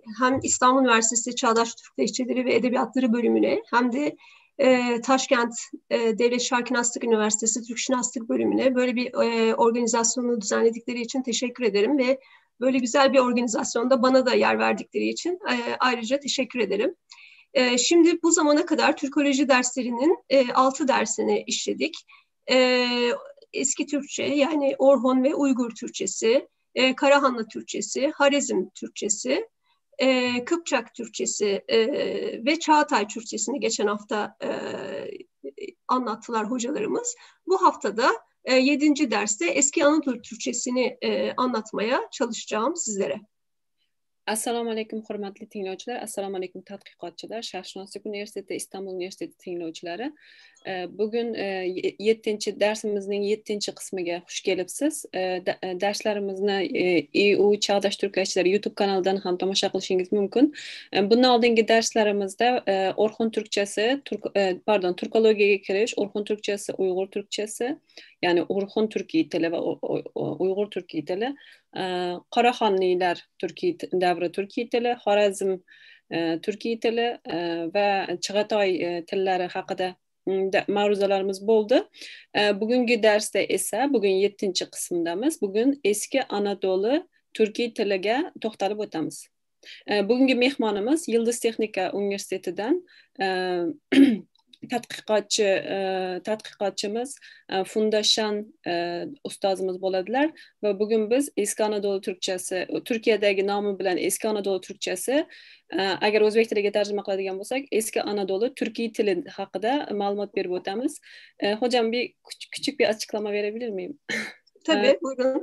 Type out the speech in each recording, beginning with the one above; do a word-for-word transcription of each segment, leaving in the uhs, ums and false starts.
hem İstanbul Üniversitesi Çağdaş Türk Lehçeleri ve Edebiyatları bölümüne hem de e, Taşkent e, Devlet Şarkınastık Üniversitesi Türk Şinastık bölümüne böyle bir e, organizasyonu düzenledikleri için teşekkür ederim ve böyle güzel bir organizasyonda bana da yer verdikleri için e, ayrıca teşekkür ederim. E, şimdi bu zamana kadar Türkoloji derslerinin e, altı dersini işledik. E, eski Türkçe yani Orhon ve Uygur Türkçesi, e, Karahanlı Türkçesi, Harezm Türkçesi, e, Kıpçak Türkçesi e, ve Çağatay Türkçesini geçen hafta e, anlattılar hocalarımız. Bu haftada e, yedinci derste eski Anadolu Türkçesini e, anlatmaya çalışacağım sizlere. Assalomu alaykum hurmatli tinglovchilar, assalomu alaykum tadqiqotchilar, Sharqshunoslik Universiteti, Istanbul Universiteti tinglovchilari. Bugun yettinchi darsimizning yettinchi qismiga xush kelibsiz. Darslarimizni E U Çağdaş Türk Lehçeleri YouTube kanalidan ham tomosha qilishingiz mumkin. Bundan oldingi darslarimizda Orhun Türkçesi, Turk, pardon, Turkologiyaga kirish, Orhun Türkçesi, Uyg'ur Türkçesi, ya'ni Orhun Turkiy tili va Uyg'ur Turkiy tili, Qaraxonlilar Turkiy davri Turkiy tili, Xorazm Turkiy tili va Chig'atoy tillari haqida ma'ruzalarimiz bo'ldi. Bugungi darsda esa bugün yettinchi qismdamiz. Bugün eski Anadolu Turkiy tiliga to'xtalib o'tamiz. Bugungi mehmonimiz Yıldız Texnika Universitetidan tadqiqotchi tadqiqotchimiz Fundaşan ustozimiz bo'ladilar va bugun biz eski Anadolu Türkçesi, Turkiyadagi nomi bilan eski Anadolu Türkçesi, agar o'zbek tiliga tarjima qiladigan bo'lsak, eski Anadolu Turkiy tili haqida ma'lumot berib o'tamiz. Hocam, bir küçük bir açıklama verebilir miyim? Tabii, buyurun.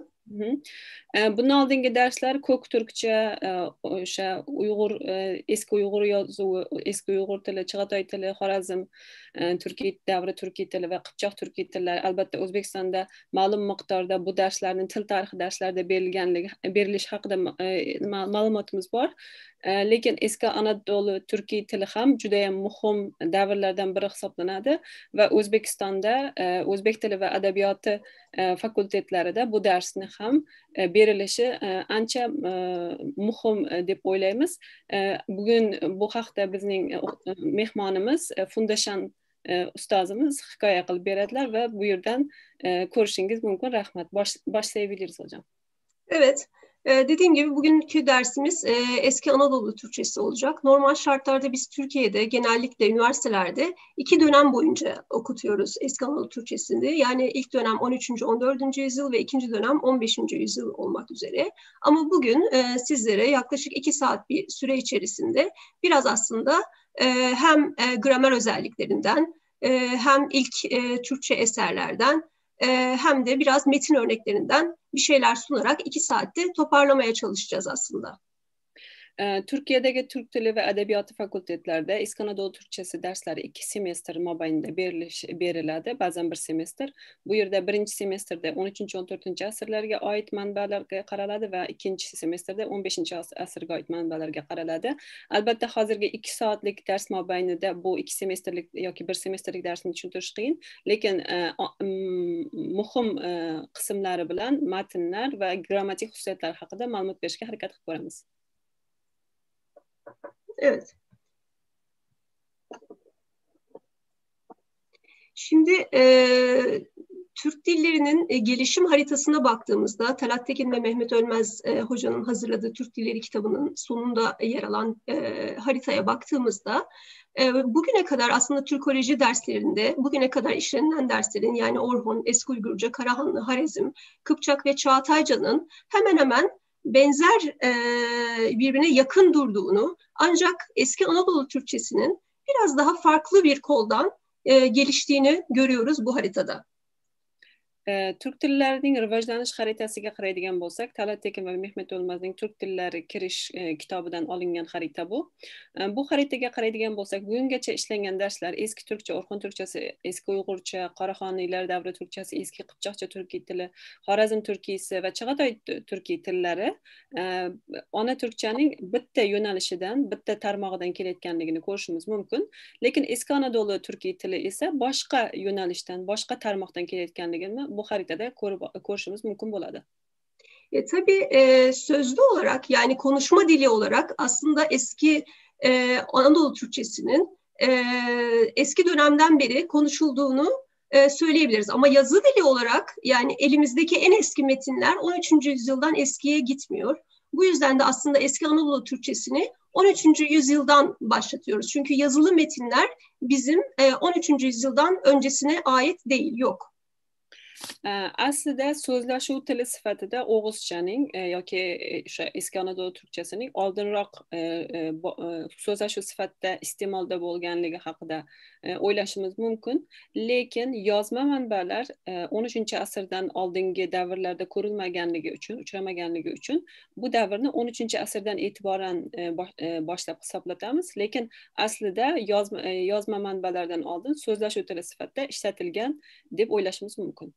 Bundan oldingi darslar ko'k Türkçe, o'sha Uyg'ur, eski Uyg'ur yozuvi, eski Uyg'ur tili, Chig'atoy tili, Xorazm Turkiy davri Turkiy tili va Qipchoq Turkiy tillari. Albatta O'zbekistonda ma'lum miqdorda bu darslarning til tarixi darslarida berilganligi, berilishi haqida ma'lumotimiz bor. Lekin eski Anadolu Turkiy tili ham juda ham muhim davrlardan biri hisoblanadi va O'zbekistonda o'zbek tili va adabiyoti fakultetlarida bu darsni ham berilishi ancha muhim deb o'ylaymiz. Bugun bu haqda bizning mehmonimiz Fundaşan ustozimiz hikoya qilib beradilar va bu yerdan ko'rishingiz mumkin. Rahmat. Başlayabiliriz hocam. Evet. Dediğim gibi bugünkü dersimiz eski Anadolu Türkçesi olacak. Normal şartlarda biz Türkiye'de genellikle üniversitelerde iki dönem boyunca okutuyoruz eski Anadolu Türkçesini. Yani ilk dönem on üçüncü on dördüncü yüzyıl ve ikinci dönem on beşinci yüzyıl olmak üzere. Ama bugün sizlere yaklaşık iki saat bir süre içerisinde biraz aslında hem gramer özelliklerinden hem ilk Türkçe eserlerden hem de biraz metin örneklerinden bir şeyler sunarak iki saatte toparlamaya çalışacağız aslında. Türkiye'deki Türk Dili ve Edebiyatı fakültetlerde eski Anadolu Türkçesi dersleri iki semestr mobaynida beriladi, bazen bir semestr. Bu yerda birinchi semestrda on uchinchi on to'rtinchi asrlarga oid manbalarga qaraladi va ikkinchi semestrda on beshinchi asrga oid manbalarga qaraladi. Albatta hozirgi ikki soatlik dars mobaynida bu ikki semestrlik yoki bir semestrlik darsni tushuntirish qiyin, lekin muhim qismlari bilan matnlar va grammatik xususiyatlar haqida ma'lumot berishga harakat qilib ko'ramiz. Evet. Şimdi e, Türk dillerinin e, gelişim haritasına baktığımızda Talat Tekin ve Mehmet Ölmez e, hocanın hazırladığı Türk Dilleri kitabının sonunda yer alan e, haritaya baktığımızda e, bugüne kadar aslında Türkoloji derslerinde bugüne kadar işlenilen derslerin yani Orhun, Eski Uygurca, Karahanlı, Harezm, Kıpçak ve Çağatayca'nın hemen hemen benzer e, birbirine yakın durduğunu ancak eski Anadolu Türkçesinin biraz daha farklı bir koldan e, geliştiğini görüyoruz bu haritada. Türk tillarining rivojlanish xaritasiga qaraydigan bo'lsak, Talat Tekin va Mehmet O'lmazning Turk tillari kirish kitobidan olingan xarita bu. Bu xaritaga qaraydigan bo'lsak, bugungacha ishlangan darslar eski Turkcha, Orhun Turkchasi, eski Uyg'urcha, Qaraxoniylar davri Turkchasi, eski Qipchoqcha Turkiy tili, Xorazm Turkiysi va Chig'atoy Turkiy tillari ona Turkchaning bitta yo'nalishidan, bitta tarmog'idan kelayotganligini ko'rishimiz mumkin. Lekin eski Anadolu Turkiy tili esa boshqa yo'nalishdan, boshqa tarmoqdan kelayotganligini bu haritada ko'rishimiz mumkin bo'ladi. E, tabii e, sözlü olarak, yani konuşma dili olarak aslında eski e, Anadolu Türkçesinin e, eski dönemden beri konuşulduğunu e, söyleyebiliriz. Ama yazı dili olarak, yani elimizdeki en eski metinler on üçüncü yüzyıldan eskiye gitmiyor. Bu yüzden de aslında eski Anadolu Türkçesini on üçüncü yüzyıldan başlatıyoruz. Çünkü yazılı metinler bizim e, on üçüncü yüzyıldan öncesine ait değil, yok. Aslida so'zlashuv tili sifatida o'g'izchaning yoki o'sha eski Anadolu Turkchasining oldinroq so'zlashuv sifatida iste'molda bo'lganligi haqida o'ylashimiz mumkin. Lekin yozma manbalar o'n uchinchi asrdan oldingi davrlarda ko'rilmaganligi uchun, uchramaganligi uchun bu davrni o'n uchinchi asrdan e'tiboran boshlab hisoblatamiz. Lekin aslida yozma yozma manbalardan oldin so'zlashuv tili sifatida ishlatilgan deb o'ylashimiz mumkin.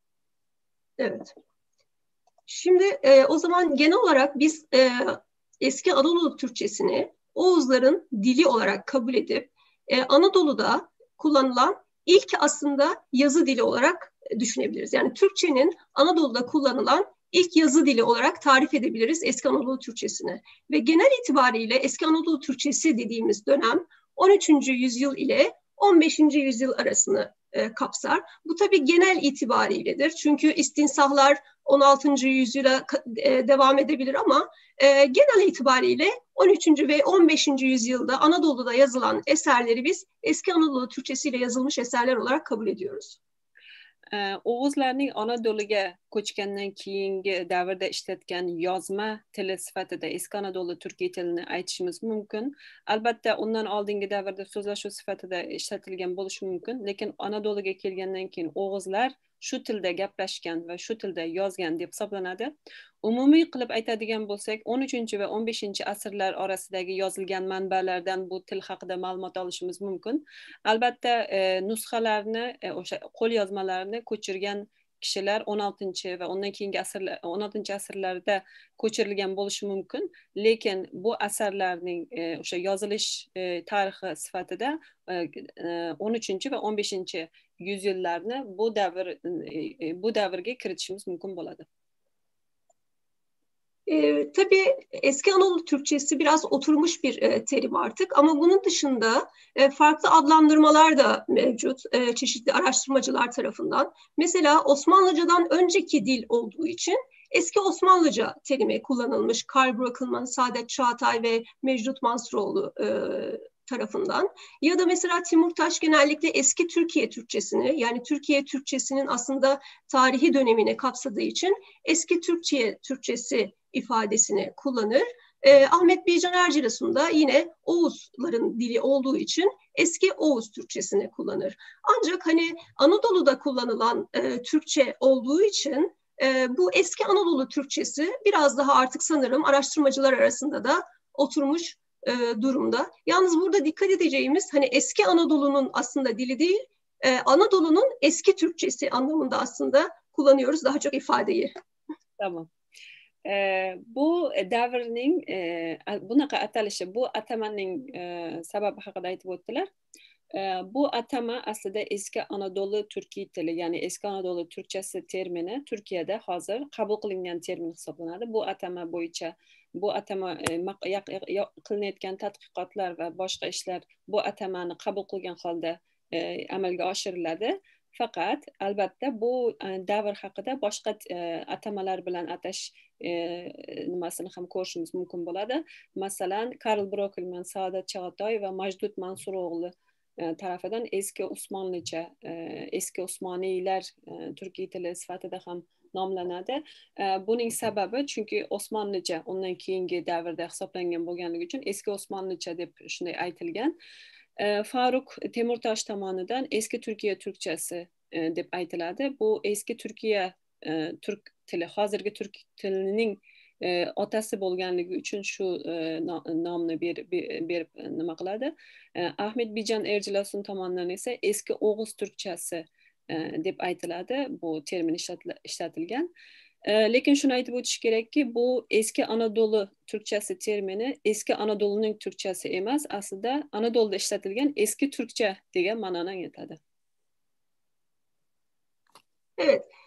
Evet. Şimdi e, o zaman genel olarak biz e, eski Anadolu Türkçesini Oğuzların dili olarak kabul edip e, Anadolu'da kullanılan ilk aslında yazı dili olarak düşünebiliriz. Yani Türkçenin Anadolu'da kullanılan ilk yazı dili olarak tarif edebiliriz eski Anadolu Türkçesini. Ve genel itibariyle eski Anadolu Türkçesi dediğimiz dönem on üçüncü yüzyıl ile on beşinci yüzyıl arasını e, kapsar. Bu tabii genel itibariyledir. Çünkü istinsahlar on altıncı yüzyıla e, devam edebilir ama e, genel itibariyle on üçüncü ve on beşinci yüzyılda Anadolu'da yazılan eserleri biz eski Anadolu Türkçesiyle yazılmış eserler olarak kabul ediyoruz. O'g'izlarning Anadoluga ko'chgandan keyingi davrda ishlatgan yozma tili sifatida eski Anadolu turkiy tilini aytishimiz mumkin. Albatta undan oldingi davrda so'zlashuv sifatida ishlatilgan bo'lishi mumkin, lekin Anadoluga kelgandan keyin o'g'izlar shu tilda gaplashgan va shu tilda yozgan deb hisoblanadi. Umumiy qilib aytadigan bo'lsak, o'n uchinchi va o'n beshinchi asrlar orasidagi yozilgan manbalardan bu til haqida ma'lumot olishimiz mumkin. Albatta e, nusxalarni, e, o'sha qo'lyozmalarni ko'chirgan kishilar o'n oltinchi va undan keyingi asrlar o'n oltinchi asrlarda ko'chirilgan bo'lishi mumkin, lekin bu asarlarning e, o'sha yozilish e, tarixi sifatida o'n uchinchi va o'n beshinchi yüzyıllarni bu davr e, bu davrga kiritishimiz mumkin bo'ladi. E, tabii eski Anadolu Türkçesi biraz oturmuş bir e, terim artık ama bunun dışında e, farklı adlandırmalar da mevcut e, çeşitli araştırmacılar tarafından. Mesela Osmanlıcadan önceki dil olduğu için eski Osmanlıca terimi kullanılmış. Karl Brockelmann, Saadet Çağatay ve Mecdut Mansuroğlu e, tarafından. Ya da mesela Timurtaş genellikle eski Türkiye Türkçesini, yani Türkiye Türkçesinin aslında tarihi dönemini kapsadığı için eski Türkiye Türkçesi ifadesini kullanır. Eh, Ahmet Bican Erciyes'un da yine Oğuzların dili olduğu için eski Oğuz Türkçesini kullanır. Ancak hani Anadolu'da kullanılan e, Türkçe olduğu için e, bu eski Anadolu Türkçesi biraz daha artık sanırım araştırmacılar arasında da oturmuş e, durumda. Yalnız burada dikkat edeceğimiz hani eski Anadolu'nun aslında dili değil, e, Anadolu'nun eski Türkçesi anlamında aslında kullanıyoruz daha çok ifadeyi. Tamam. Ee, bu davrning e, bunaqa atalishi, bu atamaning e, sababi haqida aytib o'tdilar. E, bu atama aslida eski Anadolu turkiy tili, ya'ni eski Anadolu Turkchasi termini Turkiyada hozir qabul qilingan termin hisoblanadi. Bu atama bo'yicha bu atama e, qilinayotgan tadqiqotlar va boshqa ishlar bu atamani qabul qilgan holda e, amalga oshiriladi. Faqat albatta bu davr haqida boshqa atamalar bilan atash nimasini ham ko'rishimiz mumkin bo'ladi. Masalan, Karl Brockelmann, Saadet Çağatay va Mecdut Mansuroğlu tarafidan eski Osmonlicha, eski Osmoniylar turkiy tili sifatida ham nomlanadi. Buning sababi chunki Osmonlicha undan keyingi davrda hisoblangan bo'lganligi uchun eski Osmonlicha deb shunday aytilgan. Faruk Temurtaş tomonidan eski Türkiye Türkçesi deb aytiladi. Bu eski Türkiye Türk tili, hozirgi turk tilining otasi bo'lganligi uchun shu nomni berib nima qiladi. Ahmet Bijan Erciyesun tomonidan esa eski Oğuz Türkçesi deb aytiladi. Bu termin ishlatilgan. Lekin shuni aytib o'tish kerakki, bu eski Anadolu Türkçesi termini eski Anadolu'nun Türkçesi emas, aslida Anadolu'da ishlatilgan eski Türkçe degan ma'noni anglatadi. Evet.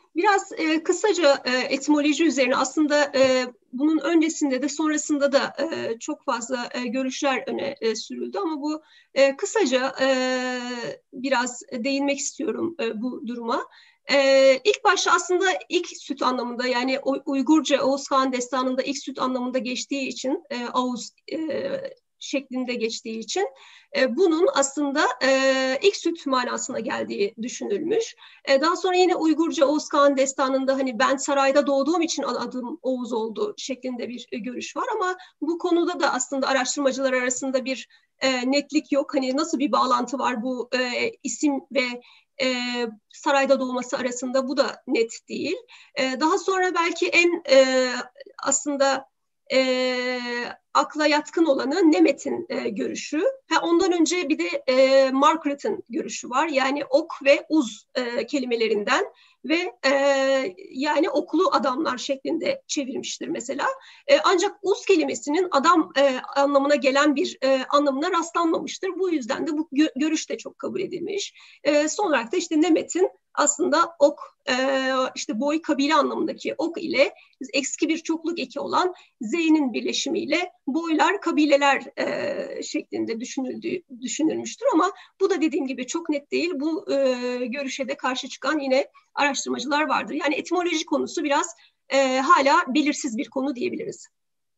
Biraz e, kısaca e, etimoloji üzerine aslında e, bunun öncesinde de sonrasında da e, çok fazla e, görüşler öne e, sürüldü ama bu e, kısaca e, biraz değinmek istiyorum e, bu duruma. E, ilk başta aslında ilk süt anlamında yani Uygurca Oğuz Kağan Destanı'nda ilk süt anlamında geçtiği için e, Oğuz e, şeklinde geçtiği için e, bunun aslında e, ilk süt manasına geldiği düşünülmüş. E, daha sonra yine Uygurca Oğuz Kağan Destanı'nda hani ben sarayda doğduğum için adım Oğuz oldu şeklinde bir e, görüş var ama bu konuda da aslında araştırmacılar arasında bir e, netlik yok. Hani nasıl bir bağlantı var bu e, isim ve e, sarayda doğması arasında bu da net değil. E, daha sonra belki en e, aslında e, akla yatkın olanı Nemet'in e, görüşü. Ha, ondan önce bir de e, Margaret'ın görüşü var. Yani ok ve uz e, kelimelerinden ve e, yani okulu adamlar şeklinde çevirmiştir mesela. E, ancak uz kelimesinin adam e, anlamına gelen bir e, anlamına rastlanmamıştır. Bu yüzden de bu gö- görüş de çok kabul edilmiş. E, son olarak da işte Nemet'in aslında ok, e, işte boy kabile anlamındaki ok ile eski bir çokluk eki olan Z'nin birleşimiyle boylar, kabileler e, şeklinde düşünüldüğü düşünülmüştür ama bu da dediğim gibi çok net değil. Bu e, görüşe de karşı çıkan yine araştırmacılar vardır. Yani etimoloji konusu biraz e, hala belirsiz bir konu diyebiliriz.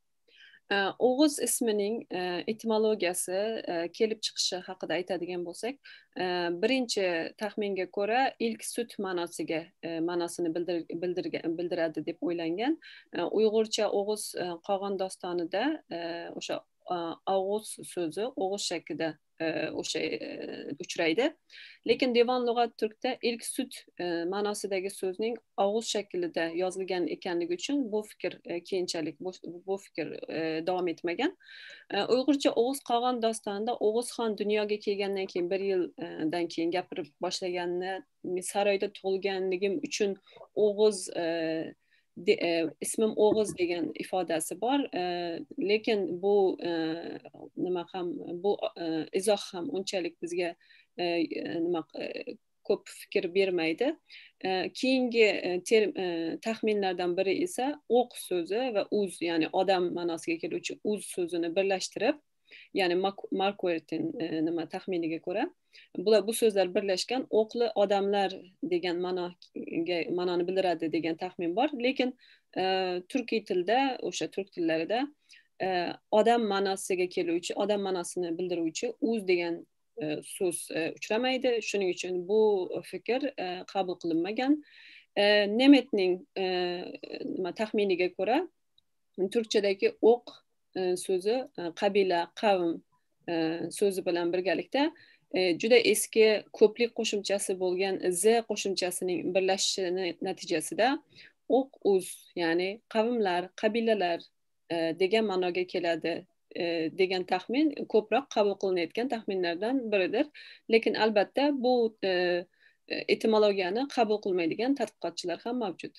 Oğuz ismining etimologiyasi kelib chiqishi haqida aytadigan bo'lsak, birinchi taxminga ko'ra ilk sut ma'nosiga ma'nosini bildiradi deb o'ylangan. Uyg'urcha Oğuz qog'on dostonida o'sha Oğuz so'zi Oğuz shaklida o'sha uchraydi. Lekin Devon lug'at turkda ilk sut ma'nosidagi so'zning Oğuz shaklida yozilgan ekanligi uchun bu fikr keyinchalik bu fikr davom etmagan. Uyg'urcha Oğuz qog'on dostonida Oğuzxon dunyoga kelgandan keyin bir yildan keyin gapirib boshlaganini saroyda tug'ilganligim uchun Oğuz De, e, ismim Oğuz degan ifodasi bor, e, lekin bu e, nima ham bu e, izoh ham unchalik bizga e, nima e, ko'p fikr bermaydi. E, keyingi e, ter, e, taxminlardan biri esa o'q so'zi va uz ya'ni odam ma'nosiga keluvchi uz so'zini birlashtirib, ya'ni Marquardt'in e, nima taxminiga ko'ra bular bu so'zlar birlashgan o'qli odamlar degan ma'noga ma'noni bildiradi degan taxmin bor. Lekin e, turkiy tilda o'sha turk tillarida e, odam ma'nosiga keluvchi, odam ma'nosini bildiruvchi uz degan e, so'z e, uchramaydi. Shuning uchun bu fikr e, qabul qilinmagan. E, Nemetning e, taxminiga ko'ra turkchadagi o'q e, so'zi e, qabila, qavm e, so'zi bilan birgalikda e, juda eski ko'plik qo'shimchasi bo'lgan z qo'shimchasining birlashishi natijasida o'q uz ya'ni qavmlar, qabilalar e, degan ma'noga keladi e, degan taxmin ko'proq qabul qilinayotgan taxminlardan biridir. Lekin albatta bu e, etimologiyani qabul qilmaydigan tadqiqotchilar ham mavjud.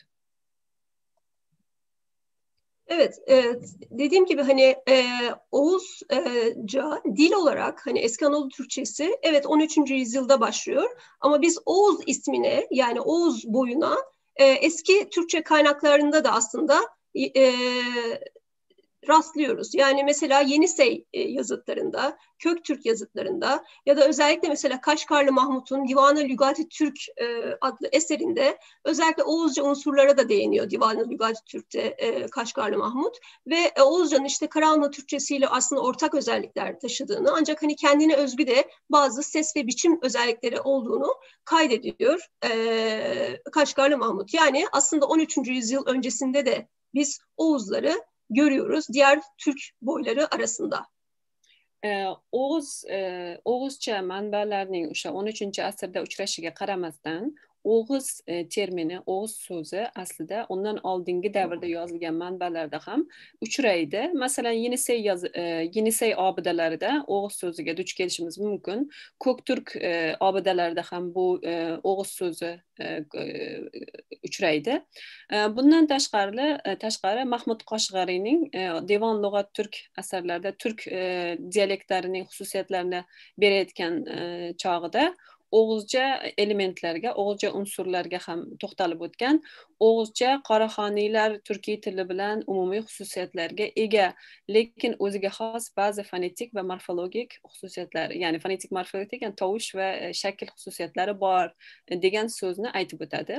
Evet, e, dediğim gibi hani e, Oğuzca dil olarak hani eski Anadolu Türkçesi evet on üçüncü yüzyılda başlıyor ama biz Oğuz ismine yani Oğuz boyuna e, eski Türkçe kaynaklarında da aslında e, rastlıyoruz. Yani mesela Yenisey yazıtlarında, Köktürk yazıtlarında ya da özellikle mesela Kaşgarlı Mahmut'un Divan-ı Lügat-ı Türk adlı eserinde özellikle Oğuzca unsurlara da değiniyor Divan-ı Lügat-ı Türk'te Kaşgarlı Mahmut ve Oğuzca'nın işte Karahanlı Türkçesiyle aslında ortak özellikler taşıdığını ancak hani kendine özgü de bazı ses ve biçim özellikleri olduğunu kaydediyor Kaşgarlı Mahmut. Yani aslında on üçüncü yüzyıl öncesinde de biz Oğuzları görüyoruz diğer Türk boyları arasında. Oğuz Oğuzcha manbalarning o'sha o'n uchinchi asrda uchrashiga qaramasdan Oğuz termini, Oğuz so'zi aslida undan oldingi davrda yozilgan manbalarda ham uchraydi. Masalan, Yenisey Yenisey obidalarida Oğuz so'ziga duch kelishimiz mumkin. Ko'kturk obidalarida ham bu Oğuz so'zi uchraydi. Bundan tashqari tashqari Mahmud Qoshg'ariyning Devon lug'at turk asarlarida turk dialektlarining xususiyatlarini berayotgan chog'ida Oğuzca elementlarga, Oğuzca unsurlarga ham to'xtalib o'tgan. Oğuzcha Qoraxoniylar turkiy tili bilan umumiy xususiyatlarga ega, lekin o'ziga xos ba'zi fonetik va morfologik xususiyatlar, ya'ni fonetik morfologik yani tovush va shakl xususiyatlari bor degan so'zni aytib o'tadi.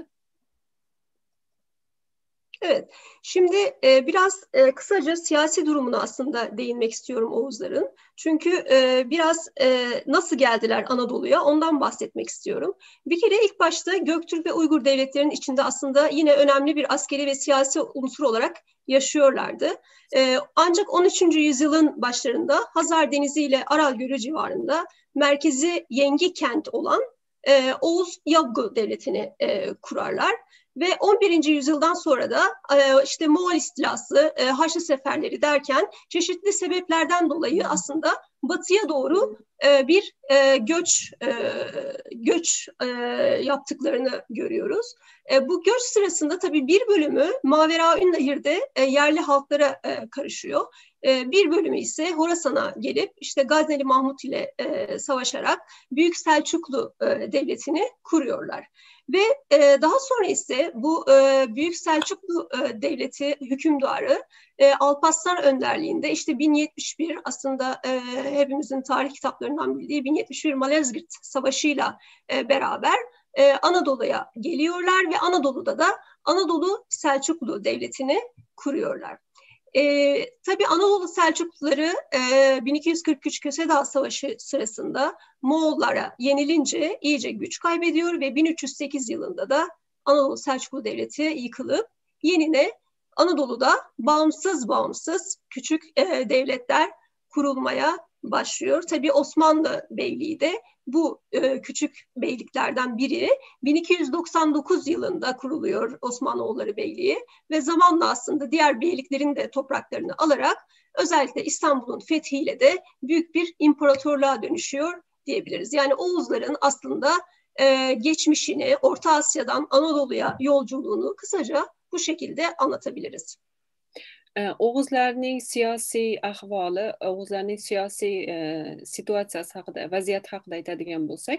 Evet, şimdi e, biraz e, kısaca siyasi durumunu aslında değinmek istiyorum Oğuzların. Çünkü e, biraz e, nasıl geldiler Anadolu'ya ondan bahsetmek istiyorum. Bir kere ilk başta Göktürk ve Uygur devletlerinin içinde aslında yine önemli bir askeri ve siyasi unsur olarak yaşıyorlardı. E, ancak on üçüncü yüzyılın başlarında Hazar Denizi ile Aral Gölü civarında merkezi Yengi kent olan e, Oğuz Yabgu devletini e, kurarlar. Ve on birinci yüzyıldan sonra da işte Moğol istilası, Haçlı seferleri derken çeşitli sebeplerden dolayı aslında batıya doğru bir göç göç yaptıklarını görüyoruz. Bu göç sırasında tabii bir bölümü Maveraün Nehir'de yerli halklara karışıyor. Bir bölümü ise Horasan'a gelip işte Gazneli Mahmut ile savaşarak Büyük Selçuklu devletini kuruyorlar. Ve e, daha sonra ise bu e, Büyük Selçuklu e, Devleti hükümdarı e, Alparslan önderliğinde işte bin yetmiş bir aslında e, hepimizin tarih kitaplarından bildiği bin yetmiş bir Malazgirt Savaşı'yla e, beraber e, Anadolu'ya geliyorlar ve Anadolu'da da Anadolu Selçuklu Devleti'ni kuruyorlar. E, tabii Anadolu Selçukluları e, bin iki yüz kırk üç Köse Dağı Savaşı sırasında Moğollara yenilince iyice güç kaybediyor ve bin üç yüz sekiz yılında da Anadolu Selçuklu Devleti yıkılıp yenine Anadolu'da bağımsız bağımsız küçük e, devletler kurulmaya başlıyor. Tabii Osmanlı Beyliği de bu e, küçük beyliklerden biri. bin iki yüz doksan dokuz yılında kuruluyor Osmanoğulları Beyliği ve zamanla aslında diğer beyliklerin de topraklarını alarak özellikle İstanbul'un fethiyle de büyük bir imparatorluğa dönüşüyor diyebiliriz. Yani Oğuzların aslında e, geçmişini, Orta Asya'dan Anadolu'ya yolculuğunu kısaca bu şekilde anlatabiliriz. Oğuzlarning siyosiy ahvoli, Oğuzlarning siyosiy situatsiyasi haqida, vaziyati haqida aytadigan bo'lsak,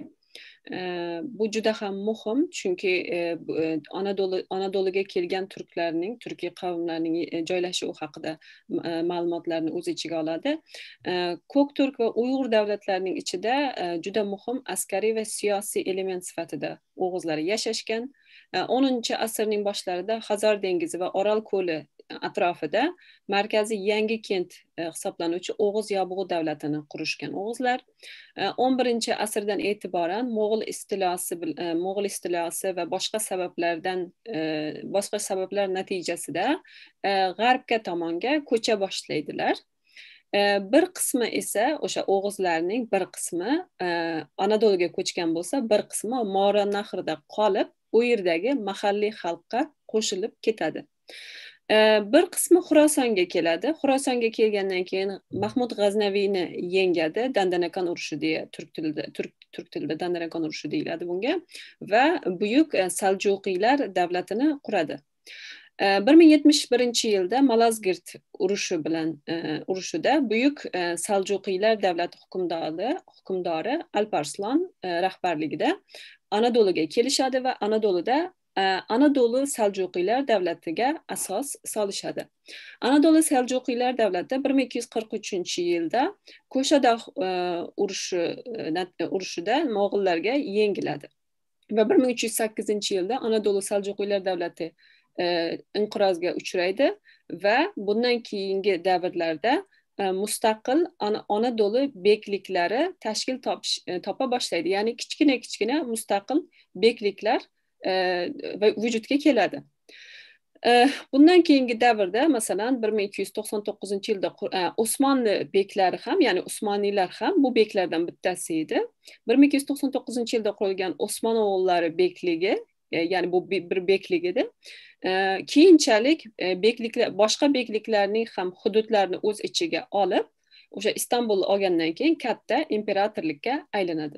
bu juda ham muhim, chunki Anadolu Anadoluga kelgan turklarning, turkiy qavmlarning joylashuvi haqida ma'lumotlarni o'z ichiga oladi. Ko'k turk va Uyg'ur davlatlarining ichida juda muhim askariy va siyosiy element sifatida Oğuzlar yashashgan. o'ninchi asrning boshlarida Hazar dengizi va Orol ko'li atrofida markaziy yangi kent hisoblanuvchi Oğuz Yabgu davlatini qurishgan Oğuzlar. o'n birinchi asrdan e'tiboran Moğol istilasi, Moğol istilasi va boshqa sabablardan boshqa sabablar natijasida g'arbga tomonga ko'cha boshlaydilar. Bir qismi esa o'sha Oğuzlarning bir qismi Anadoluga ko'chgan bo'lsa, bir qismi Mora nahrida qolib, u yerdagi mahalliy xalqqa qo'shilib ketadi. Bir qismi Xurosonga keladi. Xurosonga kelgandan keyin Mahmud G'aznaviyni yengadi. Dandanakan urushi deya turk tilida turk turk tilida Dandanakan urushi deyiladi bunga va buyuk Saljuqiylar davlatini quradi. bir ming yetmish birinchi yilda Malazgirt urushi bilan urushida buyuk Saljuqiylar davlati hukmdori hukmdori Alparslan rahbarligida Anadoluga kelishadi va Anadoluda Anadolu Selçuklular davlatiga asos solishadi. Anadolu Selçuklular davlati bir ming ikki yuz qirq uchinchi yilda Ko'shadaq urushi urushida Mo'g'ullarga yengiladi. Va bir ming uch yuz sakkizinchi yilda Anadolu Selçuklular davlati inqirozga uchraydi va bundan keyingi davrlarda mustaqil Anadolu bekliklari tashkil topa boshlaydi. Ya'ni kichkina kichkina mustaqil bekliklar vücutga keladi. Bundan keyingi davrda masalan bir ming ikki yuz to'qson to'qqizinchi yilda Osmanlı beklari ham, ya'ni Usmoniylar ham bu beklardan bittasi edi. bir ming ikki yuz to'qson to'qqizinchi yilda qurilgan Osmonoğulları bekligi, ya'ni bu bir beklik edi. Keyinchalik bekliklar, boshqa bekliklarning ham hududlarini o'z ichiga olib, o'sha Istanbulni olgandan keyin katta imperatorlikka aylanadi.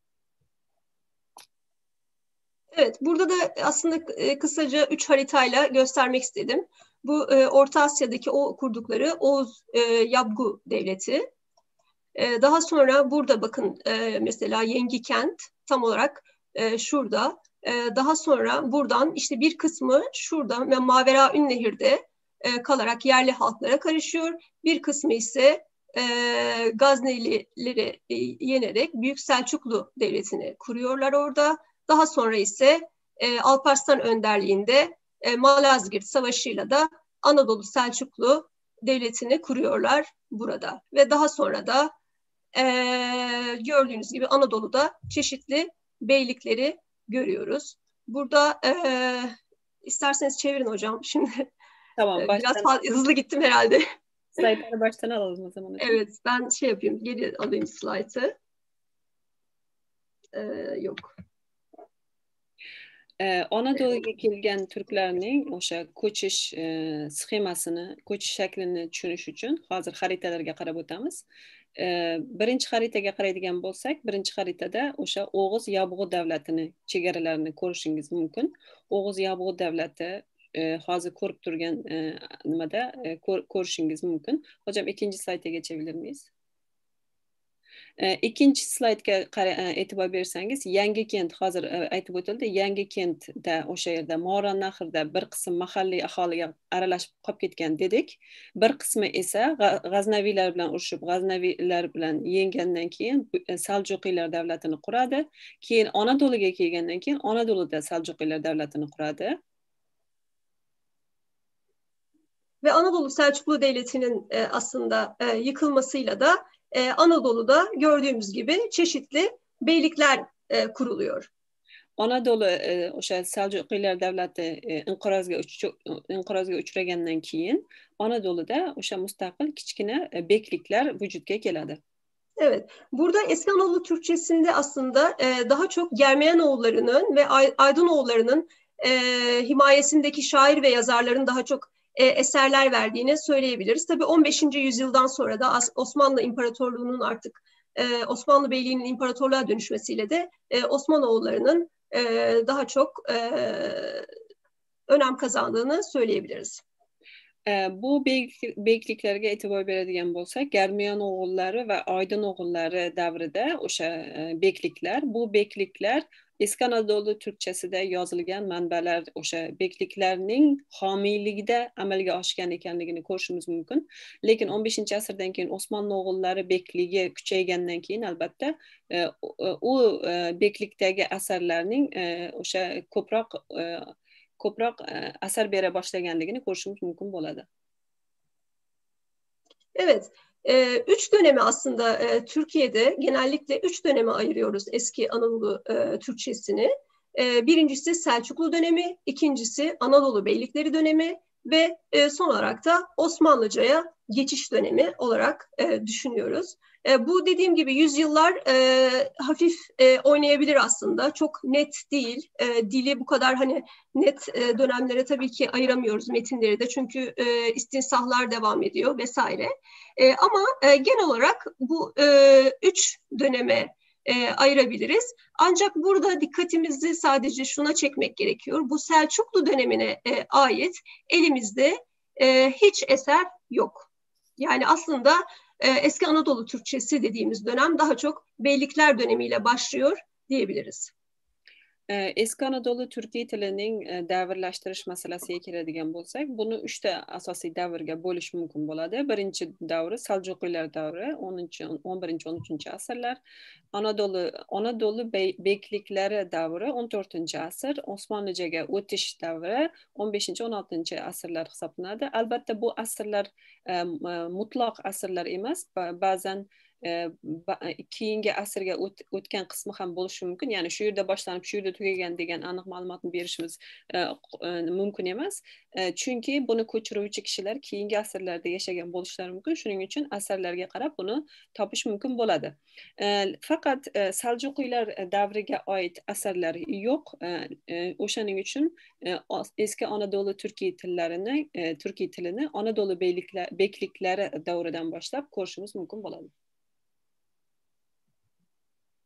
Evet, burada da aslında kısaca üç haritayla göstermek istedim. Bu Orta Asya'daki o kurdukları Oğuz Yabgu Devleti. E, daha sonra burada bakın e, mesela Yengikent tam olarak e, şurada. E, daha sonra buradan işte bir kısmı şurada ve Maveraün Nehir'de e, kalarak yerli halklara karışıyor. Bir kısmı ise e, Gaznelileri e, yenerek Büyük Selçuklu Devleti'ni kuruyorlar orada. Daha sonra ise e, Alparslan önderliğinde e, Malazgirt Savaşı'yla da Anadolu Selçuklu Devleti'ni kuruyorlar burada. Ve daha sonra da e, gördüğünüz gibi Anadolu'da çeşitli beylikleri görüyoruz. Burada e, isterseniz çevirin hocam. Şimdi Tamam, e, biraz baştan. hızlı gittim herhalde. Slaytları baştan alalım o zaman hocam. Evet, ben şey yapayım, geri alayım slaytı. Ee, yok. Ee, Anadolu'ya kelgan Türklarning o'sha ko'chish e, sxemasini, ko'chish shaklini tushunish uchun hozir xaritalarga qarab o'tamiz. Ee, birinchi xaritaga qaraydigan bo'lsak, birinchi xaritada o'sha O'g'iz Yabg'u davlatini chegaralarini ko'rishingiz mumkin. O'g'iz Yabg'u davlati e, hozir ko'rib turgan e, nimada e, ko'rishingiz mumkin. Hocam ikkinchi slaytga geçebilir miyiz? ikkinchi slaydga e'tibor bersangiz, Yangikent hozir aytib o'tildi. Yangikentda o'sha yerda Moran nahrida bir qism mahalliy aholiga aralashib qolib ketgan dedik. Bir qismi esa G'aznaviylar bilan urushib, G'aznaviylar bilan yengandan keyin Saljuqiylar davlatini quradi. Keyin Anadoluga kelgandan keyin Anadoluda Saljuqiylar davlatini quradi. Ve Anadolu Selçuklu Devleti'nin e, aslında e, yıkılmasıyla da e, Anadolu'da gördüğümüz gibi çeşitli beylikler e, kuruluyor. Anadolu o'sha Saljuqiylar davlati inqirozga inqirozga uchragandan keyin Anadolu'da o'sha mustaqil kichkina bekliklar vücutga keladi. Evet, burada eski Anadolu Türkçesinde aslında e, daha çok Germiyanoğullarının ve Aydınoğullarının e, himayesindeki şair ve yazarların daha çok e, eserler verdiğini söyleyebiliriz. Tabii on beşinci yüzyıldan sonra da Osmanlı İmparatorluğu'nun artık e, Osmanlı Beyliği'nin imparatorluğa dönüşmesiyle de e, Osmanoğullarının e, daha çok e, önem kazandığını söyleyebiliriz. Bu beyliklarga e'tibor beradigan bo'lsak, Germiyan o'g'illari va Oydin o'g'illari davrida o'sha bekliklar, bu bekliklar eski Anadolu Türkçesida yozilgan manbalar o'sha bekliklarning homiyligida amalga oshgan ekanligini ko'rishimiz mumkin. Lekin o'n beshinchi asrdan keyin Osmanlı o'g'illari bekligi kuchaygandan keyin albatta u beklikdagi asarlarning o'sha ko'proq ko'proq asar bera boshlaganligini ko'rishimiz mumkin bo'ladi. Evet, e, üç dönemi aslında e, Türkiye'de genellikle üç döneme ayırıyoruz eski Anadolu e, Türkçesini. E, birincisi Selçuklu dönemi, ikincisi Anadolu Beylikleri dönemi ve e, son olarak da Osmanlıca'ya geçiş dönemi olarak e, düşünüyoruz. E, bu dediğim gibi yüzyıllar e, hafif e, oynayabilir aslında. Çok net değil. E, dili bu kadar hani net e, dönemlere tabii ki ayıramıyoruz metinleri de. Çünkü e, istinsahlar devam ediyor vesaire. E, ama e, genel olarak bu e, üç döneme e, ayırabiliriz. Ancak burada dikkatimizi sadece şuna çekmek gerekiyor. Bu Selçuklu dönemine e, ait elimizde e, hiç eser yok. Yani aslında e, eski Anadolu Türkçesi dediğimiz dönem daha çok beylikler dönemiyle başlıyor diyebiliriz. Eski Anadolu Türkiye tilining davrlashtirish masalasiga keladigan bo'lsak, buni uchta asosiy davrga bo'lish mumkin bo'ladi. Birinchi davri Saljuqiylar davri, o'n birinchi o'n uchinchi asrlar. Anadolu Anadolu bekliklari davri o'n to'rtinchi asr, Osmonlijaga o'tish davri o'n beshinchi o'n oltinchi asrlar hisoblanadi. Albatta bu asrlar mutlaq asrlar emas, ba'zan keyingi asrga o'tgan qismi ham bo'lishi mumkin. Ya'ni shu yerda boshlanib, shu yerda tugagan degan aniq ma'lumotni berishimiz mumkin emas. Chunki buni ko'chiruvchi kishilar keyingi asrlarda yashagan bo'lishlari mumkin. Shuning uchun asarlarga qarab buni topish mumkin bo'ladi. Faqat Saljuqiylar davriga oid asarlar yo'q. O'shaning uchun eski Anadolu Turkiy tillarini, Turkiy tilini Anadolu bekliklari davridan boshlab ko'rishimiz mumkin bo'ladi.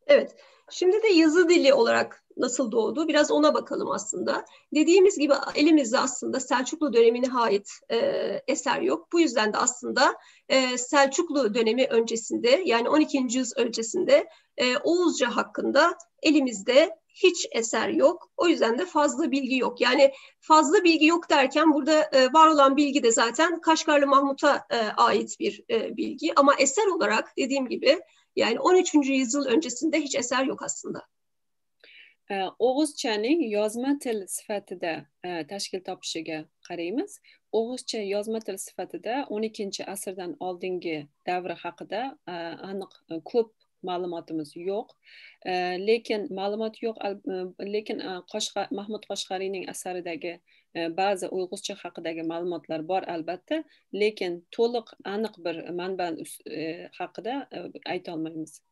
Evet. Şimdi de yazı dili olarak nasıl doğdu? Biraz ona bakalım aslında. Dediğimiz gibi elimizde aslında Selçuklu dönemine ait e, eser yok. Bu yüzden de aslında e, Selçuklu dönemi öncesinde, yani on ikinci yüzyıl öncesinde e, Oğuzca hakkında elimizde hiç eser yok. O yüzden de fazla bilgi yok. Yani fazla bilgi yok derken burada e, var olan bilgi de zaten Kaşgarlı Mahmut'a e, ait bir e, bilgi. Ama eser olarak dediğim gibi yani on üçüncü yüzyıl öncesinde hiç eser yok aslında. Oğuzchaning yozma til sifatida tashkil topishiga qaraymiz. Oğuzcha yozma til sifatida o'n ikkinchi asrdan oldingi davri haqida aniq ko'p ma'lumotimiz yo'q. Lekin ma'lumot yo'q, lekin Mahmud Qoshg'ariyning asaridagi ba'zi Uyg'urcha haqidagi ma'lumotlar bor albatta, lekin to'liq aniq bir manba haqida ayta olmaymiz.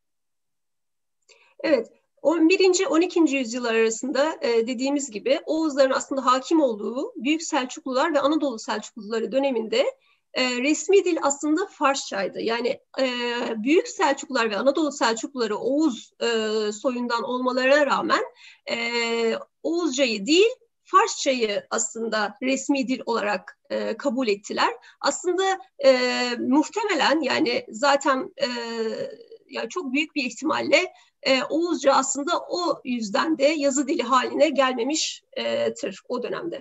Evet. on birinci on ikinci yüzyıllar arasında e, dediğimiz gibi Oğuzların aslında hakim olduğu Büyük Selçuklular ve Anadolu Selçukluları döneminde e, resmi dil aslında Farsçaydı. Yani e, Büyük Selçuklular ve Anadolu Selçukluları Oğuz e, soyundan olmalarına rağmen e, Oğuzcayı değil Farsçayı aslında resmi dil olarak e, kabul ettiler. Aslında e, muhtemelen yani zaten e, yani çok büyük bir ihtimalle e, Oğuzca aslında o yüzden de yazı dili haline gelmemiştir o dönemde.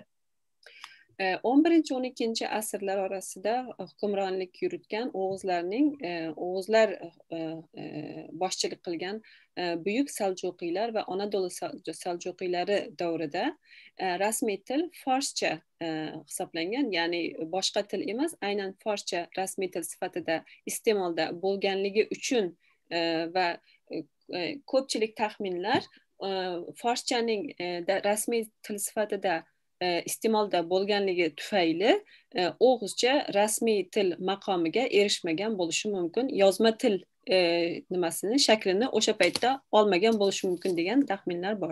o'n birinchi o'n ikkinchi asrlar orasida hukmronlik yuritgan Oğuzlarning Oğuzlar boshchilik qilgan Buyuk Selçukiylar va Anadolu Selçukiylari davrida rasmiy til Farscha hisoblangan, ya'ni boshqa til emas, aynan Farscha rasmiy til sifatida iste'molda bo'lganligi uchun va ko'pchilik taxminlar Farschaning rasmiy til sifatida iste'molda bo'lganligi tufayli Oğuzcha rasmiy til maqomiga erishmagan bo'lishi mumkin, yozma til nimasini shaklini o'sha paytda olmagan bo'lishi mumkin degan taxminlar bor.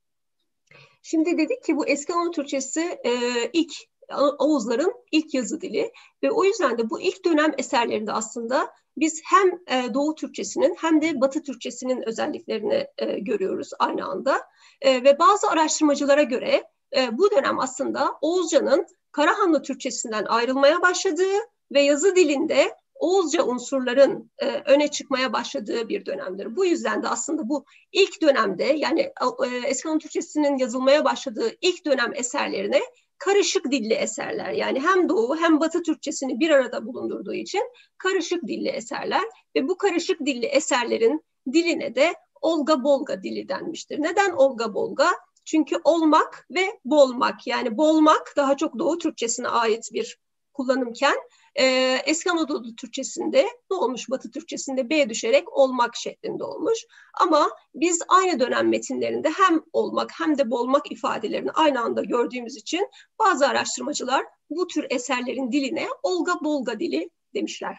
Şimdi dedik ki bu eski Anadolu Türkçesi e, ilk Oğuzların ilk yazı dili ve o yüzden de bu ilk dönem eserlerinde aslında biz hem e, Doğu Türkçesinin hem de Batı Türkçesinin özelliklerini e, görüyoruz aynı anda e, ve bazı araştırmacılara göre e, bu dönem aslında Oğuzcanın Karahanlı Türkçesinden ayrılmaya başladığı ve yazı dilinde Oğuzca unsurların e, öne çıkmaya başladığı bir dönemdir. Bu yüzden de aslında bu ilk dönemde yani e, eski Anadolu Türkçesinin yazılmaya başladığı ilk dönem eserlerine karışık dilli eserler, yani hem Doğu hem Batı Türkçesini bir arada bulundurduğu için karışık dilli eserler ve bu karışık dilli eserlerin diline de Olga Bolga dili denmiştir. Neden Olga Bolga? Çünkü olmak ve bolmak, yani bolmak daha çok Doğu Türkçesine ait bir kullanımken e, eski Anadolu Türkçesinde ne olmuş, Batı Türkçesinde B düşerek olmak şeklinde olmuş. Ama biz aynı dönem metinlerinde hem olmak hem de bolmak ifadelerini aynı anda gördüğümüz için bazı araştırmacılar bu tür eserlerin diline Olga Bolga dili demişler.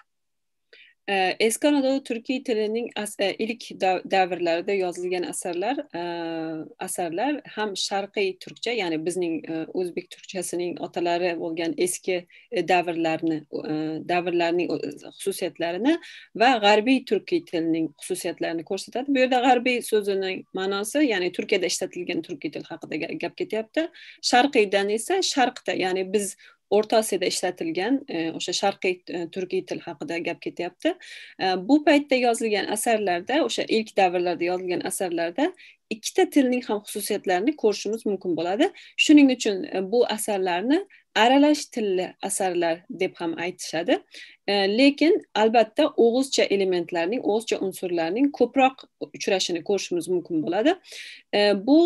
Eski Anadolu Türkiye tilining ilk davrlarida yozilgan asarlar asarlar ham sharqiy turkcha, ya'ni bizning o'zbek turkchasining otalari bo'lgan eski davrlarni davrlarning xususiyatlarini va g'arbiy turkiy tilining xususiyatlarini ko'rsatadi. Bu yerda g'arbiy so'zining ma'nosi, ya'ni Turkiyada ishlatilgan turkiy til haqida gap ketyapti. Sharqiydan esa sharqda, ya'ni biz O'rta Osiyoda ishlatilgan o'sha sharqiy turkiy til haqida gap ketyapti. Bu paytda yozilgan asarlarda, o'sha ilk davrlarda yozilgan asarlarda ikkita tilning ham xususiyatlarini ko'rishimiz mumkin bo'ladi. Shuning uchun bu asarlarni aralash tilli asarlar deb ham aytishadi. Lekin albatta O'g'uzcha elementlarning, O'g'uzcha unsurlarning ko'proq uchrashini ko'rishimiz mumkin bo'ladi. Bu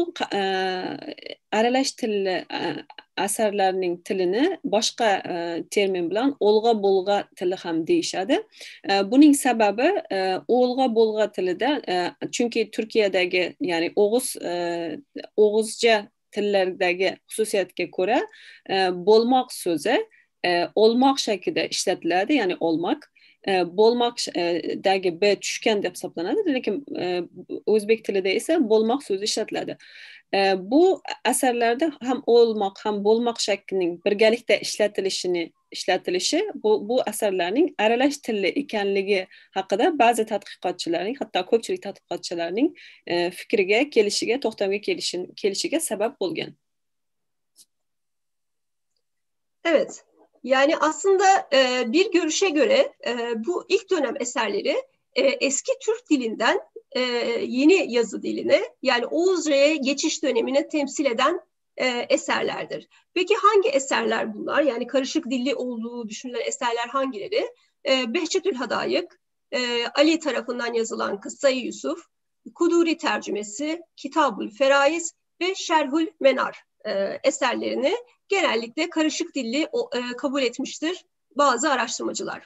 aralash tilli asarlarning tilini boshqa termin bilan Olg'a Bolg'a tili ham deyishadi. Buning sababi Olg'a Bolg'a tilida, chunki Turkiyadagi, ya'ni O'g'uz O'g'uzcha tillardagi xususiyatga ko'ra bo'lmoq so'zi olmoq shaklida ishlatiladi, ya'ni olmak. bo'lmoqdagi b tushgan deb hisoblanadi, lekin o'zbek tilida esa bo'lmoq so'zi ishlatiladi. Bu asarlarda ham olmoq ham bo'lmoq shaklining birgalikda ishlatilishini ishlatilishi bu, bu asarlarning aralash tilli ekanligi haqida ba'zi tadqiqotchilarning, hatto ko'pchilik tadqiqotchilarning fikriga kelishiga, to'xtamga kelishiga sabab bo'lgan. Evet. Yani aslında e, bir görüşe göre e, bu ilk dönem eserleri e, eski Türk dilinden e, yeni yazı diline, yani Oğuzca'ya geçiş dönemine temsil eden e, eserlerdir. Peki hangi eserler bunlar? Yani karışık dilli olduğu düşünülen eserler hangileri? E, Behçetül Hadayık, e, Ali tarafından yazılan Kıssa-i Yusuf, Kuduri tercümesi, Kitabul Feraiz ve Şerhül Menar e, eserlerini genellikle karışık dilli e, kabul etmiştir bazı araştırmacılar.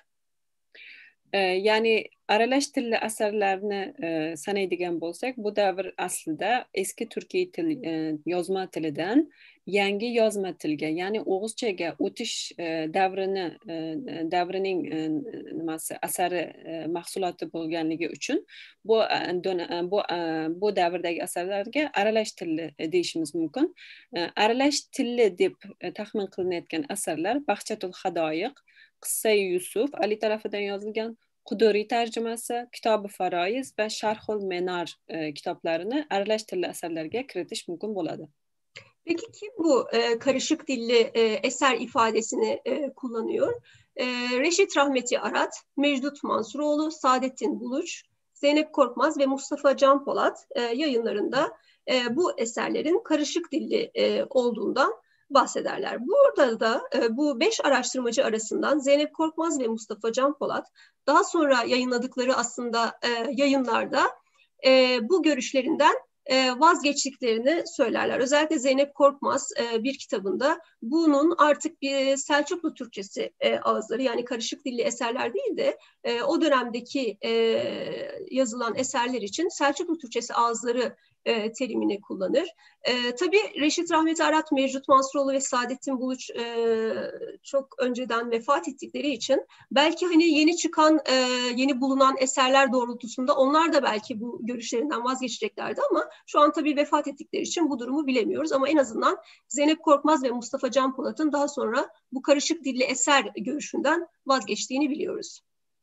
Ya'ni aralash tilli asarlarni e, sanaydigan bo'lsak, bu davr aslida eski turkiy til e, yozma tilidan yangi yozma tilga, ya'ni o'g'izchaga o'tish e, davrini e, davrining e, nimasi asari e, mahsuloti bo'lganligi uchun bu bu bu davrdagi asarlarga aralash tilli deyishimiz mumkin. E, aralash tilli deb e, taxmin qilinayotgan asarlar Bahçetul Hadoyiq, Kıssa-i Yusuf, Ali tarafından yazılgan Kuduri tercümesi, Kitab-ı Faraiz ve Şerhül Menar e, kitaplarını aralash tilli asarlarga kiritish mumkin bo'ladi. Peki kim bu e, karışık dilli e, eser ifadesini e, kullanıyor? E, Reşit Rahmeti Arat, Mecdut Mansuroğlu, Saadettin Buluç, Zeynep Korkmaz ve Mustafa Can Polat e, yayınlarında e, bu eserlerin karışık dilli e, olduğundan bahsederler. Burada da e, bu beş araştırmacı arasından Zeynep Korkmaz ve Mustafa Can Polat daha sonra yayınladıkları aslında e, yayınlarda e, bu görüşlerinden e, vazgeçtiklerini söylerler. Özellikle Zeynep Korkmaz e, bir kitabında bunun artık bir Selçuklu Türkçesi e, ağızları, yani karışık dilli eserler değil de e, o dönemdeki e, yazılan eserler için Selçuklu Türkçesi ağızları E, terimini kullanır. E, tabii Reşit Rahmeti Arat, Mecdut Mansuroğlu ve Saadettin Buluç e, çok önceden vefat ettikleri için belki hani yeni çıkan, e, yeni bulunan eserler doğrultusunda onlar da belki bu görüşlerinden vazgeçeceklerdi ama şu an tabii vefat ettikleri için bu durumu bilemiyoruz. Ama en azından Zeynep Korkmaz ve Mustafa Can Polat'ın daha sonra bu karışık dilli eser görüşünden vazgeçtiğini biliyoruz.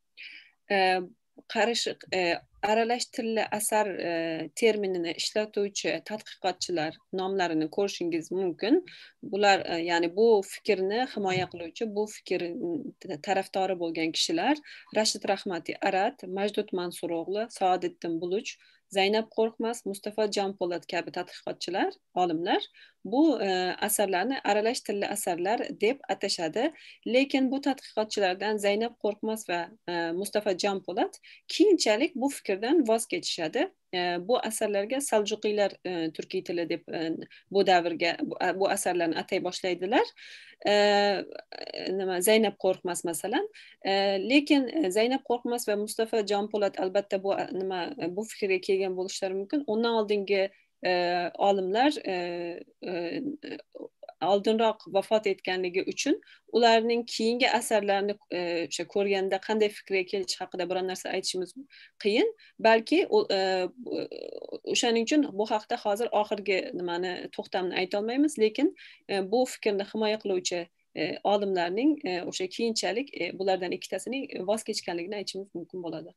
E, karışık e... aralash tilli asar e, terminini ishlatuvchi tadqiqotchilar nomlarini ko'rishingiz mumkin. Bular e, ya'ni bu fikrni himoya qiluvchi, bu fikr tarafdori bo'lgan kishilar Rashid Rahmati Arat, Majdud Mansuroğlu, Saadettin Buluch, Zeynep Korkmaz, Mustafa Can Polat kabi tadqiqotchilar, olimlar bu e, asarlarni aralash tilli asarlar deb atashadi. Lekin bu tadqiqotchilardan Zeynep Korkmaz va e, Mustafa Can Polat keyinchalik bu fikrdan voz kechishadi. E, bu asarlarga Saljuqiylar e, turkiy tili deb e, bu davrga bu, bu asarlarni atay boshlaydilar. E, nima Zeynep Korkmaz masalan. E, lekin Zeynep Korkmaz va Mustafa Can Polat albatta bu nima bu fikrga kelgan bo'lishlari mumkin. Undan oldingi e, olimlar e, e, oldinroq vafot etganligi uchun ularning keyingi asarlarini e, o'sha ko'rganda qanday fikrga kelish haqida biror narsa aytishimiz qiyin. Balki o'shaning uchun bu haqda hozir oxirgi nimani to'xtamni ayta olmaymiz, lekin e, bu fikrni himoya qiluvchi e, olimlarning e, o'sha keyinchalik e, bulardan ikkitasining voz kechganligini aytishimiz mumkin bo'ladi.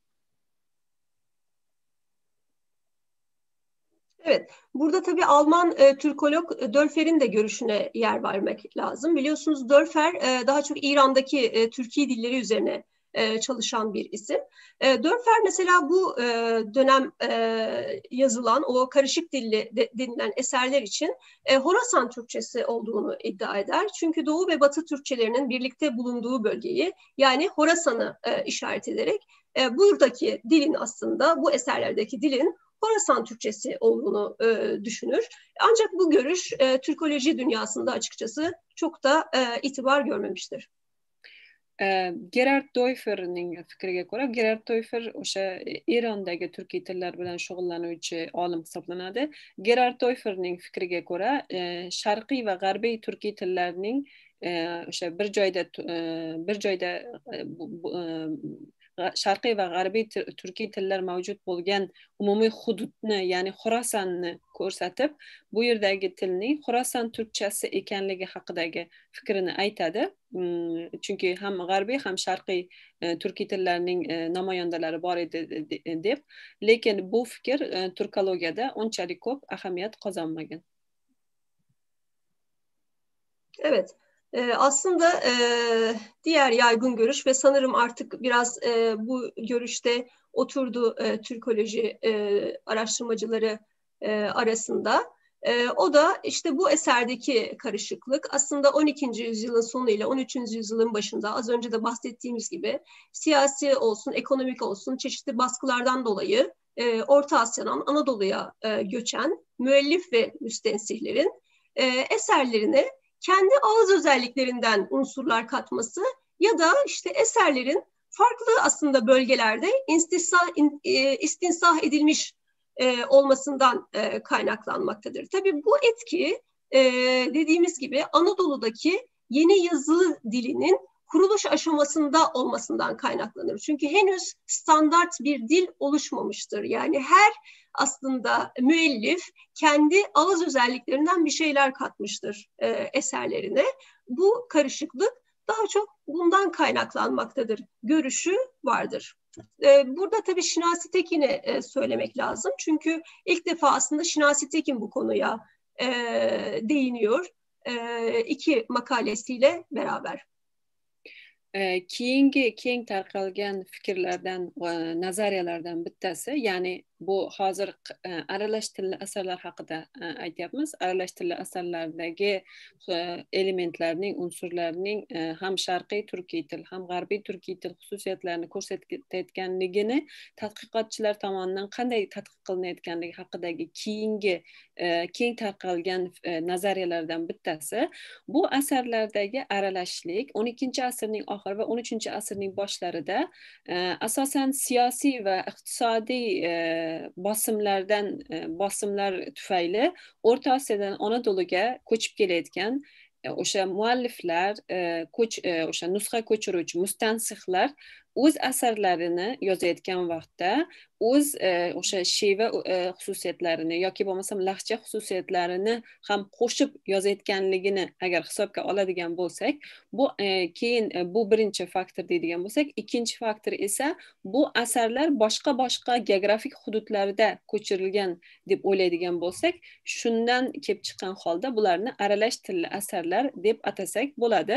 Evet, burada tabii Alman e, Türkolog Dölfer'in de görüşüne yer vermek lazım. Biliyorsunuz Dölfer e, daha çok İran'daki e, Türki dilleri üzerine e, çalışan bir isim. E, Dölfer mesela bu e, dönem e, yazılan o karışık dilli de, denilen eserler için e, Horasan Türkçesi olduğunu iddia eder. Çünkü Doğu ve Batı Türkçelerinin birlikte bulunduğu bölgeyi, yani Horasan'ı e, işaret ederek e, buradaki dilin aslında bu eserlerdeki dilin Horasan Türkçesi olduğunu e, düşünür. Ancak bu görüş e, Türkoloji dünyasında açıkçası çok da e, itibar görmemiştir. Gerard Döyferning fikriga ko'ra, Gerard Döyfer o'sha Irondagi turkiy tillar bilan shug'ullanuvchi olim hisoblanadi. Gerard Döyferning fikriga ko'ra, sharqiy va g'arbiy turkiy tillarning o'sha bir joyda bir joyda sharqiy va g'arbiy turkiy tillar mavjud bo'lgan umumiy hududni, ya'ni Xorasonni ko'rsatib, bu yerdagi tilning Xorasan turkchasi ekanligi haqidagi fikrini aytadi. Chunki ham g'arbiy ham sharqiy turkiy tillarning namoyandalari bor edi deb, lekin bu fikr turkologiyada unchalik ko'p ahamiyat qozonmagan. Evet. Ee, aslında e, diğer yaygın görüş ve sanırım artık biraz e, bu görüşte oturdu e, Türkoloji e, araştırmacıları e, arasında. E, o da işte bu eserdeki karışıklık aslında on ikinci yüzyılın sonu ile on üçüncü yüzyılın başında az önce de bahsettiğimiz gibi siyasi olsun, ekonomik olsun çeşitli baskılardan dolayı e, Orta Asya'dan Anadolu'ya e, göçen müellif ve müstensihlerin e, eserlerine kendi ağız özelliklerinden unsurlar katması ya da işte eserlerin farklı aslında bölgelerde istinsah, istinsah edilmiş e, olmasından e, kaynaklanmaktadır. Tabii bu etki e, dediğimiz gibi Anadolu'daki yeni yazılı dilinin kuruluş aşamasında olmasından kaynaklanır. Çünkü henüz standart bir dil oluşmamıştır. Yani her aslında müellif kendi ağız özelliklerinden bir şeyler katmıştır e, eserlerine. Bu karışıklık daha çok bundan kaynaklanmaktadır görüşü vardır. E, burada tabii Şinasi Tekin'i e, söylemek lazım. Çünkü ilk defa aslında Şinasi Tekin bu konuya e, değiniyor. E, iki makalesiyle beraber. Keyingi keng tarqalgan fikrlardan, nazariyalardan bittasi, ya'ni bu hozir aralash tilli asarlar haqida aytyapmiz. Aralash tilli asarlardagi elementlarning, unsurlarning ham sharqiy turkiy til, ham g'arbiy turkiy til xususiyatlarini ko'rsatayotganligini tadqiqotchilar tomonidan qanday tadqiq qilinayotganligi haqidagi keyingi keng tarqalgan nazariyalardan bittasi bu asarlardagi aralashlik o'n ikkinchi asrning oxiri va o'n uchinchi asrning boshlarida asosan siyosiy va iqtisodiy bosimlardan bosimlar tufayli O'rta Osiyodan Anadoluga ko'chib kelayotgan o'sha mualliflar, o'sha nusxa ko'chiruvchi mustansihlar o'z asarlarini yozayotgan vaqtda o'z o'sha sheva xususiyatlarini yoki bo'lmasam lahja xususiyatlarini ham qo'shib yozayotganligini agar hisobga oladigan bo'lsak, bu keyin bu birinchi faktor deydigan bo'lsak, ikkinchi faktor esa bu asarlar boshqa boshqa geografik hududlarda ko'chirilgan deb o'ylaydigan bo'lsak, shundan kelib chiqqan holda bularni aralash tilli asarlar deb atasak bo'ladi.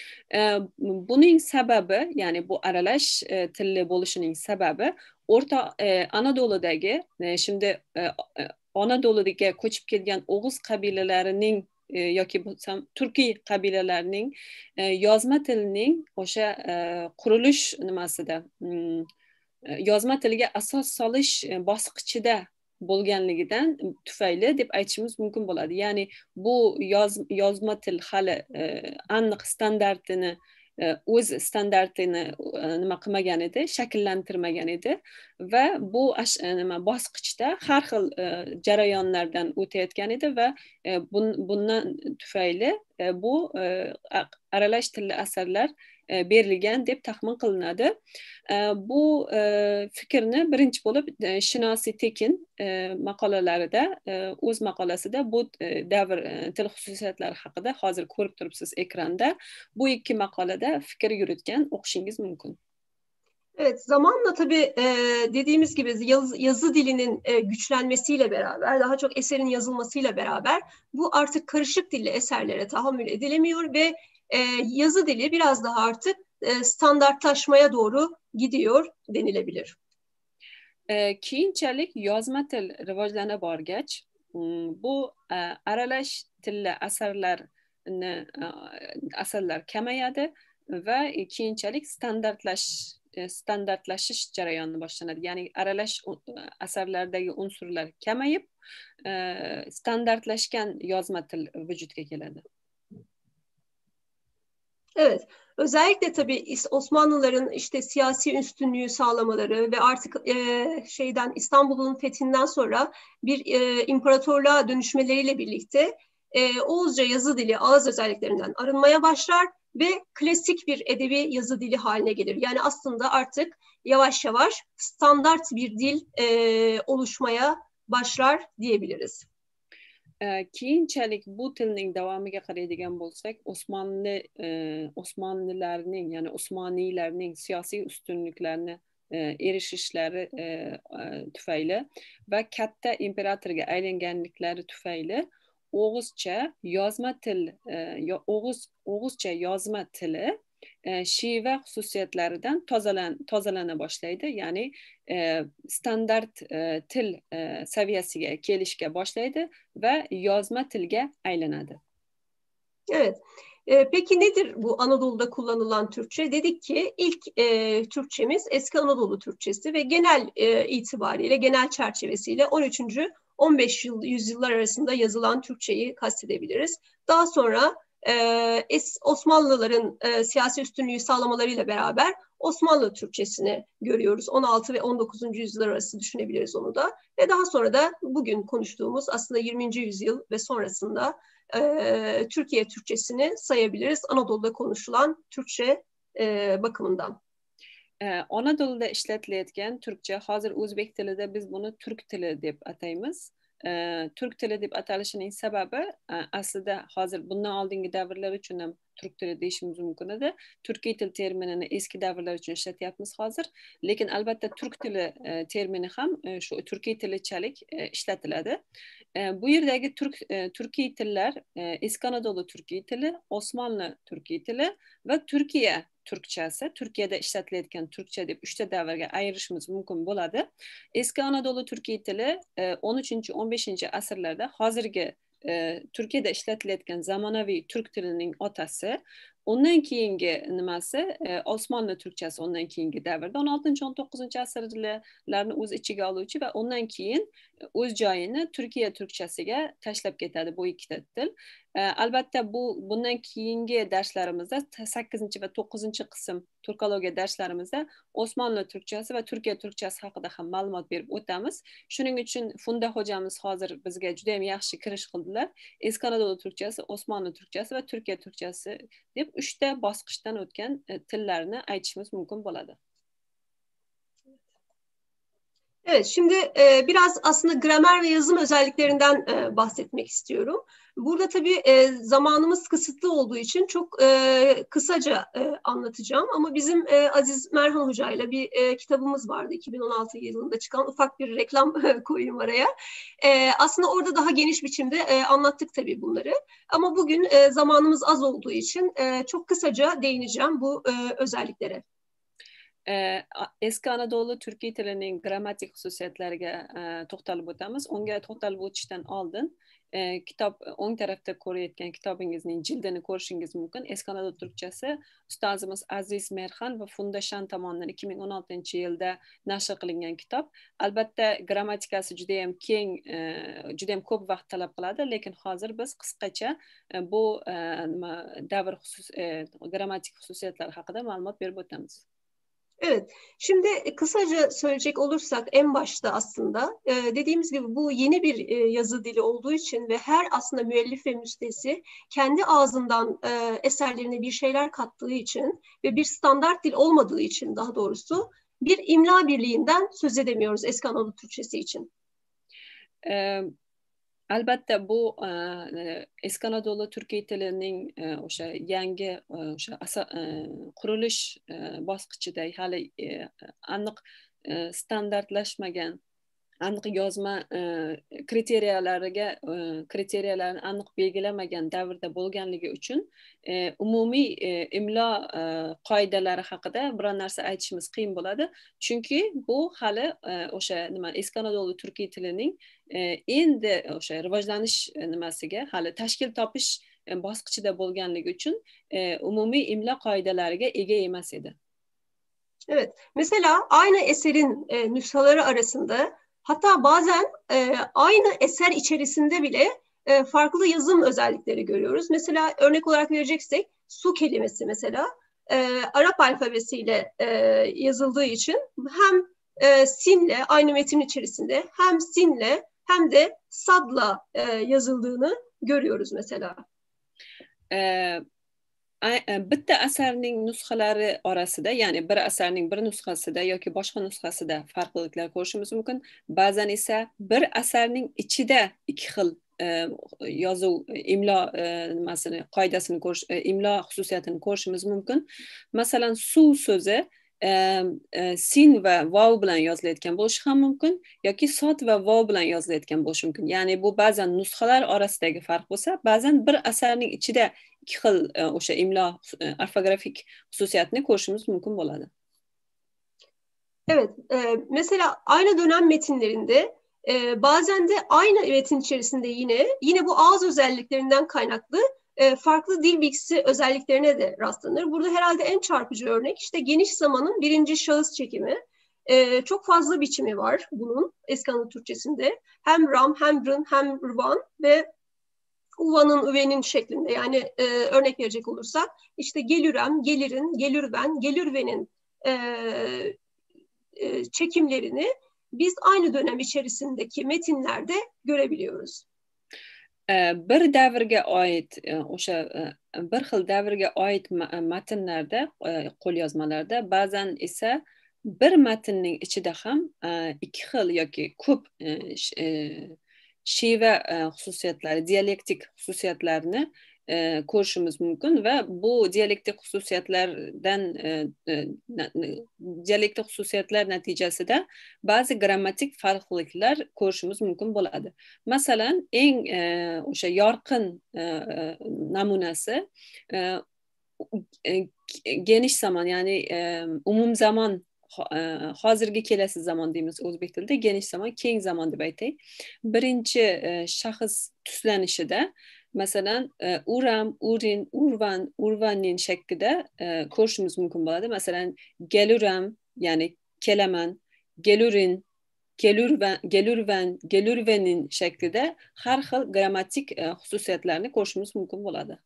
Buning sababi, ya'ni bu aralash tilli bo'lishining sababi O'rta Anadolu'dagi, şimdi Anadolu'ga ko'chib kelgan O'g'iz qabilalarining yoki bo'lsam turkiy qabilalarining yozma tilining o'sha qurilish nimasida, yozma tilga asos solish bosqichida bo'lganligidan tufayli deb aytishimiz mumkin bo'ladi. Ya'ni bu yoz, yozma til hali aniq standartini o'z standartini nima qilmagan edi, shakllantirmagan edi va bu nima bosqichda har xil jarayonlardan o'tayotgan edi va bundan tufayli bu aralash tilli asarlar berilgan deb taxmin qilinadi. Bu fikrni birinchi bo'lib Şinasi Tekin maqolalarida, o'z maqolasida bu davr til xususiyatlari haqida hozir ko'rib turibsiz ekranda. Bu ikki maqolada fikr yuritgan o'qishingiz mumkin. Evet, zamanla tabii e, dediğimiz gibi yaz, yazı dilinin e, güçlenmesiyle beraber, daha çok eserin yazılmasıyla beraber bu artık karışık dilli eserlere tahammül edilemiyor ve e, yazı dili biraz daha artık e, standartlaşmaya doğru gidiyor denilebilir. E, keyinchalik yozma til rivojlana borgach, bu e, aralash tilli asarlarni asarlar kamayadi va keyinchalik standartlash standartlashish jarayoni boshlanadi. Ya'ni aralash asarlardagi unsurlar kamayib, standartlashgan yozma til vücutga keladi. Evet, özellikle tabii Osmanlıların işte siyasi üstünlüğü sağlamaları ve artık e, şeyden İstanbul'un fethinden sonra bir e, imparatorluğa dönüşmeleriyle birlikte e, Oğuzca yazı dili ağız özelliklerinden arınmaya başlar ve klasik bir edebi yazı dili haline gelir. Yani aslında artık yavaş yavaş standart bir dil e, oluşmaya başlar diyebiliriz. Keyinchalik bu tilning davomiga qaraydigan bo'lsak, Osmanlı e, Osmanlılarning, ya'ni Usmoniylarning siyosiy ustunliklarini e, erishishlari e, e, tufayli va katta imperatorga aylanganliklari tufayli O'g'izcha yozma til, e, O'g'iz O'g'izcha yozma tili e, Shiva xususiyatlaridan tozalan tozalana boshlaydi, ya'ni e, standart e, til e, saviyasiga kelishga boshlaydi ve yozma tilga aylanadi. Evet. E, peki nedir bu Anadolu'da kullanılan Türkçe? Dedik ki ilk e, Türkçemiz Eski Anadolu Türkçesi ve genel e, itibariyle, genel çerçevesiyle on üçüncü on beşinci yüzyıllar arasında yazılan Türkçeyi kastedebiliriz. Daha sonra e, Osmanlıların e, siyasi üstünlüğü sağlamalarıyla beraber Osmanlı Türkçesini görüyoruz. on altı ve on dokuzuncu yüzyıllar arası düşünebiliriz onu da. Ve daha sonra da bugün konuştuğumuz aslında yirminci yüzyıl ve sonrasında e, Türkiye Türkçesini sayabiliriz. Anadolu'da konuşulan Türkçe e, bakımından. Ee, Anadolu'da ishlatilayotgan Türkçe, hozir o'zbek tilida biz bunu Türk tili deb ataymiz. Ee, Türk tili deb atalishining sababi aslida hozir bundan oldingi davrlar uchun ham Türk tili deyishimiz mumkin edi. Turkiy til terminini eski davrlar uchun ishlatyapmiz hozir. Lekin albatta Türk tili e, termini ham e, shu turkiy tilichalik e, ishlatiladi. E, bu yerdagi Türk e, turkiy tillar e, Eski Anadolu turkiy tili, Osmanlı turkiy tili ve Türkiye Türkçesi, Türkiye'de ishlatilayotgan Türkçe deb uchta davrga ayirishimiz mumkin bo'ladi. Eski Anadolu turkiy tili on uchinchi o'n beshinchi asrlarda hozirgi e, Türkiye'de ishlatilayotgan zamonaviy turk tilining otasi. Ondan keyingi nimasi e, Osmanlı Türkçesi ondan keyingi davrda on oltinchi o'n to'qqizinchi asrlarni o'z ichiga oluvchi va ondan keyin o'z joyini Türkiye Türkçesiga tashlab ketadi bu ikkita til. E, albatta bu bundan keyingi darslarimizda sakkizinchi va to'qqizinchi qism turkologiya darslarimizda Osmanlı Türkçesi va Türkiye Türkçesi haqida ham ma'lumot berib o'tamiz. Shuning uchun Funda hojamiz hozir bizga juda ham yaxshi kirish qildilar. Eski Anadolu Türkçesi, Osmanlı Türkçesi va Türkiye Türkçesi deb uchta bosqichdan o'tgan e, tillarni aytishimiz mumkin bo'ladi. Evet, şimdi e, biraz aslında gramer ve yazım özelliklerinden e, bahsetmek istiyorum. Burada tabii e, zamanımız kısıtlı olduğu için çok e, kısaca e, anlatacağım. Ama bizim e, Aziz Merhan Hoca ile bir e, kitabımız vardı. iki bin on altı yılında çıkan, ufak bir reklam koyayım araya. E, aslında orada daha geniş biçimde e, anlattık tabii bunları. Ama bugün e, zamanımız az olduğu için e, çok kısaca değineceğim bu e, özelliklere. Eski Anadolu turkiy tilining grammatik xususiyatlariga e, to'xtalib o'tamiz. Unga to'xtalib o'tishdan oldin e, kitob o'ng tarafda ko'rayotgan kitobingizning jildini ko'rishingiz mumkin. Eski Anadolu Turkchasi ustozimiz Aziz Merhan va Funda Shan tomonidan ikki ming o'n oltinchi yilda nashr qilingan kitob. Albatta grammatikasi juda ham keng, e, juda ham ko'p vaqt talab qiladi, lekin hozir biz qisqacha e, bu e, davr xusus, e, grammatik xususiyatlari haqida ma'lumot berib o'tamiz. Evet, şimdi kısaca söyleyecek olursak en başta aslında e, dediğimiz gibi bu yeni bir e, yazı dili olduğu için ve her aslında müellif ve müstesi kendi ağzından e, eserlerine bir şeyler kattığı için ve bir standart dil olmadığı için daha doğrusu bir imla birliğinden söz edemiyoruz Eski Anadolu Türkçesi için. Evet. Albatta bu e, Eski Anadolu turkiy tilining e, o'sha yangi o'sha e, qurilish e, bosqichida hali e, aniq e, standartlashmagan, aniq yozma e, kriteriyalarga e, kriteriyalarni aniq belgilamagan davrda bo'lganligi uchun e, umumiy e, imlo e, qoidalari haqida biror narsa aytishimiz qiyin bo'ladi. Chunki bu hali e, o'sha nima Eski Anadolu turkiy tilining e, endi o'sha rivojlanish nimasiga hali tashkil topish e, bosqichida bo'lganligi uchun e, umumiy imlo qoidalariga ega emas edi. Evet, mesela aynı eserin e, nüshaları arasında, hatta bazen e, aynı eser içerisinde bile e, farklı yazım özellikleri görüyoruz. Mesela örnek olarak vereceksek su kelimesi mesela e, Arap alfabesiyle e, yazıldığı için hem e, sinle aynı metin içerisinde hem sinle hem de sadla e, yazıldığını görüyoruz mesela. Evet. bitta asarning nusxalari orasida, ya'ni bir asarning bir nusxasida yoki boshqa nusxasida farqliliklar ko'rishimiz mumkin. Ba'zan esa bir asarning ichida ikki xil yozuv imlo nimasini qoidasini ko'rish, imlo xususiyatini ko'rishimiz mumkin. Masalan, suv so'zi sin va vov bilan yozilayotgan bo'lishi ham mumkin yoki sot va vov bilan yozilayotgan bo'lishi mumkin. Ya'ni bu ba'zan nusxalar orasidagi farq bo'lsa, ba'zan bir asarning ichida ikki xil o'sha imlo orfografik xususiyatini ko'rishimiz mumkin bo'ladi. Evet, e, mesela aynı dönem metinlerinde e, bazen de aynı metin içerisinde yine yine bu ağız özelliklerinden kaynaklı e, farklı dil bilgisi özelliklerine de rastlanır. Burada herhalde en çarpıcı örnek işte geniş zamanın birinci şahıs çekimi. E, çok fazla biçimi var bunun eski Anadolu Türkçesinde. Hem ram, hem rın, hem rvan ve uvanın, üvenin şeklinde. Yani e, örnek verecek olursak işte gelürem, gelirin, gelürven, gelürvenin e, e, çekimlerini biz aynı dönem içerisindeki metinlerde görebiliyoruz. Bir davrga oid o'sha bir xil davrga oid matnlarda, qo'lyozmalarda ba'zan esa bir matnning ichida ham ikki xil yoki ko'p sheva xususiyatlari, dialektik xususiyatlarni ko'rishimiz mumkin va bu dialektik xususiyatlardan dialektik xususiyatlar natijasida ba'zi grammatik farqliliklar ko'rishimiz mumkin bo'ladi. Masalan, eng o'sha yorqin namunasi genish zamon, ya'ni umum zamon, hozirgi kelasi zamon deymiz o'zbek tilida, genish zamon, keng zamon deb aytay. Birinchi shaxs tuslanishida masalan uram, urin, urvan, urvanning shaklida ko'rishimiz mumkin bo'ladi. Masalan, geluram, ya'ni kelaman, gelurin, gelurvan, gelurvan, gelurvenin shaklida har xil grammatik xususiyatlarni ko'rishimiz mumkin bo'ladi.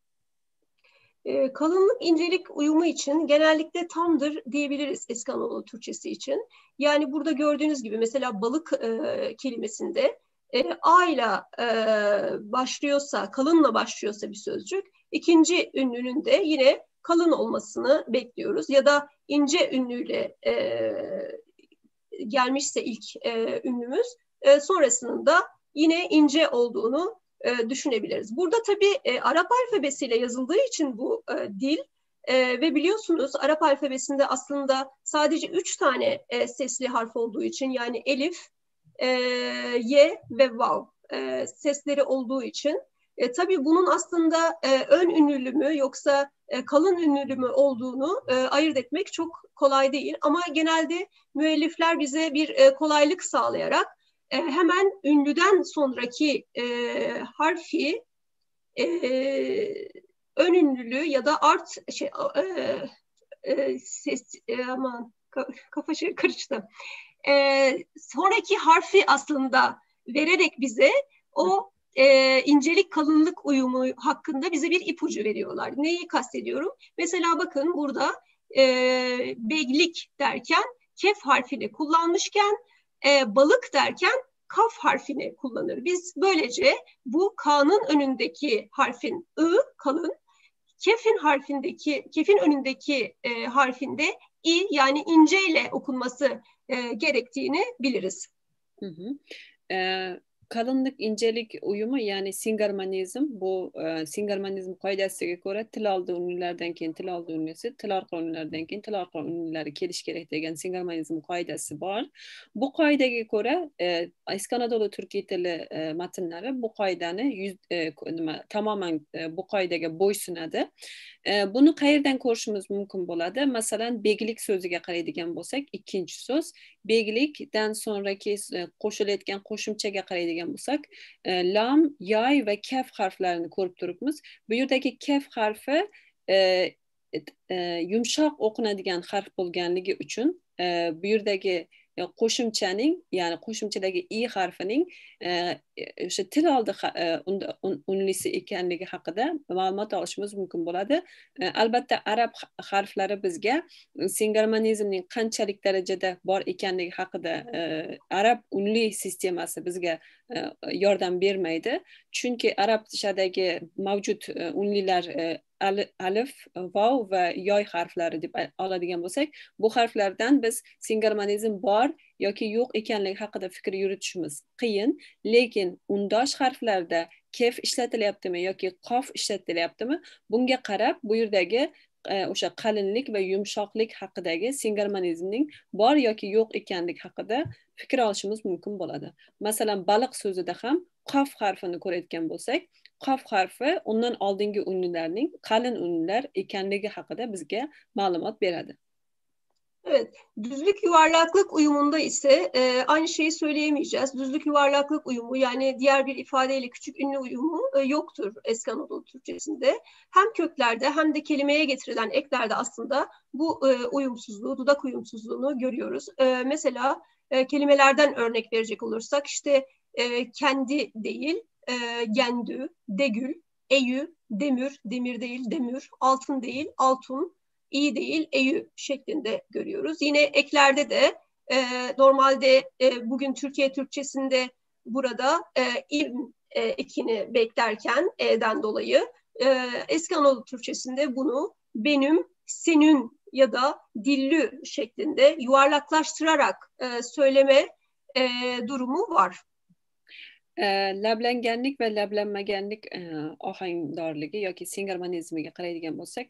E, kalınlık incelik uyumu için genellikle tamdır diyebiliriz eski Anadolu Türkçesi için. Yani burada gördüğünüz gibi mesela balık e, kelimesinde e, A ile e, başlıyorsa, kalınla başlıyorsa bir sözcük, ikinci ünlünün de yine kalın olmasını bekliyoruz. Ya da ince ünlüyle e, gelmişse ilk e, ünlümüz, e, sonrasının da yine ince olduğunu e, düşünebiliriz. Burada tabii e, Arap alfabesiyle yazıldığı için bu e, dil e, ve biliyorsunuz Arap alfabesinde aslında sadece üç tane e, sesli harf olduğu için, yani elif, e, ye ve vav e, sesleri olduğu için e, tabii bunun aslında e, ön ünlülü mü yoksa e, kalın ünlülü mü olduğunu e, ayırt etmek çok kolay değil. Ama genelde müellifler bize bir e, kolaylık sağlayarak e, hemen ünlüden sonraki e, harfi e, ön ünlülü ya da art şey e, e, ses e, aman kafa şey karıştı. E, sonraki harfi aslında vererek bize o e, incelik kalınlık uyumu hakkında bize bir ipucu veriyorlar. Neyi kastediyorum? Mesela bakın burada e, beglik derken kef harfini kullanmışken e, balık derken kaf harfini kullanır. Biz böylece bu K'nın önündeki harfin ı kalın, kefin harfindeki kefin önündeki e, harfinde i yani ince ile okunması e, gerektiğini biliriz. Hı hı. Ee, kalınlık incelik uyumu, yani singarmonizm, bu e, singarmonizm qoidasiga ko'ra til oldi unlilardan keyin til oldi unlisi, til orqa unlilardan keyin til orqa unlilari kelish kerak degan singarmonizm qoidasi bor. Bu qoidaga ko'ra e, eski Anadolu turkiy tili e, matnlari bu qoidani yüz, e, nima, tamoman e, bu qoidaga bo'ysunadi. E, buni qayerdan ko'rishimiz mumkin bo'ladi? Masalan, beglik so'ziga qaraydigan bo'lsak, ikkinchi so'z, beglikdan sonraki e, qo'shilayotgan qo'shimchaga qaraydigan bo'lsak, e, lam, yoy va kaf harflarini ko'rib turibmiz. Bu yerdagi kaf harfi e, e, yumshoq o'qinadigan harf bo'lganligi uchun e, bu yerdagi qo'shimchaning, ya'ni qo'shimchadagi i harfining o'sha til oldi unlisi ekanligi haqida ma'lumot olishimiz mumkin bo'ladi. Albatta arab harflari bizga singarmonizmning qanchalik darajada bor ekanligi haqida arab unli sistemasi bizga yordam bermaydi. Chunki arabchadagi mavjud unlilar alif, vav va yoy harflari deb oladigan bo'lsak, bu harflardan biz singarmonizm bor yoki yo'q ekanligi haqida fikr yuritishimiz qiyin, lekin undosh harflarda kef ishlatilyaptimi yoki qof ishlatilyaptimi, bunga qarab bu yerdagi o'sha qalinlik va yumshoqlik haqidagi singarmonizmning bor yoki yo'q ekanligi haqida fikr olishimiz mumkin bo'ladi. Masalan, baliq so'zida ham qof harfini ko'rayotgan bo'lsak, qof harfi undan oldingi unlilarning qalin unlilar ekanligi haqida bizga ma'lumot beradi. Evet, düzlük yuvarlaklık uyumunda ise e, aynı şeyi söyleyemeyeceğiz. Düzlük yuvarlaklık uyumu, yani diğer bir ifadeyle küçük ünlü uyumu e, yoktur eski Anadolu Türkçesinde. Hem köklerde hem de kelimeye getirilen eklerde aslında bu e, uyumsuzluğu, dudak uyumsuzluğunu görüyoruz. E, mesela e, kelimelerden örnek verecek olursak işte e, kendi değil, e, gendü, degül, eyü, demir, demir değil, demir, altın değil, altun, iyi değil, eyü şeklinde görüyoruz. Yine eklerde de e, normalde e, bugün Türkiye Türkçesinde burada e, im e, ekini beklerken e'den dolayı e, eski Anadolu Türkçesinde bunu benim, senin ya da dillü şeklinde yuvarlaklaştırarak e, söyleme e, durumu var. Lablanganlik va lablanmaganlik ohangdorligi yoki singarmonizmiga qaraydigan bo'lsak,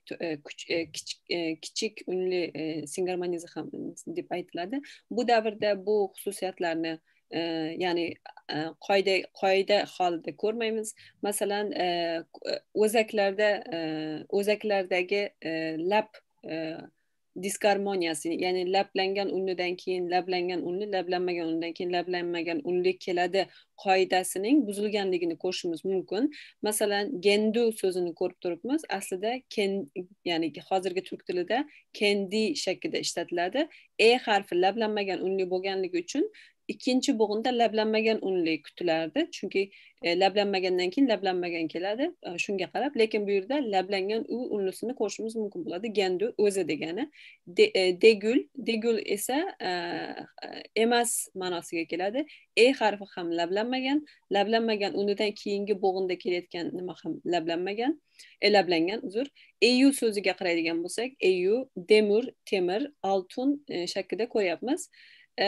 kichik unli singarmonizm ham deb aytiladi. Bu davrda bu xususiyatlarni ya'ni qoida qoida holida ko'rmaymiz. Masalan, o'zaklarda o'zaklardagi lab disgarmoniyasi, ya'ni lablangan unlidan keyin lablangan unli, lablanmagan unlidan keyin lablanmagan unli keladi qoidasining buzilganligini ko'rishimiz mumkin. Masalan, gendu so'zini ko'rib turibmiz. Aslida ken, ya'ni hozirgi turk tilida kendi shaklida ishlatiladi. E harfi lablanmagan unli bo'lganligi uchun ikkinchi bo'g'inda lablanmagan unli kutilardi. Chunki e, lablanmagandan keyin lablanmagan keladi. E, shunga qarab, lekin bu yerda lablangan u unlisini ko'rishimiz mumkin bo'ladi. Gendu o'zi degani. De, e, degul, degul esa e, emas ma'nosiga keladi. E harfi ham lablanmagan, lablanmagan undan keyingi bo'g'inda kelayotgan nima ham lablanmagan, e, lablangan, uzr. Eyu so'ziga qaraydigan bo'lsak, eyu, demir, temir, altun e, shaklida ko'ryapmiz. E,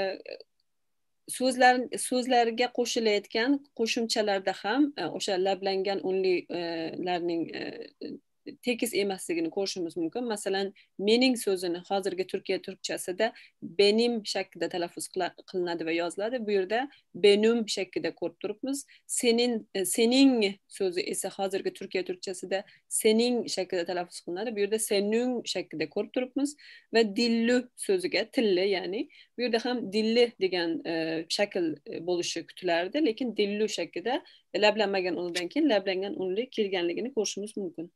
so'zlar so'zlarga qo'shilayotgan qo'shimchalarda ham o'sha lablangan unlilarning tekis emasligini ko'rishimiz mumkin. Masalan, mening so'zini hozirgi Turkiya turkchasida benim shaklida talaffuz qilinadi va yoziladi. Bu yerda benim shaklida ko'rib turibmiz. Senin sening so'zi esa hozirgi Turkiya turkchasida sening shaklida talaffuz qilinadi. Bu yerda sening shaklida ko'rib turibmiz va dilli so'ziga tilli, ya'ni bu yerda ham dilli degan e, shakl bo'lishi kutilardi, lekin dilli shaklida lablanmagan undan keyin lablangan unli kelganligini ko'rishimiz mumkin.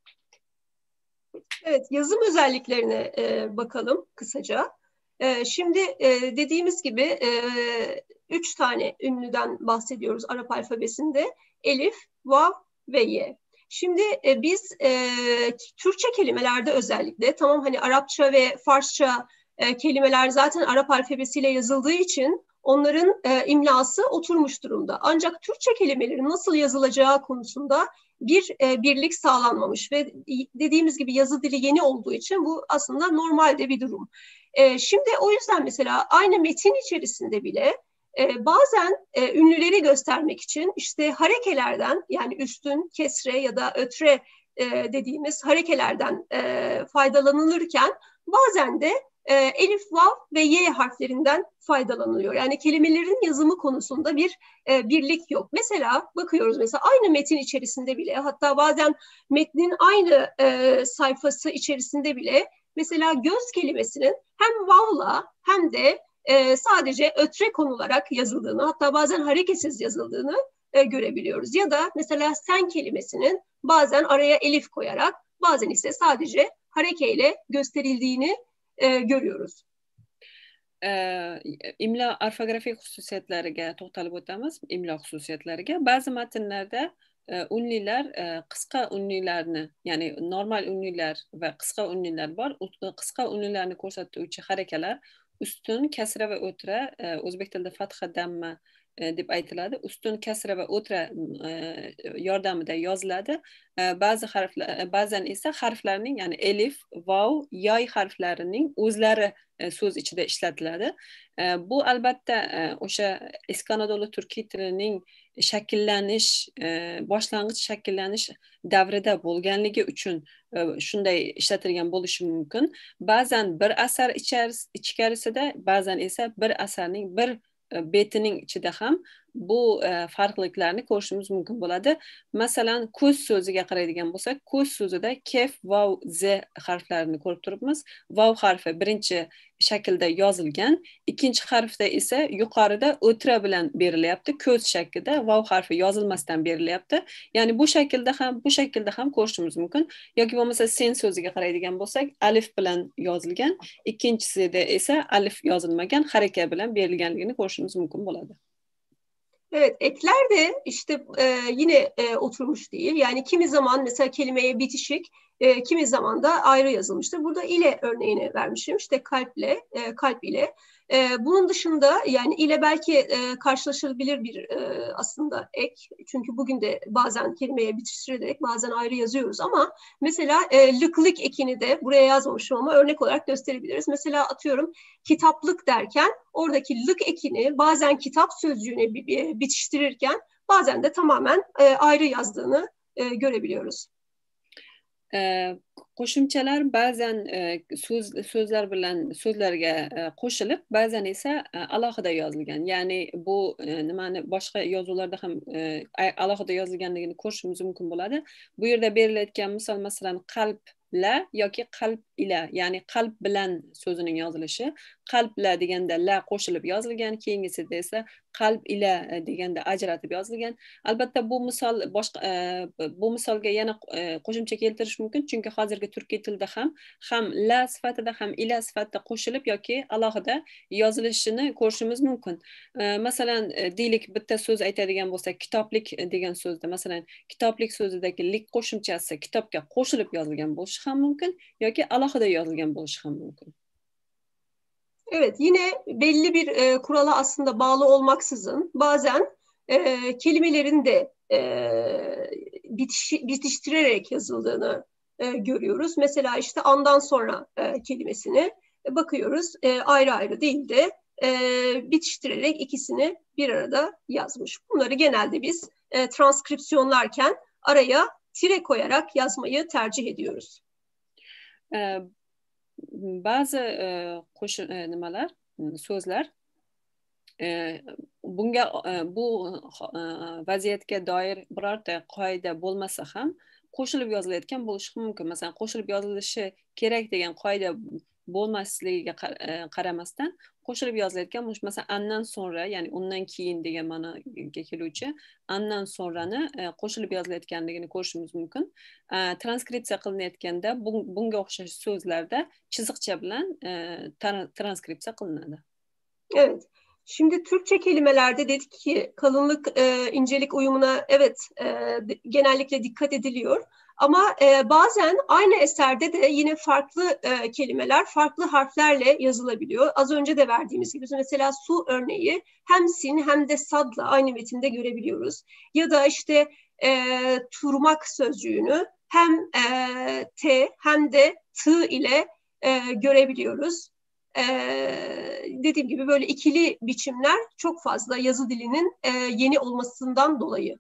Evet, yazım özelliklerine e, bakalım kısaca. E, şimdi e, dediğimiz gibi e, üç tane ünlüden bahsediyoruz Arap alfabesinde. Elif, vav ve ye. Şimdi e, biz e, Türkçe kelimelerde özellikle, tamam hani Arapça ve Farsça e, kelimeler zaten Arap alfabesiyle yazıldığı için onların e, imlası oturmuş durumda. Ancak Türkçe kelimelerin nasıl yazılacağı konusunda bir e, birlik sağlanmamış ve dediğimiz gibi yazı dili yeni olduğu için bu aslında normalde bir durum. E, şimdi o yüzden mesela aynı metin içerisinde bile e, bazen e, ünlüleri göstermek için işte harekelerden, yani üstün, kesre ya da ötre e, dediğimiz harekelerden e, faydalanılırken bazen de e, elif, vav ve ye harflerinden faydalanılıyor. Yani kelimelerin yazımı konusunda bir e, birlik yok. Mesela bakıyoruz, mesela aynı metin içerisinde bile, hatta bazen metnin aynı e, sayfası içerisinde bile mesela göz kelimesinin hem vavla hem de e, sadece ötre konularak yazıldığını, hatta bazen hareketsiz yazıldığını e, görebiliyoruz. Ya da mesela sen kelimesinin bazen araya elif koyarak, bazen ise sadece harekeyle gösterildiğini e, görüyoruz. İmla orfografik xususiyatlariga to'xtalib o'tamiz. İmla xususiyatlariga. Ba'zi matnlarda unlilar, qisqa unlilarni, ya'ni normal unlilar va qisqa unlilar bor. Qisqa unlilarni ko'rsatuvchi harakalar ustun, kasra va o'tra, o'zbek tilida fatha, damma deb aytiladi. Ustun kasra va o'tra yordamida yoziladi. Ba'zi harflar, ba'zan esa harflarning, ya'ni elif, vav, yoy harflarining o'zlari so'z ichida ishlatiladi. Bu albatta o'sha eski anadolu turkiy tilining shakllanish, boshlang'ich shakllanish davrida bo'lganligi uchun shunday ishlatilgan bo'lishi mumkin. Ba'zan bir asar ichkarisida, ba'zan esa bir asarning bir betining ichida ham bu farqliliklarni ko'rishimiz mumkin bo'ladi. Masalan, ko'z so'ziga qaraydigan bo'lsak, ko'z so'zida kef, vav, z harflarini ko'rib turibmiz. Vav harfi birinchi shaklda yozilgan, ikkinchi harfda esa yuqorida o'tra bilan berilyapti. Ko'z shaklida vav harfi yozilmasdan berilyapti. Ya'ni bu shaklda ham bu shaklda ham ko'rishimiz mumkin. Yoki bo'lmasa sen so'ziga qaraydigan bo'lsak, alif bilan yozilgan, ikkinchisida esa alif yozilmagan, haraka bilan berilganligini ko'rishimiz mumkin bo'ladi. Evet, ekler de işte e, yine e, oturmuş değil. Yani kimi zaman mesela kelimeye bitişik, e, kimi zaman da ayrı yazılmıştır. Burada ile örneğini vermişim. İşte kalple, e, kalp ile. E, bunun dışında yani ile belki e, karşılaşılabilir bir e, aslında ek. Çünkü bugün de bazen kelimeye bitiştirerek bazen ayrı yazıyoruz ama mesela e, lıklık ekini de buraya yazmamışım ama örnek olarak gösterebiliriz. Mesela atıyorum kitaplık derken oradaki lık ekini bazen kitap sözcüğüne bitiştirirken bazen de tamamen e, ayrı yazdığını e, görebiliyoruz. Qo'shimchalar ba'zan so'z so'zlar bilan so'zlarga qo'shilib, ba'zan esa alohida yozilgan. Ya'ni bu nimani boshqa yozuvlarda ham alohida yozilganligini ko'rishimiz mumkin bo'ladi. Bu yerda berilayotgan misol, masalan, qalb la yoki qalb ila, ya'ni qalb bilan so'zining yozilishi. Qalb la deganda la qo'shilib yozilgan, keyingisida esa qalb ila deganda ajratib yozilgan. Albatta bu misol boshqa bu misolga yana qo'shimcha keltirish mumkin, chunki hozirgi turkiy tilda ham ham la sifatida ham ila sifatida qo'shilib yoki alohida yozilishini ko'rishimiz mumkin. Masalan, deylik bitta so'z aytadigan bo'lsak, kitoblik degan so'zda, masalan, kitoblik so'zidagi lik qo'shimchasi kitobga qo'shilib yozilgan bo'lishi ham mumkin yoki alohida yozilgan bo'lishi ham mumkin. Evet, yine belli bir e, kurala aslında bağlı olmaksızın bazen e, kelimelerin de e, bitiş, bitiştirerek yazıldığını e, görüyoruz. Mesela işte andan sonra e, kelimesine bakıyoruz, e, ayrı ayrı değil de e, bitiştirerek ikisini bir arada yazmış. Bunları genelde biz e, transkripsiyonlarken araya tire koyarak yazmayı tercih ediyoruz. Evet. Ba'zi qo'shin nimalar, so'zlar bunga bu vaziyatga doir birorta qoida bo'lmasa ham qo'shilib yozilayotgan bo'lishi mumkin. Masalan, qo'shilib yozilishi kerak degan qoida bo'lmasligiga qaramasdan qo'shilib yozilayotgan bo'lishi, masalan, andan sonra, ya'ni undan keyin degan ma'noga keluvchi andan sonrani qo'shilib yozilayotganligini ko'rishimiz mumkin. Transkripsiya qilinayotganda bunga o'xshash so'zlarda chiziqcha bilan transkripsiya qilinadi. Evet. Şimdi Türkçe kelimelerde dedik ki kalınlık, e, incelik uyumuna evet e, genellikle dikkat ediliyor. Ama e, bazen aynı eserde de yine farklı e, kelimeler farklı harflerle yazılabiliyor. Az önce de verdiğimiz gibi mesela su örneği hem sin hem de sadla aynı metinde görebiliyoruz. Ya da işte e, turmak sözcüğünü hem e, t hem de t ile e, görebiliyoruz. Ee, dediğim gibi böyle ikili biçimler çok fazla yazı dilinin e, yeni olmasından dolayı.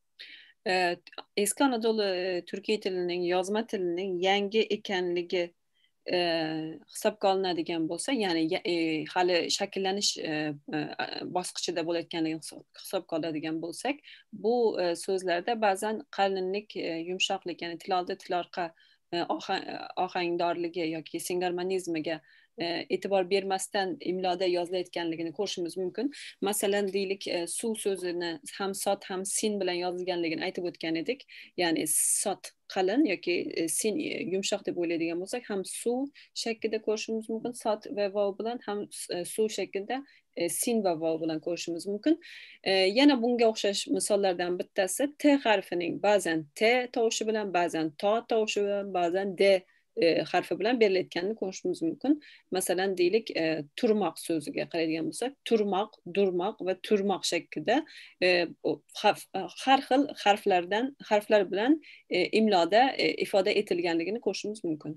Eski Anadolu Türkiye tilinin, yozma tilinin yangi ekanligi hisobga olinadigan bo'lsa, ya'ni hali shakllanish bosqichida bo'layotganligini hisobga oladigan bo'lsak, bu so'zlarda ba'zan qalinlik, yumshoqlik, ya'ni tiloldi tilorqa ohangdorligi yoki singarmonizmiga e'tibor bermasdan imloda yozilayotganligini ko'rishimiz mumkin. Masalan, deylik, suv so'zini ham sot ham sin bilan yozilganligini aytib o'tgan edik. Ya'ni sot qalin yoki sin yumshoq deb o'ylaydigan bo'lsak, ham suv shaklida ko'rishimiz mumkin, sot va vav bilan, ham suv shaklida sin va vav bilan ko'rishimiz mumkin. Yana bunga o'xshash misollardan bittasi t harfining ba'zan t tovushi bilan, ba'zan to tovushi bilan, ba'zan d e, harfi bilan berilayotganini ko'rishimiz mumkin. Masalan, deylik, e, turmoq so'ziga qaraydigan bo'lsak, turmoq, durmoq va turmoq shaklida e, harf, har xil harflardan harflar bilan e, imloda e, ifoda etilganligini ko'rishimiz mumkin.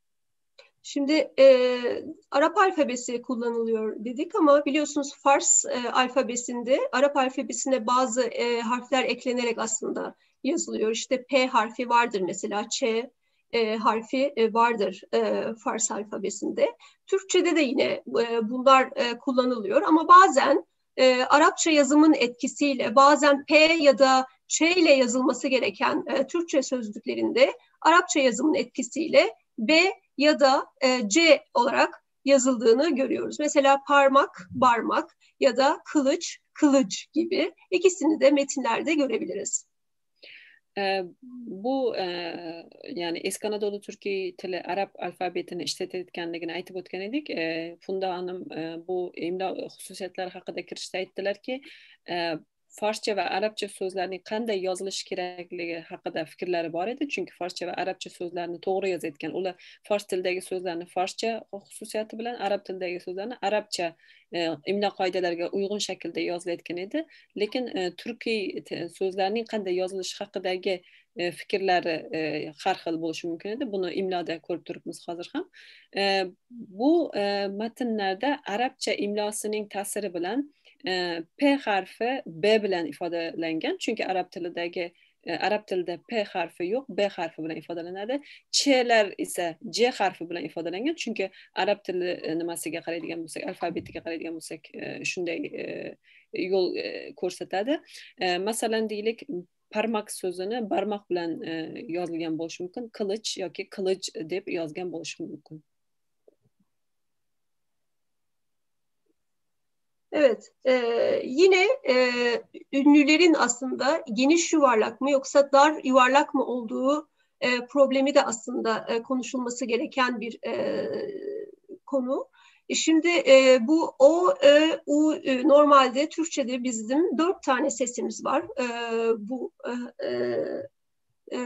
Şimdi e, Arap alfabesi kullanılıyor dedik ama biliyorsunuz Fars e, alfabesinde Arap alfabesine bazı e, harfler eklenerek aslında yazılıyor. İşte P harfi vardır mesela, Ç e, harfi e, vardır e, Fars alfabesinde. Türkçe'de de yine e, bunlar e, kullanılıyor ama bazen e, Arapça yazımın etkisiyle bazen P ya da Ç ile yazılması gereken e, Türkçe sözlüklerinde Arapça yazımın etkisiyle B ya da e, C olarak yazıldığını görüyoruz. Mesela parmak, barmak ya da kılıç, kılıç gibi ikisini de metinlerde görebiliriz. E, bu e, yani eski Anadolu Türkiye tili Arap alfabetini ishlatayotganligini aytib o'tgan edik. E, Funda Hanım e, bu imlo xususiyatlari haqida kirishda aytdilarki, e, Farsça va arabcha so'zlarning qanday yozilishi kerakligi haqida fikrlari bor edi. Chunki Farscha va arabcha so'zlarni to'g'ri yozayotgan, ular fors tilidagi so'zlarni farscha xususiyati bilan, arab tilidagi so'zlarni arabcha e, imlo qoidalariga uyg'un shaklda yozilayotgan edi. Lekin e, turkiy so'zlarning qanday yozilishi haqidagi e, fikrlari e, har xil bo'lishi mumkin edi. Buni imloda ko'rib turibmiz hozir ham. E, bu e, matnlarda arabcha imlosining ta'siri bilan P harfi B bilan ifodalangan. Chunki arab tilidagi arab tilida P harfi yo'q, B harfi bilan ifodalanadi. Ch'lar esa C harfi bilan ifodalangan. Chunki arab tili nimasiga qaraydigan bo'lsak, alfabetiga qaraydigan bo'lsak, shunday yo'l ko'rsatadi. Masalan, deylik, parmak so'zini barmoq bilan yozilgan bo'lishi mumkin, qilich yoki qilich deb yozgan bo'lishi mumkin. Evet, e, yine e, ünlülerin aslında geniş yuvarlak mı yoksa dar yuvarlak mı olduğu e, problemi de aslında e, konuşulması gereken bir e, konu. E şimdi e, bu O, Ö, U, Ü, normalde Türkçe'de bizim dört tane sesimiz var. E, bu e, e,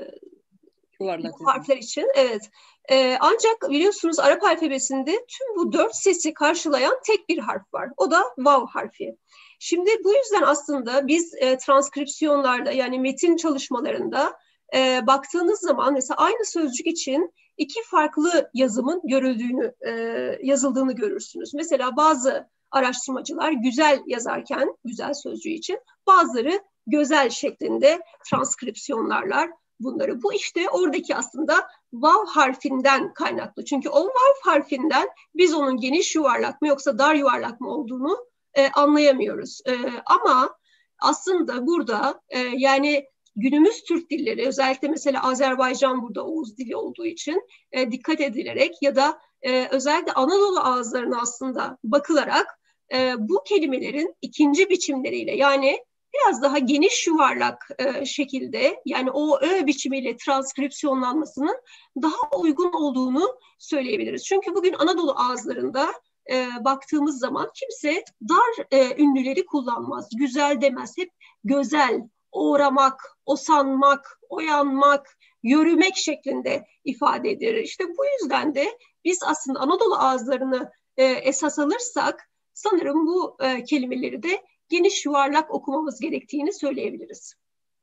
bu harfler için. Evet. Ee, ancak biliyorsunuz Arap alfabesinde tüm bu dört sesi karşılayan tek bir harf var. O da vav harfi. Şimdi bu yüzden aslında biz e, transkripsiyonlarda, yani metin çalışmalarında e, baktığınız zaman mesela aynı sözcük için iki farklı yazımın görüldüğünü, e, yazıldığını görürsünüz. Mesela bazı araştırmacılar güzel yazarken, güzel sözcüğü için, bazıları gözel şeklinde transkripsiyonlarlar bunları. Bu işte oradaki aslında vav harfinden kaynaklı. Çünkü o vav harfinden biz onun geniş yuvarlak mı yoksa dar yuvarlak mı olduğunu e, anlayamıyoruz. E, ama aslında burada e, yani günümüz Türk dilleri, özellikle mesela Azerbaycan burada Oğuz dili olduğu için e, dikkat edilerek ya da e, özellikle Anadolu ağızlarına aslında bakılarak e, bu kelimelerin ikinci biçimleriyle, yani biraz daha geniş yuvarlak e, şekilde, yani o ö biçimiyle transkripsiyonlanmasının daha uygun olduğunu söyleyebiliriz. Çünkü bugün Anadolu ağızlarında e, baktığımız zaman kimse dar e, ünlüleri kullanmaz, güzel demez. Hep gözel, uğramak, osanmak, oyanmak, yürümek şeklinde ifade edilir. İşte bu yüzden de biz aslında Anadolu ağızlarını e, esas alırsak sanırım bu e, kelimeleri de geniş yuvarlak okumamız gerektiğini söyleyebiliriz.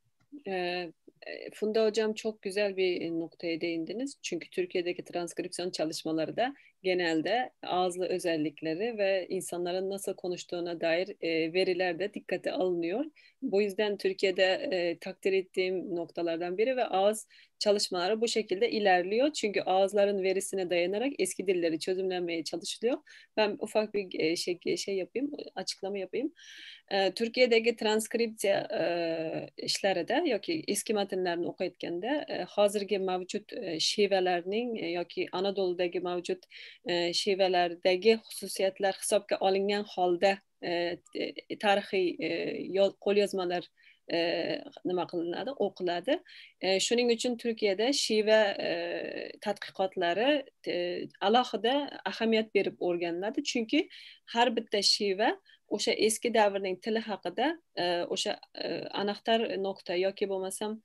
Ee, Funda Hocam çok güzel bir noktaya değindiniz. Çünkü Türkiye'deki transkripsiyon çalışmaları da genelde ağızlı özellikleri ve insanların nasıl konuştuğuna dair e, veriler de dikkate alınıyor. Bu yüzden Türkiye'de e, takdir ettiğim noktalardan biri ve ağız çalışmaları bu şekilde ilerliyor. Çünkü ağızların verisine dayanarak eski dilleri çözümlenmeye çalışılıyor. Ben ufak bir şey, şey yapayım, açıklama yapayım. E, Türkiye'deki transkripsiya e, işlerinde yoki eski metinlerini okuyotganda e, hozirgi mavjud e, shevalarning e, yoki Anadolu'dagi mavjud e, shevalardagi xususiyatlar hisobga olingan holda e, tarixiy e, qo'lyozmalar e, nima qilinadi, o'qiladi. E, shuning uchun Turkiyada sheva e, tadqiqotlari e, alohida ahamiyat berib o'rganiladi. Chunki har bitta sheva o'sha eski davrning tili haqida o'sha anahtar nokta yoki bo'lmasam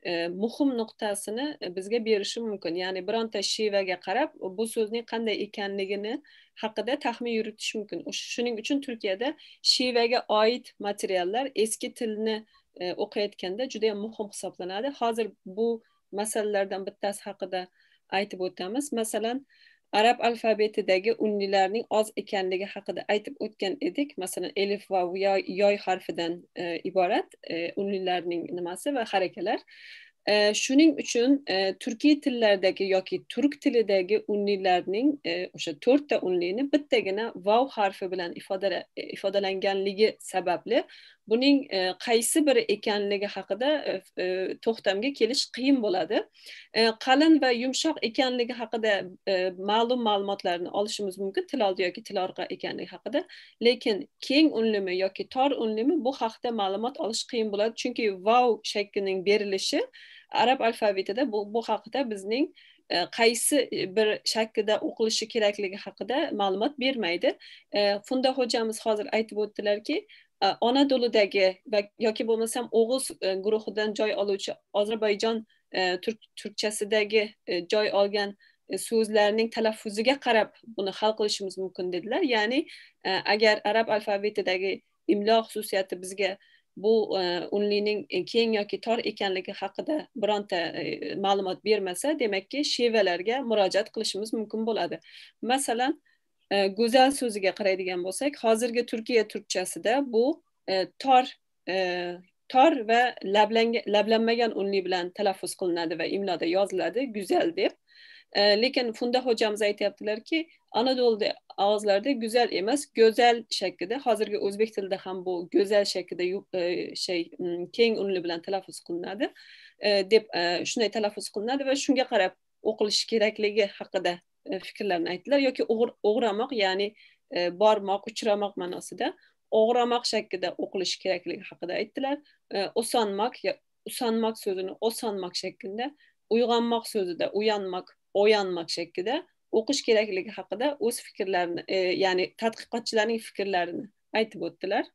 e, muhim nuqtasini bizga berishi mumkin. Ya'ni bironta shevaga qarab bu so'zning qanday ekanligini haqida taxmin yuritish mumkin. Shuning uchun Turkiyada shevaga oid materiallar eski tilni e, o'qiyotganda juda ham muhim hisoblanadi. Hozir bu masalalardan bittasi haqida aytib o'tamiz. Masalan, arab alfabetidagi unlilarning oz ekanligi haqida aytib o'tgan edik. Masalan, elif va yoy, yoy harfidan e, iborat e, unlilarning nimasi va harakalar. E, shuning uchun e, turkiy tillardagi yoki turk tilidagi unlilarning e, o'sha to'rtta unlini bittagina vav harfi bilan ifodala, ifodalanganligi sababli buning e, qaysi biri ekanligi haqida e, e, to'xtamga kelish qiyin bo'ladi. E, qalin va yumshoq ekanligi haqida e, ma'lum ma'lumotlarni olishimiz mumkin, til oldi yoki til orqa ekanligi haqida. Lekin keng unlimi yoki tor unlimi bu haqida ma'lumot olish qiyin bo'ladi, chunki vav shaklining berilishi arab alfabetida bu, bu haqida bizning e, qaysi bir shaklda o'qilishi kerakligi haqida ma'lumot bermaydi. E, Funda hojamiz hozir aytib o'tdilarki, Anadolu'dagi yoki bo'lmasam Oğuz guruhidan joy oluvchi Ozarbayjon Türk Türkçesidagi joy olgan so'zlarning talaffuziga qarab buni hal qilishimiz mumkin dedilar. Ya'ni agar arab alfabetidagi imlo xususiyati bizga bu unlining keng yoki tor ekanligi haqida bironta ma'lumot bermasa, demakki shevalarga murojaat qilishimiz mumkin bo'ladi. Masalan, go'zal so'ziga qaraydigan bo'lsak, hozirgi Turkiya turkchasida bu e, tor e, tor va lablanmagan unli bilan talaffuz qilinadi va imloda yoziladi go'zal deb. E, lekin Funda hojamiz aytyaptilarki, Anadolu og'izlarida go'zal emas, go'zal shaklida, hozirgi o'zbek tilida ham bu go'zal shaklida e, şey keng unli bilan talaffuz qilinadi e, deb e, shunday talaffuz qilinadi va shunga qarab o'qilishi kerakligi haqida fikrlarni aytdilar. Yoki o'g'ramoq, ya'ni e, bormoq, uchramoq ma'nosida o'g'ramoq shaklida o'qilishi kerakligi haqida aytdilar. E, osonmoq, usonmoq so'zini osonmoq shaklida, uyg'onmoq so'zida uyanmoq, oyanmoq shaklida o'qish kerakligi haqida o'z fikrlarini, e, ya'ni tadqiqotchilarning fikrlarini aytib o'tdilar.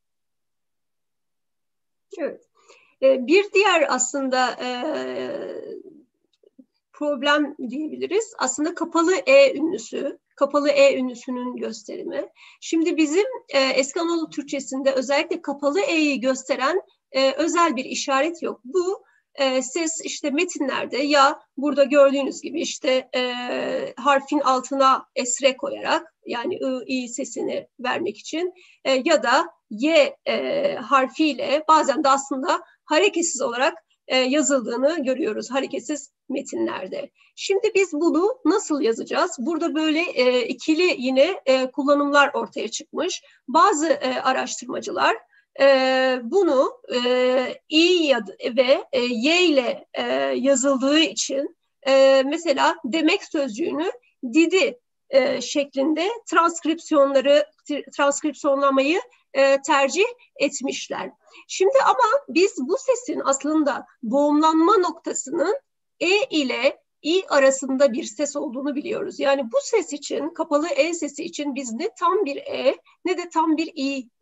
Evet. Bir diğer aslında e, problem diyebiliriz. Aslında kapalı E ünlüsü, kapalı E ünlüsünün gösterimi. Şimdi bizim e, eski Anadolu Türkçesinde özellikle kapalı E'yi gösteren e, özel bir işaret yok. Bu e, ses işte metinlerde ya burada gördüğünüz gibi işte e, harfin altına esre koyarak, yani I, I sesini vermek için e, ya da Y e, harfiyle bazen de aslında hareketsiz olarak e, yazıldığını görüyoruz hareketsiz metinlerde. Şimdi biz bunu nasıl yazacağız? Burada böyle e, ikili yine e, kullanımlar ortaya çıkmış. Bazı e, araştırmacılar e, bunu e, i ve e, y ile e, yazıldığı için e, mesela demek sözcüğünü didi e, şeklinde transkripsiyonları transkripsiyonlamayı e, tercih etmişler. Şimdi ama biz bu sesin aslında boğumlanma noktasının E ile İ arasında bir ses olduğunu biliyoruz. Yani bu ses için, kapalı E sesi için biz ne tam bir E ne de tam bir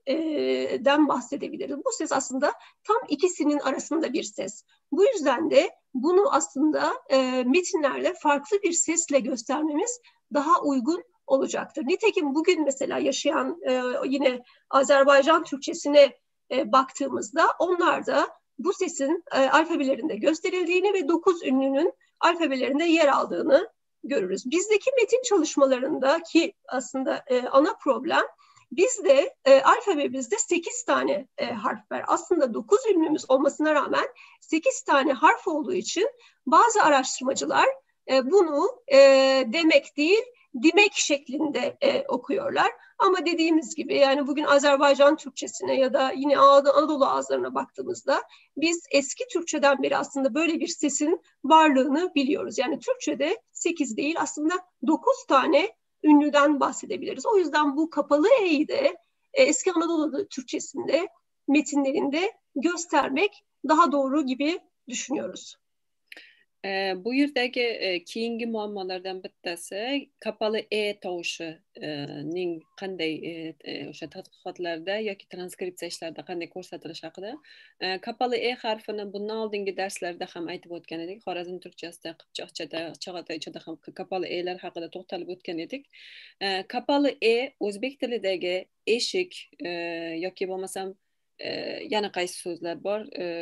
İ'den bahsedebiliriz. Bu ses aslında tam ikisinin arasında bir ses. Bu yüzden de bunu aslında e, metinlerde farklı bir sesle göstermemiz daha uygun olacaktır. Nitekim bugün mesela yaşayan e, yine Azerbaycan Türkçesine e, baktığımızda onlar da bu sesin e, alfabelerinde gösterildiğini ve dokuz ünlünün alfabelerinde yer aldığını görürüz. Bizdeki metin çalışmalarındaki aslında e, ana problem, bizde e, alfabemizde sekiz tane e, harf var. Aslında dokuz ünlümüz olmasına rağmen sekiz tane harf olduğu için bazı araştırmacılar e, bunu e, demek değil, dimek şeklinde e, okuyorlar. Ama dediğimiz gibi yani bugün Azerbaycan Türkçesine ya da yine Anadolu ağızlarına baktığımızda biz eski Türkçeden beri aslında böyle bir sesin varlığını biliyoruz. Yani Türkçede sekiz değil aslında dokuz tane ünlüden bahsedebiliriz. O yüzden bu kapalı E'yi de e, eski Anadolu Türkçesinde metinlerinde göstermek daha doğru gibi düşünüyoruz. E, bu yerdagi e, keyingi muammolardan bittasi kapalı e tovushining qanday e, e, o'sha tadqiqotlarda yoki transkripsiya ishlarida qanday ko'rsatilishi haqida. E, kapalı e harfini bundan oldingi darslarda ham aytib o'tgan edik. Xorazm turkchasida, qipchoqchada, chig'atoychada ham kapalı e'lar haqida to'xtalib o'tgan edik. E, kapalı e o'zbek tilidagi eshik e, yoki bo'lmasam e, yana qaysi so'zlar bor?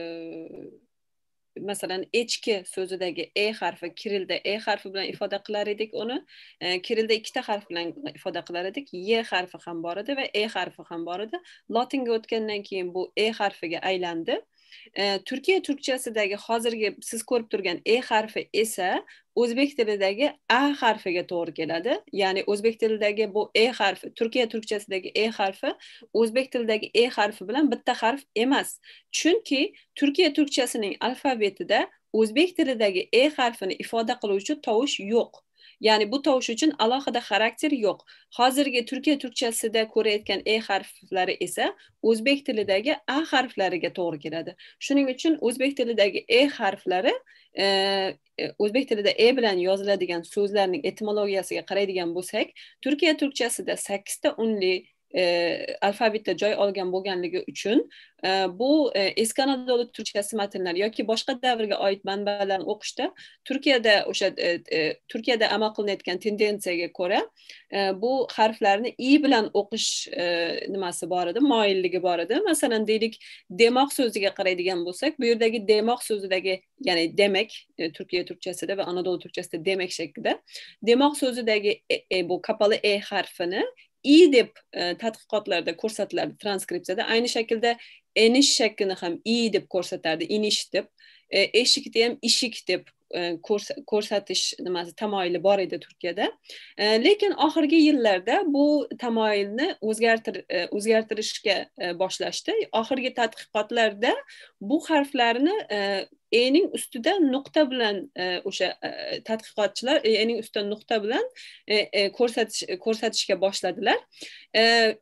E, Masalan, echki so'zidagi e harfi kirilda e harfi bilan ifoda qilar edik uni. E, kirilda ikkita harf bilan ifoda qilar edik. Y harfi ham bor edi va e harfi ham bor edi. Lotinga o'tgandan keyin bu e harfiga aylandi. E, Turkiya turkchasidagi hozirgi siz ko'rib turgan e harfi esa o'zbek tilidagi a harfiga to'g'ri keladi. Ya'ni o'zbek tilidagi bu e harfi, Turkiya turkchasidagi e harfi o'zbek tilidagi e harfi bilan bitta harf emas. Chunki Turkiya turkchasining alfabetida o'zbek tilidagi e harfini ifoda qiluvchi tovush yo'q. Ya'ni bu tovush uchun alohida xarakter yo'q. Hozirgi Turkiya turkchasida ko'rayotgan e harflari esa o'zbek tilidagi a harflariga to'g'ri keladi. Shuning uchun o'zbek tilidagi e harflari e, o'zbek tilida e bilan yoziladigan so'zlarning etimologiyasiga qaraydigan bo'lsak, Turkiya turkchasida sakkizta unli e, alfabetda joy olgan bo'lganligi uchun e, bu e, eski Anadolu turkchasi matnlari yoki boshqa davrga oid manbalarni o'qishda Turkiyada o'sha e, e, Turkiyada amal qilinayotgan tendensiyaga ko'ra e, bu harflarni i bilan o'qish e, nimasi bor edi, moyilligi bor edi. Masalan, deylik, demoq so'ziga qaraydigan bo'lsak, bu yerdagi demoq so'zidagi, ya'ni demek e, Turkiya turkchasida va Anadolu turkchasida demek shaklida, demoq so'zidagi e, e, bu kapalı e harfini i deb e, tadqiqotlarda ko'rsatiladi, transkripsiyada. Aynı shaklda enish shaklini ham i deb ko'rsatardi, inish deb. E, eshikni ham ishik deb e, ko'rsatish nimasi tamoyili bor edi Turkiyada. E, lekin oxirgi yillarda bu tamoyilni o'zgartir, e, o'zgartirishga e, boshlashdi. Oxirgi tadqiqotlarda bu harflarni e, e'ning ustida nuqta bilan e, o'sha e, tadqiqotchilar e'ning ustida nuqta bilan e, e, ko'rsatish ko'rsatishga boshladilar. E,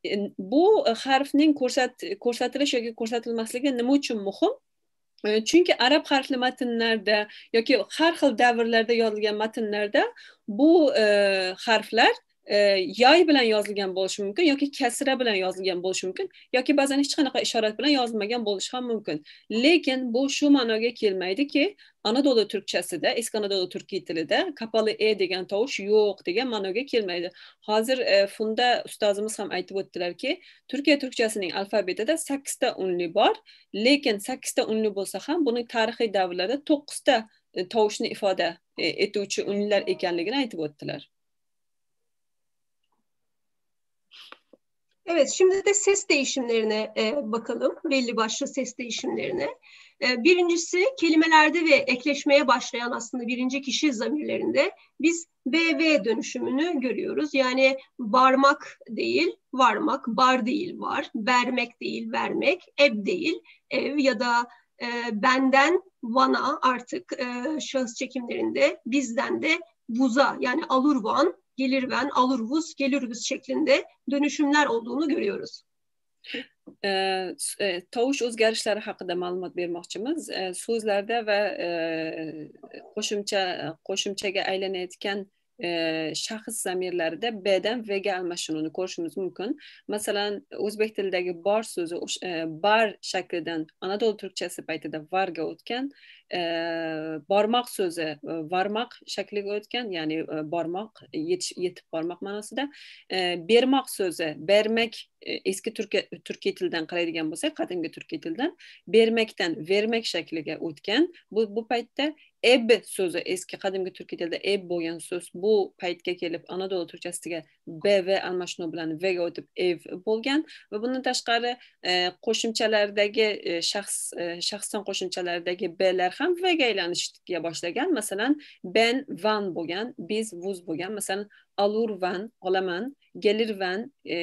bu harfning ko'rsat ko'rsatilish yoki ko'rsatilmasligi nima uchun muhim? Chunki arab harfli matnlarda yoki har xil davrlarda yozilgan matnlarda bu e, harflar e, yoy bilan yozilgan bo'lishi mumkin yoki kasra bilan yozilgan bo'lishi mumkin yoki ba'zan hech qanaqa ishorat bilan yozilmagan bo'lishi ham mumkin. Lekin bu shu ma'noga kelmaydiki, Anadolu turkchasida, eski Anadolu turkiy tilida kapalı e degan tovush yo'q degan ma'noga kelmaydi. Hozir e, funda ustozimiz ham aytib o'tdilarki, Turkiya turkchasining alfabetida sakkizta unli bor, lekin sakkizta unli bo'lsa ham buning tarixiy davrlarda to'qqizta e, tovushni ifoda e, etuvchi unlilar ekanligini aytib o'tdilar. Evet, şimdi de ses değişimlerine e, bakalım, belli başlı ses değişimlerine. E, birincisi, kelimelerde ve ekleşmeye başlayan aslında birinci kişi zamirlerinde biz B V dönüşümünü görüyoruz. Yani varmak değil, varmak, bar değil, var, vermek değil, vermek, ev değil, ev ya da e, benden vana artık e, şahıs çekimlerinde, bizden de vuza yani alur van, gelir ben, alır vuz, gelir vuz şeklinde dönüşümler olduğunu görüyoruz. E, e, tovush o'zgarishlari haqida ma'lumot bermoqchimiz. E, so'zlarda va e, qo'shimcha qo'shimchaga aylanayotgan e, shaxs zamirlarida B'dan V'ga almashinuvini ko'rishimiz mumkin. Masalan, o'zbek tilidagi bor so'zi e, bar shaklidan Anadolu turkchasi paytida varga o'tgan, e, bormoq so'zi varmoq shakliga o'tgan, ya'ni e, bormoq, yetish, yetib bormoq ma'nosida. E, bermoq so'zi bermek, eski Türkiye, Türkiye tilidan qaraydigan bo'lsak, qadimgi Türkiye tilidan bermekdan vermek shakliga o'tgan. Bu bu paytda eb so'zi, eski qadimgi Türkiye tilida eb bo'lgan so'z bu paytga kelib Anadolu turkchasiga B V almashinuv bilan V ga o'tib ev bo'lgan va bundan tashqari e, qo'shimchalardagi e, shaxs e, shaxsdan qo'shimchalaridagi B'lar ham V ga aylanishga boshlagan. Masalan, ben van bo'lgan, biz vuz bo'lgan. Masalan, alur van, olaman, gelir van, e,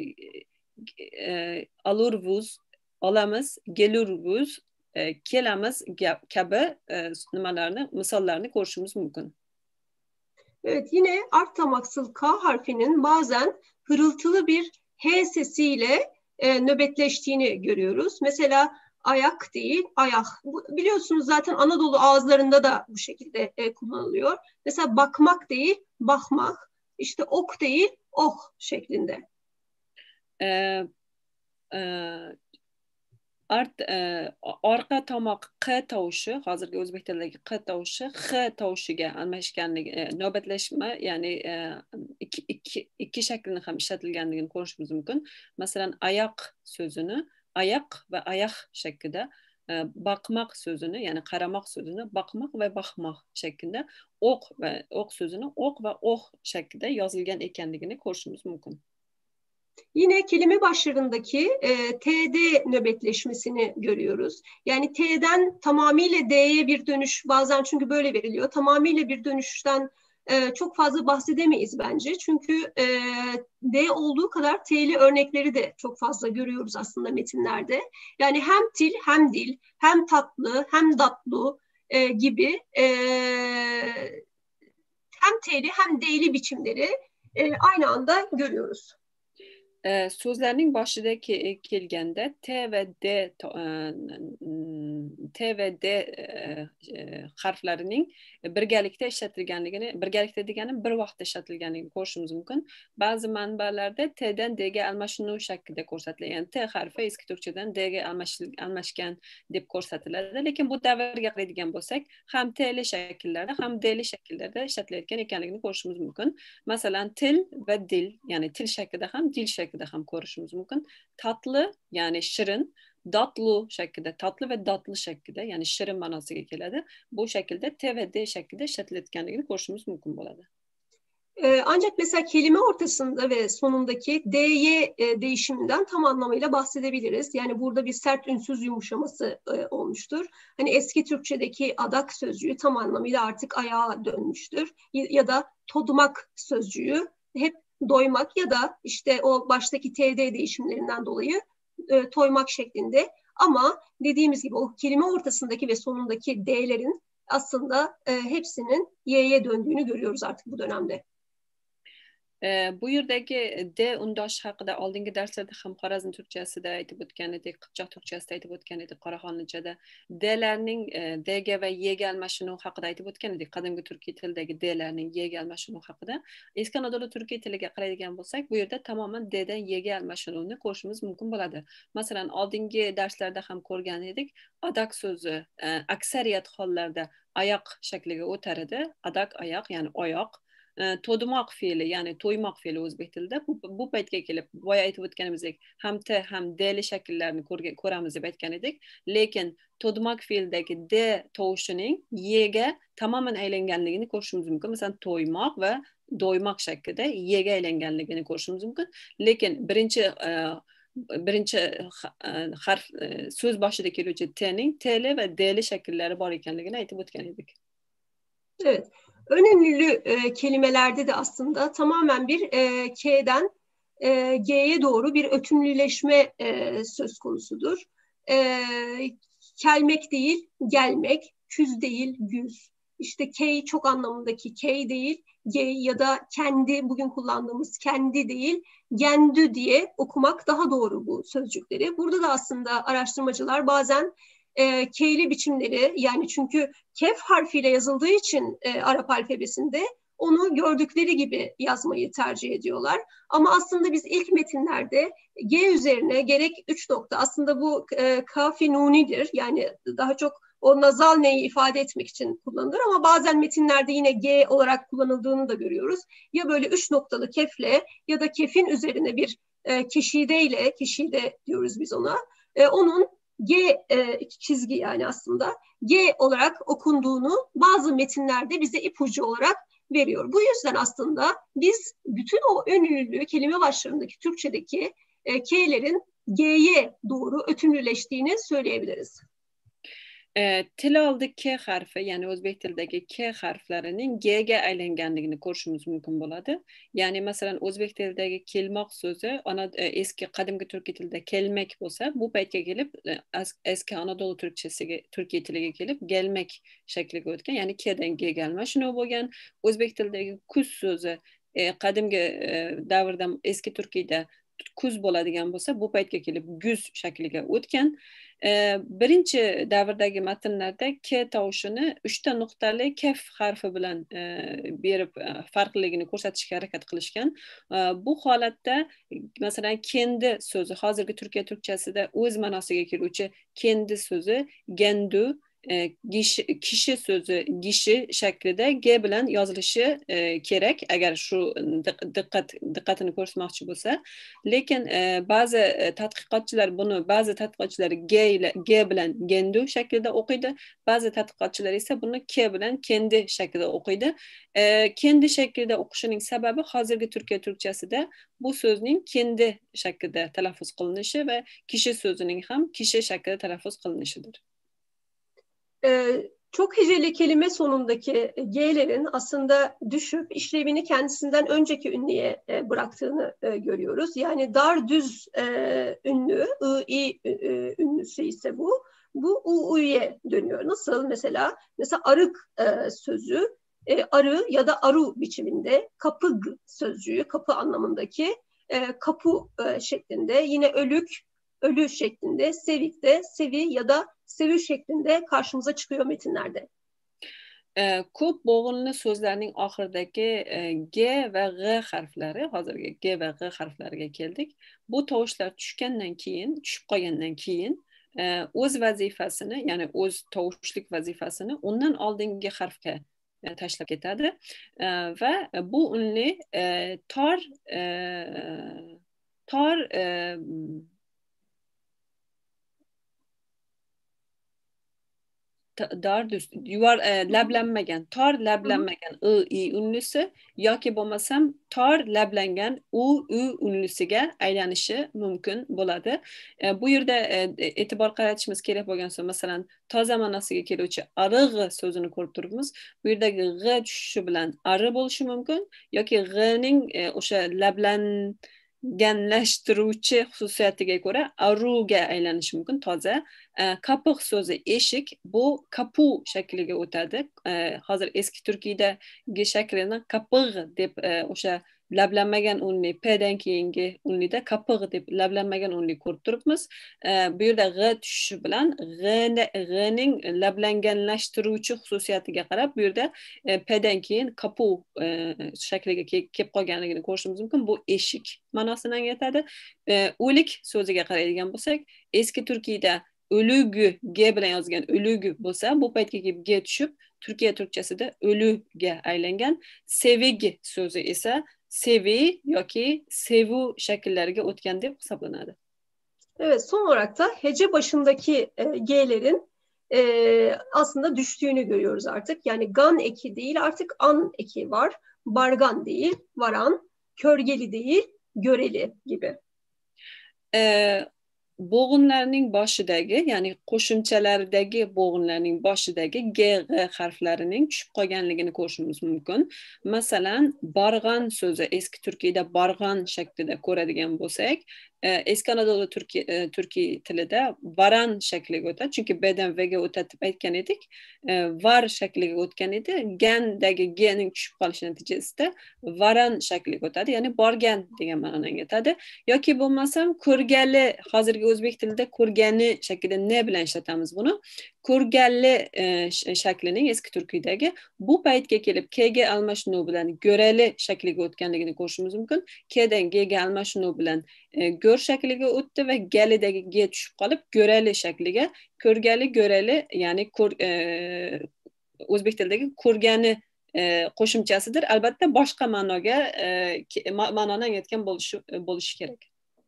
e, alur vuz, olamiz, gelur vuz, e, kelamiz kabi e, nimalarni, misollarni ko'rishimiz mumkin. Evet, yine art tamaksıl K harfinin bazen hırıltılı bir H sesiyle e, nöbetleştiğini görüyoruz. Mesela Ayak değil, ayak. Bu, biliyorsunuz zaten Anadolu ağızlarında da bu şekilde e, kullanılıyor. Mesela bakmak değil, bakmak. İşte ok değil, oh şeklinde. Ee, e, art e, arqa tomoq q tovushi, hozirgi o'zbek tilidagi q tovushi x tovushiga almashganligi, e, navbatlashma, ya'ni e, ikki, ikki, ikki shaklini ham ishlatilganligini ko'rishimiz mumkin. Masalan, ayoq so'zini ayoq va oyoq shaklida, e, baqmoq so'zini, ya'ni qaramoq so'zini baqmoq va baxmoq shaklida, o'q va o'q so'zini o'q va o'q shaklida yozilgan ekanligini ko'rishimiz mumkin. Yine kelime başlarındaki e, T D nöbetleşmesini görüyoruz. Yani T'den tamamıyla D'ye bir dönüş, bazen çünkü böyle veriliyor. Tamamıyla bir dönüşten e, çok fazla bahsedemeyiz bence. Çünkü e, D olduğu kadar T'li örnekleri de çok fazla görüyoruz aslında metinlerde. Yani hem til hem dil, hem tatlı hem datlu e, gibi e, hem T'li hem D'li biçimleri e, aynı anda görüyoruz. E, so'zlarning boshida kelganda T va D T va D e, harflarining birgalikda ishlatilganligini, birgalikda degani bir vaqtda ishlatilganligini ko'rishimiz mumkin. Ba'zi manbalarda T'dan D'ga almashinuv shaklida ko'rsatiladi. Ya'ni T harfi eski turkchadan D'ga almashgan deb ko'rsatiladi. Lekin bu davrga qaraydigan bo'lsak, ham T'li shakllarda, ham D'li shakllarda ishlatilayotgan ekanligini ko'rishimiz mumkin. Masalan, til va dil, ya'ni til shaklida ham, dil shaklida ham ko'rishimiz mumkin. Tatlı, ya'ni shirin, datlu shaklida, tatlı ve datlı shaklida, ya'ni shirin ma'nosiga keladi. Bu shaklda T ve D shaklida ishlatilayotganligini ko'rishimiz mumkin bo'ladi. Ee, ancak mesela kelime ortasında ve sonundaki D'ye e, değişiminden tam anlamıyla bahsedebiliriz. Yani burada bir sert ünsüz yumuşaması e, olmuştur. Hani eski Türkçedeki adak sözcüğü tam anlamıyla artık ayağa dönmüştür. Ya, ya da todmak sözcüğü hep doymak ya da işte o baştaki T D değişimlerinden dolayı e, toymak şeklinde. Ama dediğimiz gibi o kelime ortasındaki ve sonundaki D'lerin aslında e, hepsinin Y'ye döndüğünü görüyoruz artık bu dönemde. Bu yerdagi D undosh haqida oldingi darslarda ham Xorazm turkchasida aytib o'tgan edik, Qipchoq turkchasida aytib o'tgan edik, Qoraqonlichada D'larning D'ga va Y'ga almashinuvi haqida aytib o'tgan edik. Qadimgi turkiy tildagi D'larning Y'ga almashinuvi haqida. Eski Anadolu turkiy tiliga qaraydigan bo'lsak, bu yerda tamoman D'dan Y'ga almashinuvni ko'rishimiz mumkin bo'ladi. Masalan, oldingi darslarda ham ko'rgan edik, adak so'zi aksariyat hollarda oyoq shakliga o'tar edi. Adak oyoq, ya'ni oyoq. To'dimoq fe'li, ya'ni to'ymoq fe'li o'zbek tilida bu, bu paytga kelib, boya aytib o'tganimizdek, ham T ham D'li shakllarni ko'ramiz deb aytgan edik. Lekin to'dimoq fe'lidagi D tovushining Y'ga tamoman aylanganligini ko'rishimiz mumkin. Masalan, to'ymoq va do'ymoq shaklida Y'ga aylanganligini ko'rishimiz mumkin. Lekin birinchi birinchi harf so'z boshida keluvchi T'ning T'li va D'li shakllari bor ekanligini aytib o'tgan edik. Evet. Önemli e, kelimelerde de aslında tamamen bir e, K'den e, G'ye doğru bir ötümlüleşme e, söz konusudur. E, kelmek değil, gelmek, küz değil, güz. İşte K çok anlamındaki K değil, G ya da kendi, bugün kullandığımız kendi değil, gendü diye okumak daha doğru bu sözcükleri. Burada da aslında araştırmacılar bazen E, K'li biçimleri, yani çünkü kef harfiyle yazıldığı için e, Arap alfabesinde onu gördükleri gibi yazmayı tercih ediyorlar. Ama aslında biz ilk metinlerde G üzerine gerek üç nokta, aslında bu e, kafi nunidir. Yani daha çok o nazal neyi ifade etmek için kullanılır ama bazen metinlerde yine G olarak kullanıldığını da görüyoruz. Ya böyle üç noktalı kefle ya da kefin üzerine bir e, keşideyle, keşide diyoruz biz ona, e, onun G e, çizgi, yani aslında G olarak okunduğunu bazı metinlerde bize ipucu olarak veriyor. Bu yüzden aslında biz bütün o ön ünlü kelime başlarındaki Türkçedeki e, K'lerin G'ye doğru ötümlüleştiğini söyleyebiliriz. E, til oldi K harfi, ya'ni o'zbek tilidagi K harflarining G'ga aylanganligini ko'rishimiz mumkin bo'ladi. Ya'ni masalan o'zbek tilidagi kelmoq so'zi ona e, eski qadimgi turkiy tilida kelmek bo'lsa, bu paytga kelib e, eski Anadolu turkchasiga, turkiy tiliga kelib gelmek shakliga o'tgan, ya'ni K'dan G'ga almashinuv bo'lgan. O'zbek tilidagi kuz so'zi e, qadimgi e, davrda eski turkiyda kuz bo'ladigan bo'lsa, bu paytga kelib guz shakliga o'tgan. Birinchi davrdagi matnlarda k tovushini uchta nuqtali kaf harfi bilan berib farqliligini ko'rsatishga harakat qilishgan. Bu holatda masalan kendi so'zi, hozirgi Turkiya turkchasida o'z ma'nosiga keluvchi kendi so'zi gandu, kishi, kishi so'zi gishi shaklida g bilan yozilishi e, kerak agar shu diqqat diqqatini ko'rsatmoqchi bo'lsa. Lekin e, ba'zi tadqiqotchilar buni ba'zi tadqiqotchilar g ile g bilan gendu shaklida o'qiydi, ba'zi tadqiqotchilar esa buni k bilan kendi shaklida o'qiydi. E, kendi shaklida o'qishining sababi hozirgi Turkiya turkchasida bu so'zning kendi shaklida talaffuz qilinishi va kishi so'zining ham kishi shaklida talaffuz qilinishidir. Ee, çok heceli kelime sonundaki G'lerin aslında düşüp işlevini kendisinden önceki ünlüye e, bıraktığını e, görüyoruz. Yani dar düz e, ünlü, ı, i e, ünlüsü ise bu, bu u, u'ye dönüyor. Nasıl mesela? Mesela arık e, sözü, e, arı ya da aru biçiminde, kapıg sözcüğü, kapı anlamındaki e, kapı e, şeklinde, yine ölük, ölü şeklinde, sevikte, sevi ya da sevi şeklinde karşımıza çıkıyor metinlerde. E, ko'p bo'g'inli so'zlarning oxiridagi e, G va G harflari, hozirgi G va G harflariga keldik. Bu tovushlar tushgandan keyin, tushib qolgandan keyin e, o'z vazifasini, ya'ni o'z tovushlik vazifasini undan oldingi harfga e, tashlab ketadi. E, va bu unli e, tor e, tor e, dar düz yuvar e, lablanmagan tor lablanmagan ı i unlusi yoki bo'lmasam tor lablangan u u unlusiga aylanishi mumkin bo'ladi. E, bu yerda e, e'tibor qaratishimiz kerak bo'lgan so'z, masalan toza ma'nosiga keluvchi ariq so'zini ko'rib turibmiz. Bu yerdagi g tushishi bilan ari bo'lishi mumkin yoki g'ning e, o'sha lablan ganlashtiruvchi xususiyatiga ko'ra aruga aylanishi mumkin toza. E, kapıg so'zi eshik, bu kapu shakliga o'tadi. E, hozir eski turkiyda g shaklini kapıg deb e, o'sha lablanmagan unli pdan keyingi unlida kapıg deb lablanmagan unli ko'rib turibmiz. E, bu yerda g tushishi bilan g'ning lablanganlashtiruvchi xususiyatiga qarab bu yerda e, pdan keyin kapu e, shakliga kelib qolganligini ko'rishimiz mumkin. Bu eshik ma'nosini anglatadi. E, o'lik so'ziga qaraydigan bo'lsak, eski turkiyda ölügü G bilan yozgan ölügü bo'lsa, bu paytga kelib G tushib, Turkiya turkchasida ölüge aylangan. Sevig so'zi esa sevi yoki sevu shakllariga o'tgan deb hisoblanadi. Evet, son olarak da hece başındaki e, G'lerin e, aslında düştüğünü görüyoruz artık. Yani gan eki değil, artık an eki var. Bargan değil, varan, körgeli değil, göreli gibi. Ee, bo'g'inlarning boshidagi, ya'ni qo'shimchalardagi bo'g'inlarning boshidagi G, G harflarining tushib qolganligini ko'rishimiz mumkin. Masalan, barg'an so'zi eski turkiyda barg'an shaklida ko'radigan bo'lsak, eski Anadolu Turkiy Turkiy tilida varan shakliga o'tadi. Chunki bdan vga o'tadi deb aytgan edik. Var shakliga o'tgan edi. Gandagi g ning tushib qolishi natijasida varan shakliga o'tadi, ya'ni borgan degan ma'noni anglatadi. Yoki bo'lmasam ko'rgali, hozirgi o'zbek tilida ko'rgani shaklida ne bilan ishlatamiz buni. Ko'rgali e, shaklining eski turkiydagi bu paytga kelib k ga almashinuv bilan göreli shakliga o'tganligini ko'rishimiz mumkin. K dan g ga almashinuv bilan e, gör shakliga o'tdi va galidagi g tushib qolib göreli shakliga, ko'rgali göreli, ya'ni ko'r, e, o'zbek tilidagi ko'rgani e, qo'shimchasidir. Albatta boshqa ma'noga e, ma'noni anglatgan bo'lishi bo'lishi kerak.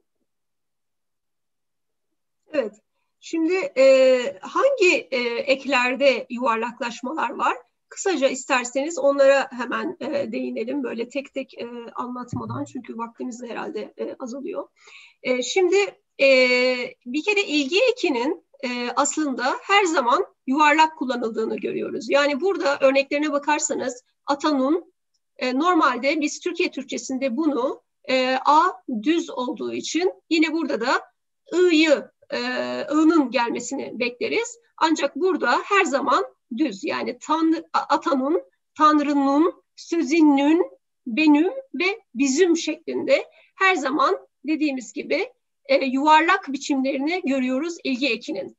Evet. Şimdi e, hangi e, eklerde yuvarlaklaşmalar var? Kısaca isterseniz onlara hemen e, değinelim böyle tek tek e, anlatmadan, çünkü vaktimiz de herhalde e, azalıyor. E, şimdi e, bir kere ilgi ekinin e, aslında her zaman yuvarlak kullanıldığını görüyoruz. Yani burada örneklerine bakarsanız atanun, e, normalde biz Türkiye Türkçesinde bunu e, a düz olduğu için yine burada da ı'yı ı'nın gelmesini bekleriz. Ancak burada her zaman düz, yani tanrı, atanın, tanrının, sözünün, benim ve bizim şeklinde her zaman dediğimiz gibi e, yuvarlak biçimlerini görüyoruz ilgi ekinin.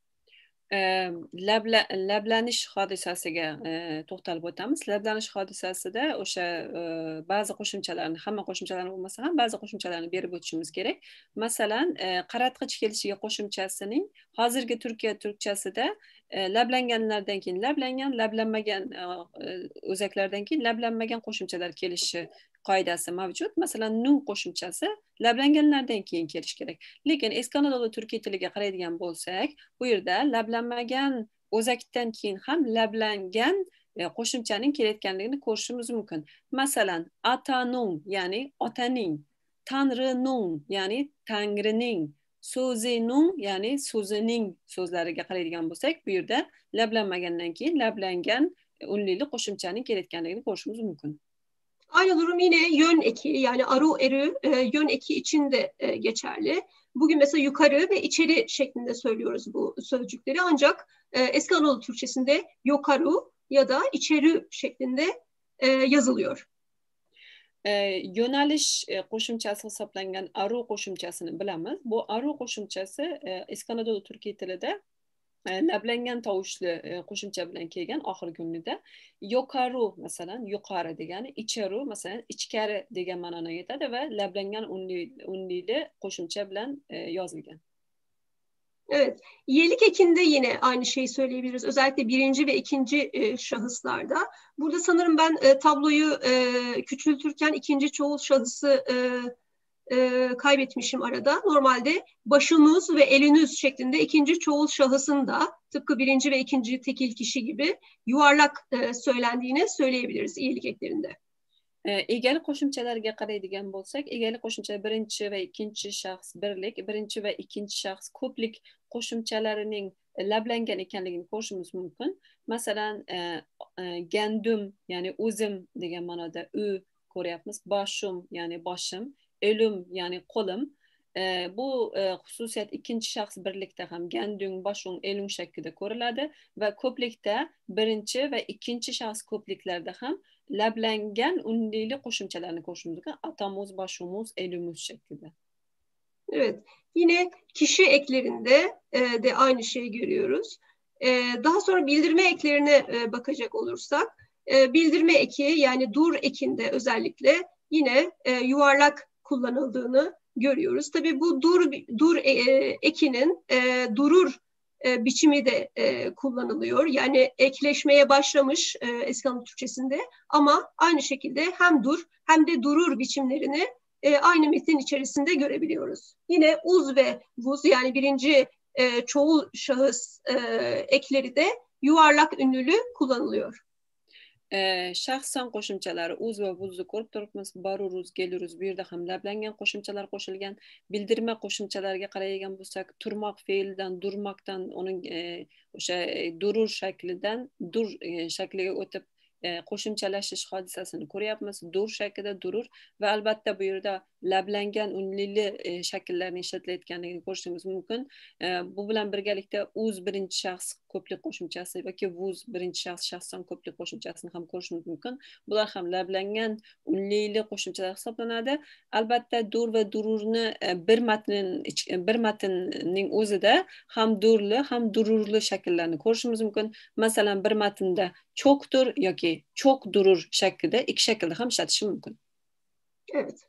Lablanish hodisasiga to'xtalib o'tamiz. Lablanish hodisasida o'sha ba'zi qo'shimchalarni, hamma qo'shimchalarni bo'lmasa ham ba'zi qo'shimchalarni berib o'tishimiz kerak. Masalan, qaratqich kelishiga qo'shimchasining hozirgi Turkiya turkchasida lablanganlardan keyin lablangan, lablanmagan o'zaklardan keyin lablanmagan qo'shimchalar kelishi qoidasi mavjud. Masalan, nun qo'shimchasi lablanganlardan keyin kelishi kerak. Lekin eski Anadolu Turkiy tiliga qaraydigan bo'lsak, bu yerda lablanmagan o'zakdan keyin ham lablangan qo'shimchaning kelayotganligini ko'rishimiz mumkin. Masalan, atanun, ya'ni otaning, tanrinun, ya'ni tangrining, so'zinun, ya'ni so'zining so'zlariga qaraydigan bo'lsak, bu yerda lablanmagandan keyin lablangan unlili qo'shimchaning kelayotganligini ko'rishimiz mumkin. Aynı durum yine yön eki, yani aru erü e, yön eki için de e, geçerli. Bugün mesela yukarı ve içeri şeklinde söylüyoruz bu sözcükleri. Ancak e, eski Anadolu Türkçesinde yokaru ya da içeri şeklinde e, yazılıyor. E, yöneliş e, qo'shimchasi hisoblangan aru qo'shimchasini bilamiz. Bu aru qo'shimchasi e, eski Anadolu Türkiy tilida lablangan tovushli qo'shimcha bilan kelgan oxirgi unida. Yokaru masalan yuqori degani, icharu masalan ichkari degan ma'noni yetadi va lablangan unlili qo'shimcha bilan yozilgan. Evet, iyelik ekinde yine aynı şeyi söyleyebiliriz. Özellikle birinci ve ikinci e, şahıslarda. Burada sanırım ben e, tabloyu e, küçültürken ikinci çoğul şahısı e, E, kaybetmişim arada. Normalde başınız ve eliniz şeklinde ikinci çoğul şahısın da tıpkı birinci ve ikinci tekil kişi gibi yuvarlak e, söylendiğini söyleyebiliriz iyilik eklerinde. Egalik qo'shimchalarga qaraydigan bo'lsak, egalik qo'shimcha birinchi va ikkinchi shaxs birlik, birinchi va ikkinchi shaxs ko'plik qo'shimchalarining lablangan ekanligini ko'rishimiz mumkin. Masalan, e, e, gandum, ya'ni o'zim degan ma'noda u ko'ryapmiz, boshim, ya'ni boshim, elim, ya'ni qo'lim. E, bu e, xususiyat ikkinchi shaxs birlikda ham gandung, boshung, elung shaklida ko'riladi va ko'plikda birinchi va ikkinchi shaxs ko'pliklarda ham lablangan unlili qo'shimchalarni ko'rishimiz mumkin. Atamuz, boshumuz, elumuz şeklinde. Evet. Yine kişi eklerinde e, de aynı şeyi görüyoruz. E, daha sonra bildirme eklerine e, bakacak olursak, e, bildirme eki yani dur ekinde özellikle yine e, yuvarlak kullanıldığını görüyoruz. Tabii bu dur dur e, ekinin e, durur e, biçimi de e, kullanılıyor. Yani ekleşmeye başlamış e, eski Anadolu Türkçesinde ama aynı şekilde hem dur hem de durur biçimlerini e, aynı metin içerisinde görebiliyoruz. Yine uz ve vuz yani birinci e, çoğul şahıs e, ekleri de yuvarlak ünlülü kullanılıyor. Shaxsan qo'shimchalari uz va vuzni ko'rib turibmiz. Boruruz, keluruz, bu yerda ham lablangan qo'shimchalar qo'shilgan. Bildirma qo'shimchalariga qaraydigan bo'lsak, turmoq fe'lidan, durmoqdan, uning o'sha durur shaklidan dur shakliga o'tib qo'shimchalashish hodisasini ko'ryapmiz. Dur shaklida durur va albatta bu yerda lablangan unlili shakllarni ishlatilayotganligini ko'rishimiz mumkin. Bu bilan birgalikda uz birinchi shaxs ko'plik qo'shimchasi yoki vuz birinchi shaxs shaxsan ko'plik qo'shimchasini ham ko'rishimiz mumkin. Bular ham lablangan unlili qo'shimchalar hisoblanadi. Albatta dur va dururni bir matnning bir matnning o'zida ham durli ham dururli shakllarni ko'rishimiz mumkin. Masalan, bir matnda çoktur yoki çok durur şeklinde iki şekilde ham işletişim mümkün. Evet.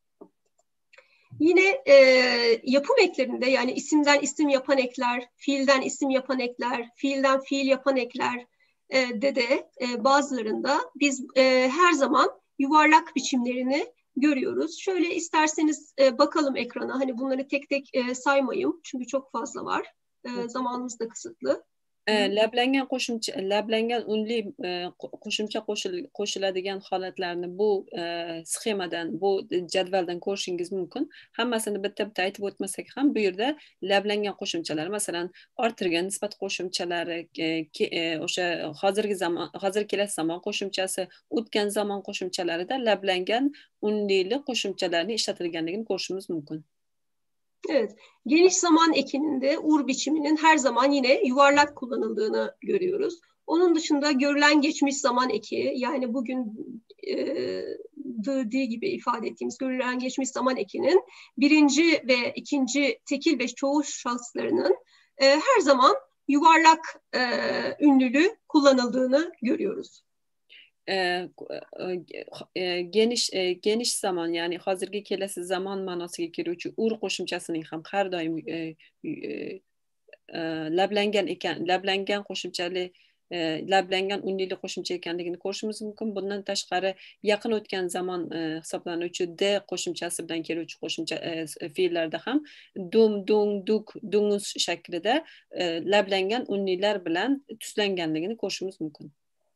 Yine e, yapım eklerinde yani isimden isim yapan ekler, fiilden isim yapan ekler, fiilden fiil yapan ekler e, de de e, bazılarında biz e, her zaman yuvarlak biçimlerini görüyoruz. Şöyle isterseniz e, bakalım ekrana. Hani bunları tek tek e, saymayayım çünkü çok fazla var. E, zamanımız da kısıtlı. Lablangan qo'shimcha, lablangan unli qo'shimcha qo'shiladigan holatlarni bu sxemadan, bu jadvaldan ko'rishingiz mumkin. Hammasini bitta bitta aytib o'tmasak ham bu yerda lablangan qo'shimchalar, masalan, orttirgan nisbat qo'shimchalari, o'sha hozirgi zamon, hozir kelasi zamon qo'shimchasi, o'tgan zamon qo'shimchalarida lablangan unlili qo'shimchalarni ishlatilganligini ko'rishimiz mumkin. Evet, geniş zaman ekininde ur biçiminin her zaman yine yuvarlak kullanıldığını görüyoruz. Onun dışında görülen geçmiş zaman eki, yani bugün e, dı, di gibi ifade ettiğimiz görülen geçmiş zaman ekinin birinci ve ikinci tekil ve çoğul şahıslarının e, her zaman yuvarlak e, ünlülü kullanıldığını görüyoruz. E, e, geniş e, geniş zaman, ya'ni hozirgi kelasi zaman ma'nosiga kiruvchi ur qo'shimchasining ham har doim e, e, lablangan ekan, lablangan qo'shimchali lablangan unli qo'shimcha ekanligini ko'rishimiz mumkin. Bundan tashqari yaqin o'tgan zaman hisoblanuvchi d qo'shimchasi bilan keluvchi qo'shimcha fe'llarda ham dum, dung, duk, dungus shaklida lablangan unlilar bilan tuslanganligini ko'rishimiz mumkin.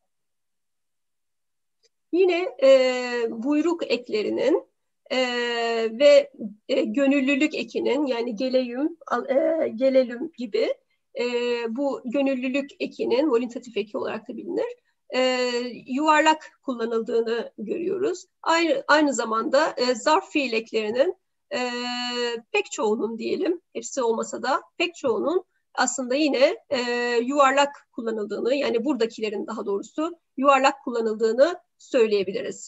Yine e, buyruk eklerinin e, ve e, gönüllülük ekinin, yani geleyüm, e, gelelüm gibi e, bu gönüllülük ekinin, voluntatif eki olarak da bilinir, e, yuvarlak kullanıldığını görüyoruz. Aynı, aynı zamanda e, zarf fiil eklerinin e, pek çoğunun diyelim, hepsi olmasa da pek çoğunun aslında yine e, yuvarlak kullanıldığını, yani buradakilerin daha doğrusu yuvarlak kullanıldığını söyleyebiliriz.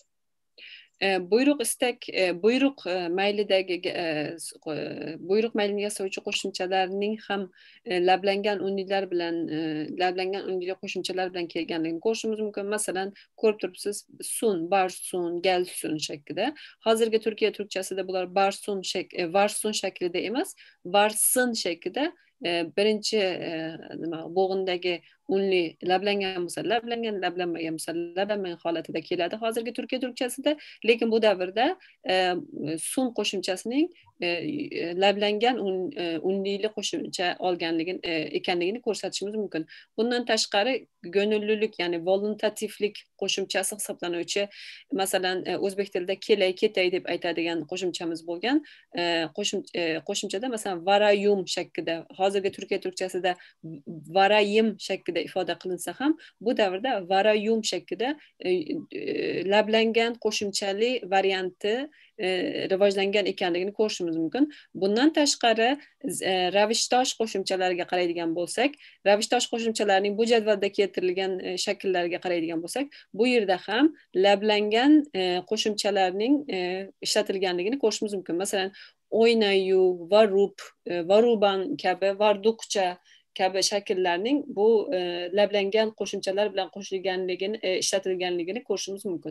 E, buyruq istak, e, buyruq e, maylidagi e, buyruq maylini yasovchi qo'shimchalarning ham e, lablangan unlilar bilan e, lablangan unli qo'shimchalar bilan kelganligini ko'rishimiz mumkin. Masalan, ko'rib turibsiz, sun, barsun, gelsun shaklida. Hozirgi Turkiya turkchasida bular barsun shak, e, varsun shaklida emas, varsın shaklida e, birinchi e, nima bo'g'indagi unli lablangan bo'lsa lablangan, lablanmagan bo'lsa lablanmagan holatida keladi hozirgi Turkiya turkchasida. Lekin bu davrda e, sun qo'shimchasining e, lablangan un, e, unlili qo'shimcha olganligini e, ekanligini ko'rsatishimiz mumkin. Bundan tashqari gönüllülük, ya'ni voluntatiflik qo'shimchasi hisoblanuvchi, masalan e, o'zbek tilida kelay, ketay deb aytadigan qo'shimchamiz bo'lgan. E, qo'shim, e, qo'shimchada masalan varayum shaklida, hozirgi Turkiya turkchasida varayim shaklida ifoda qilinsa ham, bu davrda varayum shaklida e, e, lablangan qo'shimchali varianti e, rivojlangan ekanligini ko'rishimiz mumkin. Bundan tashqari e, ravishdosh qo'shimchalariga qaraydigan bo'lsak, ravishdosh qo'shimchalarning bu jadvalda keltirilgan e, shakllariga qaraydigan bo'lsak, bu yerda ham lablangan e, qo'shimchalarning e, ishlatilganligini ko'rishimiz mumkin. Masalan, o'ynayu, varup, e, varuban kabi, vardukcha kabi shakllarning bu e, lablangan qo'shimchalar bilan qo'shilganligini, e, ishlatilganligini ko'rishimiz mumkin.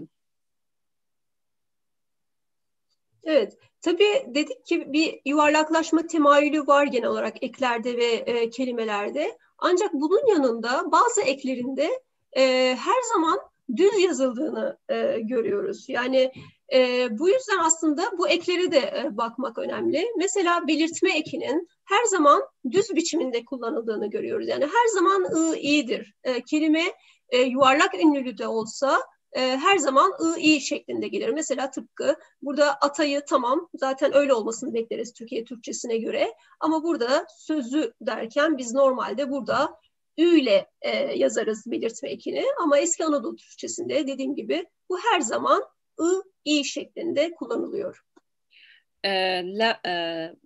Evet, tabii dedik ki bir yuvarlaklaşma temayülü var genel olarak eklerde ve e, kelimelerde. Ancak bunun yanında bazı eklerinde e, her zaman düz yazıldığını e, görüyoruz. Yani e, bu yüzden aslında bu eklere de e, bakmak önemli. Mesela belirtme ekinin her zaman düz biçiminde kullanıldığını görüyoruz. Yani her zaman ı, i'dir. E, kelime e, yuvarlak ünlülü de olsa e, her zaman ı, i şeklinde gelir. Mesela tıpkı burada atayı, tamam, zaten öyle olmasını bekleriz Türkiye Türkçesine göre. Ama burada sözü derken biz normalde burada ü ile e, yazarız belirtme ekini. Ama eski Anadolu Türkçesinde dediğim gibi bu her zaman ı, i şeklinde kullanılıyor. E, la, e,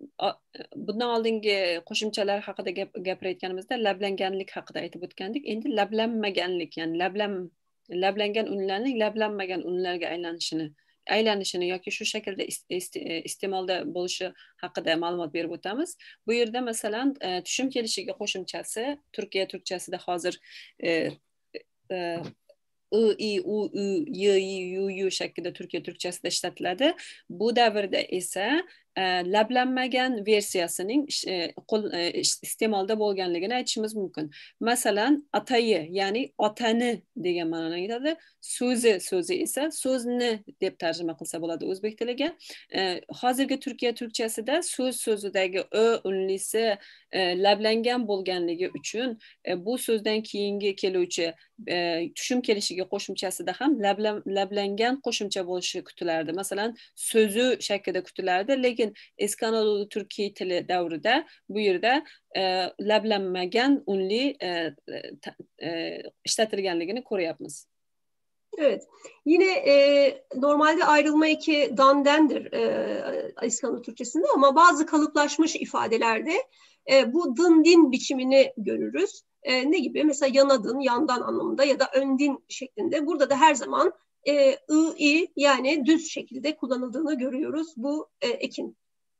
bundan oldingi qo'shimchalar haqida gap, gapirayotganimizda lablanganlik haqida aytib o'tgandik. Endi lablanmaganlik, ya'ni lablan lablangan unlarning lablanmagan unlarga aylanishini aylanishini yoki shu shaklda iste'molda bo'lishi haqida ma'lumot berib o'tamiz. Bu yerda masalan e, tushum kelishiga qo'shimchasi Turkiya turkchasida hozir e, e, I, I, U, Ü, Y, Y, Yu, Yu shaklida Turkiya turkchasida ishlatiladi. Bu davrda esa e, lablanmagan versiyasining e, qo'l e, iste'molda bo'lganligini aytishimiz mumkin. Masalan, atayi, ya'ni otani degan ma'noni anglatadi. So'zi, so'zi esa so'zni deb tarjima qilsa bo'ladi o'zbek tiliga. E, hozirgi Turkiya turkchasida so'z so'zidagi ö unlisi e, lablangan bo'lganligi uchun e, bu so'zdan keyingi keluvchi e, tushum kelishiga qo'shimchasida ham lablan, lablangan qo'shimcha bo'lishi kutilardi. Masalan, so'zi shaklida kutilardi, lekin eski Anadolu Türkiye tili davrida bu yerda e, lablanmagan unli e, e, ishlatilganligini ko'ryapmiz. Evet. Yine e, normalde ayrılma eki dandendir e, eski Anadolu Türkçesinde, ama bazı kalıplaşmış ifadelerde e, bu dın din biçimini görürüz. E, ne gibi? Mesela yanadın, yandan anlamında ya da öndin şeklinde. Burada da her zaman e, ı, i yani düz şekilde kullanıldığını görüyoruz bu e, ekin.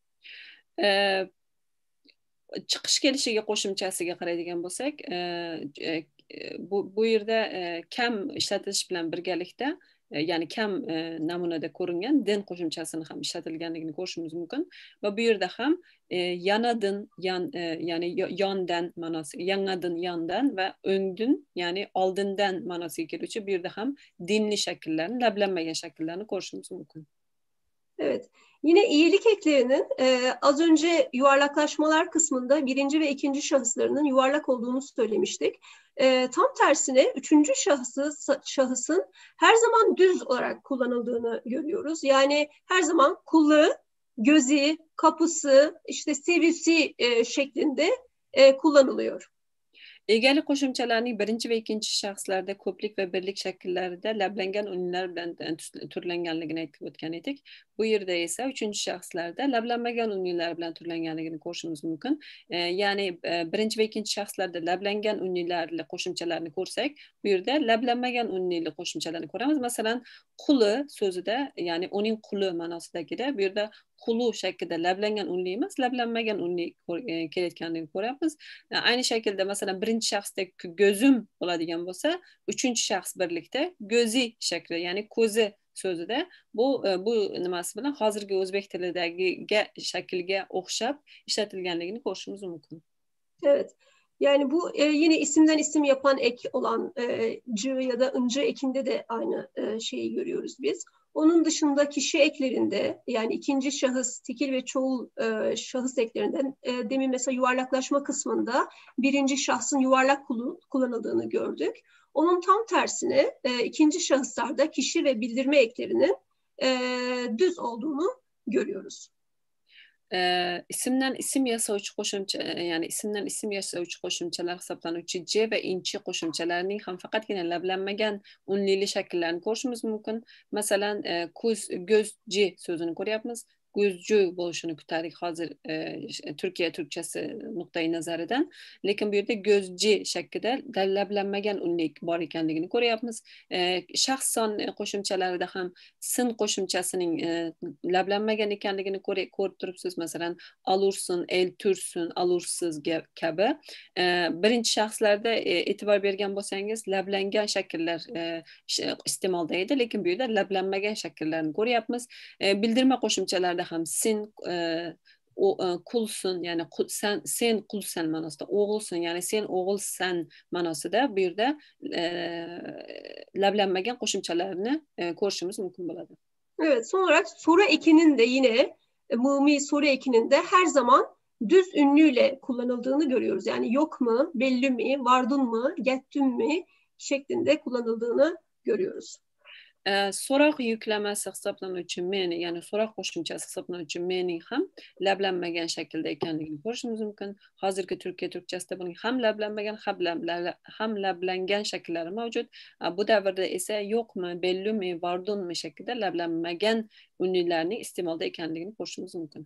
Ee, chiqish kelishiga qo'shimchasiga qaraydigan bo'lsak, e, e, bu bu yerda e, kam ishlatilish bilan birgalikda, e, ya'ni kam e, namunada ko'ringan din qo'shimchasini ham ishlatilganligini ko'rishimiz mumkin va bu yerda ham e, yanadin, yan, e, ya'ni yondan ma'nosi, yangadin yondan va o'ngdin, ya'ni oldindan ma'nosiga keluvchi bu yerda ham dinli shakllarni, lablanmagan shakllarni ko'rishimiz mumkin. Evet. Yine iyilik eklerinin e, az önce yuvarlaklaşmalar kısmında birinci ve ikinci şahıslarının yuvarlak olduğunu söylemiştik. E, tam tersine üçüncü şahısı, şahısın her zaman düz olarak kullanıldığını görüyoruz. Yani her zaman kulu, gözü, kapısı, işte sevisi e, şeklinde e, kullanılıyor. Egalik qo'shimchalarning birinchi va ikkinchi shaxslarda ko'plik va birlik shakllarida lablangan unlar bilan turlanganligini aytib o'tgan edik. Bu yerda esa uchinchi shaxslarda lablanmagan unlar bilan turlanganligini ko'rishimiz mumkin. E, ya'ni e, birinchi va ikkinchi shaxslarda lablangan unlarli qo'shimchalarni ko'rsak, bu yerda lablanmagan unli qo'shimchalarni ko'ramiz. Masalan, quli so'zida, ya'ni uning quli ma'nosidagida bu yerda qulu shaklida lablangan unli emas, lablanmagan unli kelayotganligini ko'ramiz. Aynı şekilde mesela birinchi shaxsda gözüm bo'ladigan bo'lsa, uchinchi shaxs birlikda go'zi shakli, ya'ni ko'zi so'zida bu bu nimasi bilan hozirgi o'zbek tilidagi shaklga o'xshab ishlatilganligini ko'rishimiz mumkin. Evet. Yani bu e, yine isimden isim yapan ek olan e, c ya da ıncı ekinde de aynı e, şeyi görüyoruz biz. Onun dışında kişi eklerinde, yani ikinci şahıs, tekil ve çoğul e, şahıs eklerinden e, demin mesela yuvarlaklaşma kısmında birinci şahsın yuvarlak kullanıldığını gördük. Onun tam tersine e, ikinci şahıslarda kişi ve bildirme eklerinin e, düz olduğunu görüyoruz. E, isimden isim yasovchi qo'shimcha, ya'ni isimdan isim yasovchi qo'shimchalar hisoblanuvchi c va inchi qo'shimchalarning ham faqatgina lablanmagan unlili shakllarni ko'rishimiz mumkin. Masalan, e, ko'z, göz c so'zini ko'ryapmiz. Gözcü bo'lishini kutardik hozir e, Türkiye Türkçesi nuqtai nazaridan, lekin bu yerda gözci shaklida lablanmagan unlik bor ekanligini ko'ryapmiz. E, shaxs son qo'shimchalarida ham sin qo'shimchasining e, lablanmagan ekanligini ko'rib turibsiz. Masalan, alursin, eltursin, alursiz kabi. E, birinchi shaxslarda e, e'tibor bergan bo'lsangiz lablangan shakllar e, iste'molda edi, lekin bu yerda lablanmagan shakllarni ko'ryapmiz. E, bildirma qo'shimchalarida ham sin, e, o, e, kulsun, ya'ni sen, sen kulsan ma'nosida, o'g'ilsin, ya'ni sen o'g'ilsan ma'nosida bu yerda e, lablanmagan qo'shimchalarni e, ko'rishimiz mumkin bo'ladi. Evet, son olarak soru ekinin de yine e, mumi soru ekinin de her zaman düz ünlüyle kullanıldığını görüyoruz. Yani yok mu, belli mi, vardun mu, gettün mi şeklinde kullanıldığını görüyoruz. So'roq yuklamasi hisoblanuvchi men, ya'ni so'roq qo'shimchasi hisoblanuvchi mening ham lablanmagan shaklda ekanligini ko'rishimiz mumkin. Hozirgi Turkiya Turkchasida buning ham lablanmagan, ham lablangan shakllari mavjud. Bu davrda esa yo'qmi, bellimi, vardunmi shaklida lablanmagan unlilarning iste'molda ekanligini ko'rishimiz mumkin.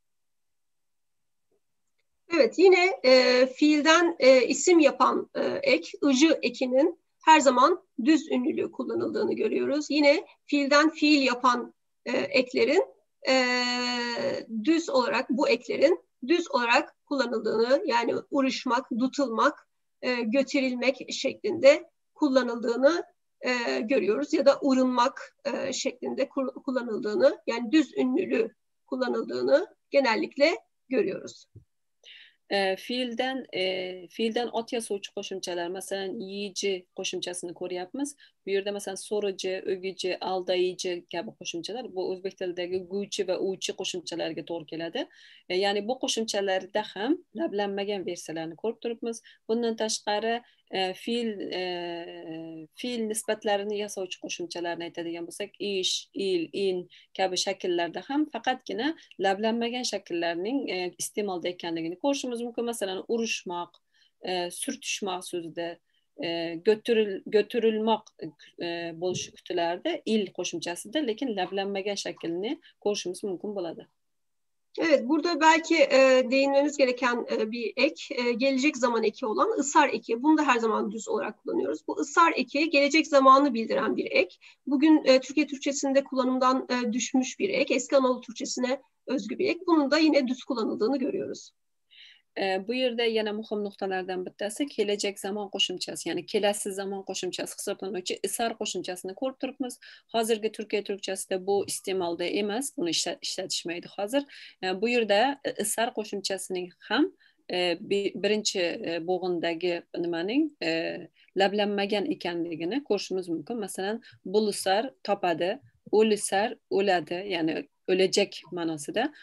Evet, yine e, fiilden e, isim yapan e, ek, ıcı ekinin her zaman düz ünlülü kullanıldığını görüyoruz. Yine fiilden fiil yapan e, eklerin e, düz olarak, bu eklerin düz olarak kullanıldığını, yani uruşmak, tutulmak, e, götürülmek şeklinde kullanıldığını e, görüyoruz. Ya da urunmak e, şeklinde kullanıldığını, yani düz ünlülü kullanıldığını genellikle görüyoruz. E, fiildan e, fiildan ot yasovchi qo'shimchalar, masalan, yeychi qo'shimchasini ko'ryapmiz. Bu yerda masalan so'richi, o'gichi, aldaychi kabi qo'shimchalar bu o'zbek tilidagi guvchi va uvchi qo'shimchalarga to'g'ri keladi. E, ya'ni bu qo'shimchalarda ham lablanmagan versiyalarni ko'rib turibmiz. Bundan tashqari e, fe'l e, fe'l nisbatlarini yasovchi qo'shimchalarni aytadigan bo'lsak, ish, il, in kabi shakllarda ham faqatgina lablanmagan shakllarning e, iste'molda ekanligini ko'rishimiz mumkin. Masalan, urushmoq, e, surtishmoq so'zida e, götürül, götürülmoq e, bo'lishi kutilardi il qo'shimchasida, lekin lablanmagan shaklni ko'rishimiz mumkin bo'ladi. Evet, burada belki e, değinmemiz gereken e, bir ek, e, gelecek zaman eki olan ısar eki. Bunu da her zaman düz olarak kullanıyoruz. Bu ısar eki gelecek zamanı bildiren bir ek. Bugün e, Türkiye Türkçesinde kullanımdan e, düşmüş bir ek. Eski Anadolu Türkçesine özgü bir ek. Bunun da yine düz kullanıldığını görüyoruz. E, bu yerda yana muhim nuqtalardan bittasi kelajak zamon qo'shimchasi, ya'ni kelasi zamon qo'shimchasi hisoblanuvchi isar qo'shimchasini ko'rib turibmiz. Hozirgi Turkiya turkchasida bu iste'molda emas, buni ishlatishmaydi hozir. E, bu yerda isar qo'shimchasining ham e, birinchi e, bo'g'indagi nimaning e, lablanmagan ekanligini ko'rishimiz mumkin. Masalan, bulisar topadi, o'lisar o'ladi, ya'ni o'lajak ma'nosida,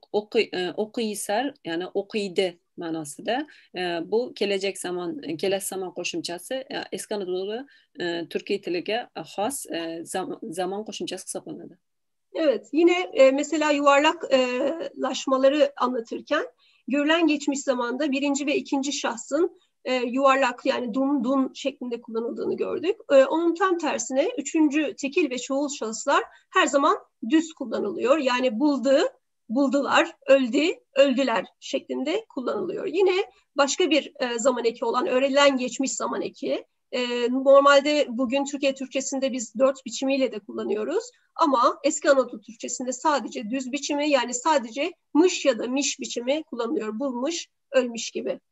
o'qiysar ya'ni o'qiydi ma'nosida. Bu kelajak zamon, kelasi zamon qo'shimchasi eski Anadolu Türkiye tiliga xos zamon qo'shimchasi hisoblanadi. Evet, yine e, mesela yuvarlaklaşmaları anlatırken görülen geçmiş zamanda birinci ve ikinci şahsın e, yuvarlak yani dun dun şeklinde kullanıldığını gördük. E, onun tam tersine üçüncü tekil ve çoğul şahıslar her zaman düz kullanılıyor. Yani buldu, buldular, öldü, öldüler şeklinde kullanılıyor. Yine başka bir e, zaman eki olan öğrenilen geçmiş zaman eki. E, normalde bugün Türkiye Türkçesinde biz dört biçimiyle de kullanıyoruz. Ama eski Anadolu Türkçesinde sadece düz biçimi yani sadece mış ya da miş biçimi kullanılıyor. Bulmuş, ölmüş gibi.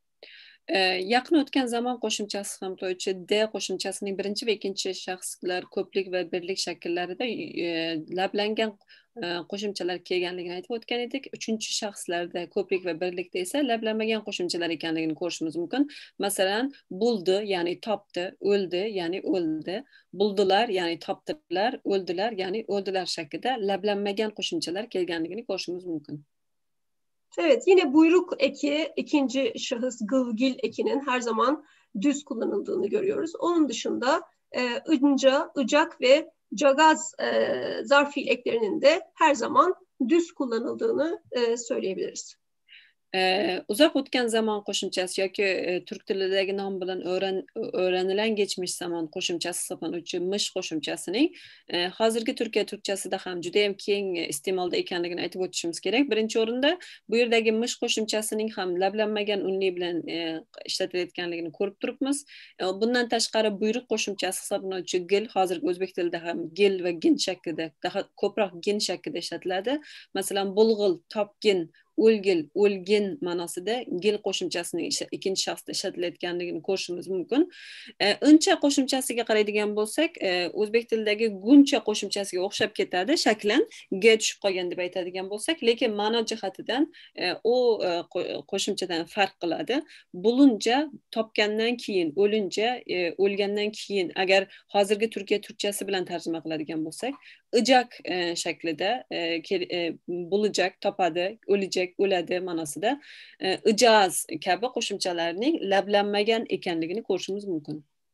Yaqin o'tgan zamon qo'shimchasi ham to'ychi D qo'shimchasining birinchi va ikkinchi shaxslar ko'plik va birlik shakllarida lablangan qo'shimchalar kelganligini aytib o'tgan edik. Uchinchi shaxslarda ko'plik va birlikda esa lablanmagan qo'shimchalar ekanligini ko'rishimiz mumkin. Masalan, buldi, ya'ni topdi, o'ldi, ya'ni o'ldi, buldilar, ya'ni topdilar, o'ldilar, ya'ni o'ldilar shaklida lablanmagan qo'shimchalar kelganligini ko'rishimiz mumkin. Evet, yine buyruk eki, ikinci şahıs gılgil ekinin her zaman düz kullanıldığını görüyoruz. Onun dışında e, ınca, ıcak ve cagaz e, zarf fiil eklerinin de her zaman düz kullanıldığını e, söyleyebiliriz. Ee, uzoq o'tgan zamon qo'shimchasi yoki e, turk tilidagi nom bilan o'ranilan geçmiş zamon qo'shimchasi hisoblanuvchi mish qo'shimchasining e, hozirgi Turkiya turkchasida ham juda ham keng iste'molda ekanligini aytib o'tishimiz kerak. Birinchi o'rinda bu yerdagi mish qo'shimchasining ham lablanmagan unli bilan e, ishlatilayotganligini ko'rib turibmiz. E, bundan tashqari buyruq qo'shimchasi hisoblanuvchi gil hozirgi o'zbek tilida ham gil va gin shaklida, daha ko'proq gin shaklida ishlatiladi. Masalan, bulg'il, topgin, o'lgil, o'lgin ma'nosida gil qo'shimchasining ikkinchi shaxsda ishlatilayotganligini ko'rishimiz mumkin. Incha qo'shimchasiga qaraydigan bo'lsak, o'zbek tilidagi guncha qo'shimchasiga o'xshab ketadi, shaklan ga tushib qolgan deb aytadigan bo'lsak, lekin ma'no jihatidan u qo'shimchadan farq qiladi. Bulunja topgandan keyin, o'linja o'lgandan keyin, agar hozirgi Turkiya turkchasi bilan tarjima qiladigan bo'lsak, ijak shaklida bulacak, topadi, o'lijak, o'ladi ma'nosida ijaz kabi qo'shimchalarning lablanmagan ekanligini ko'rishimiz mumkin.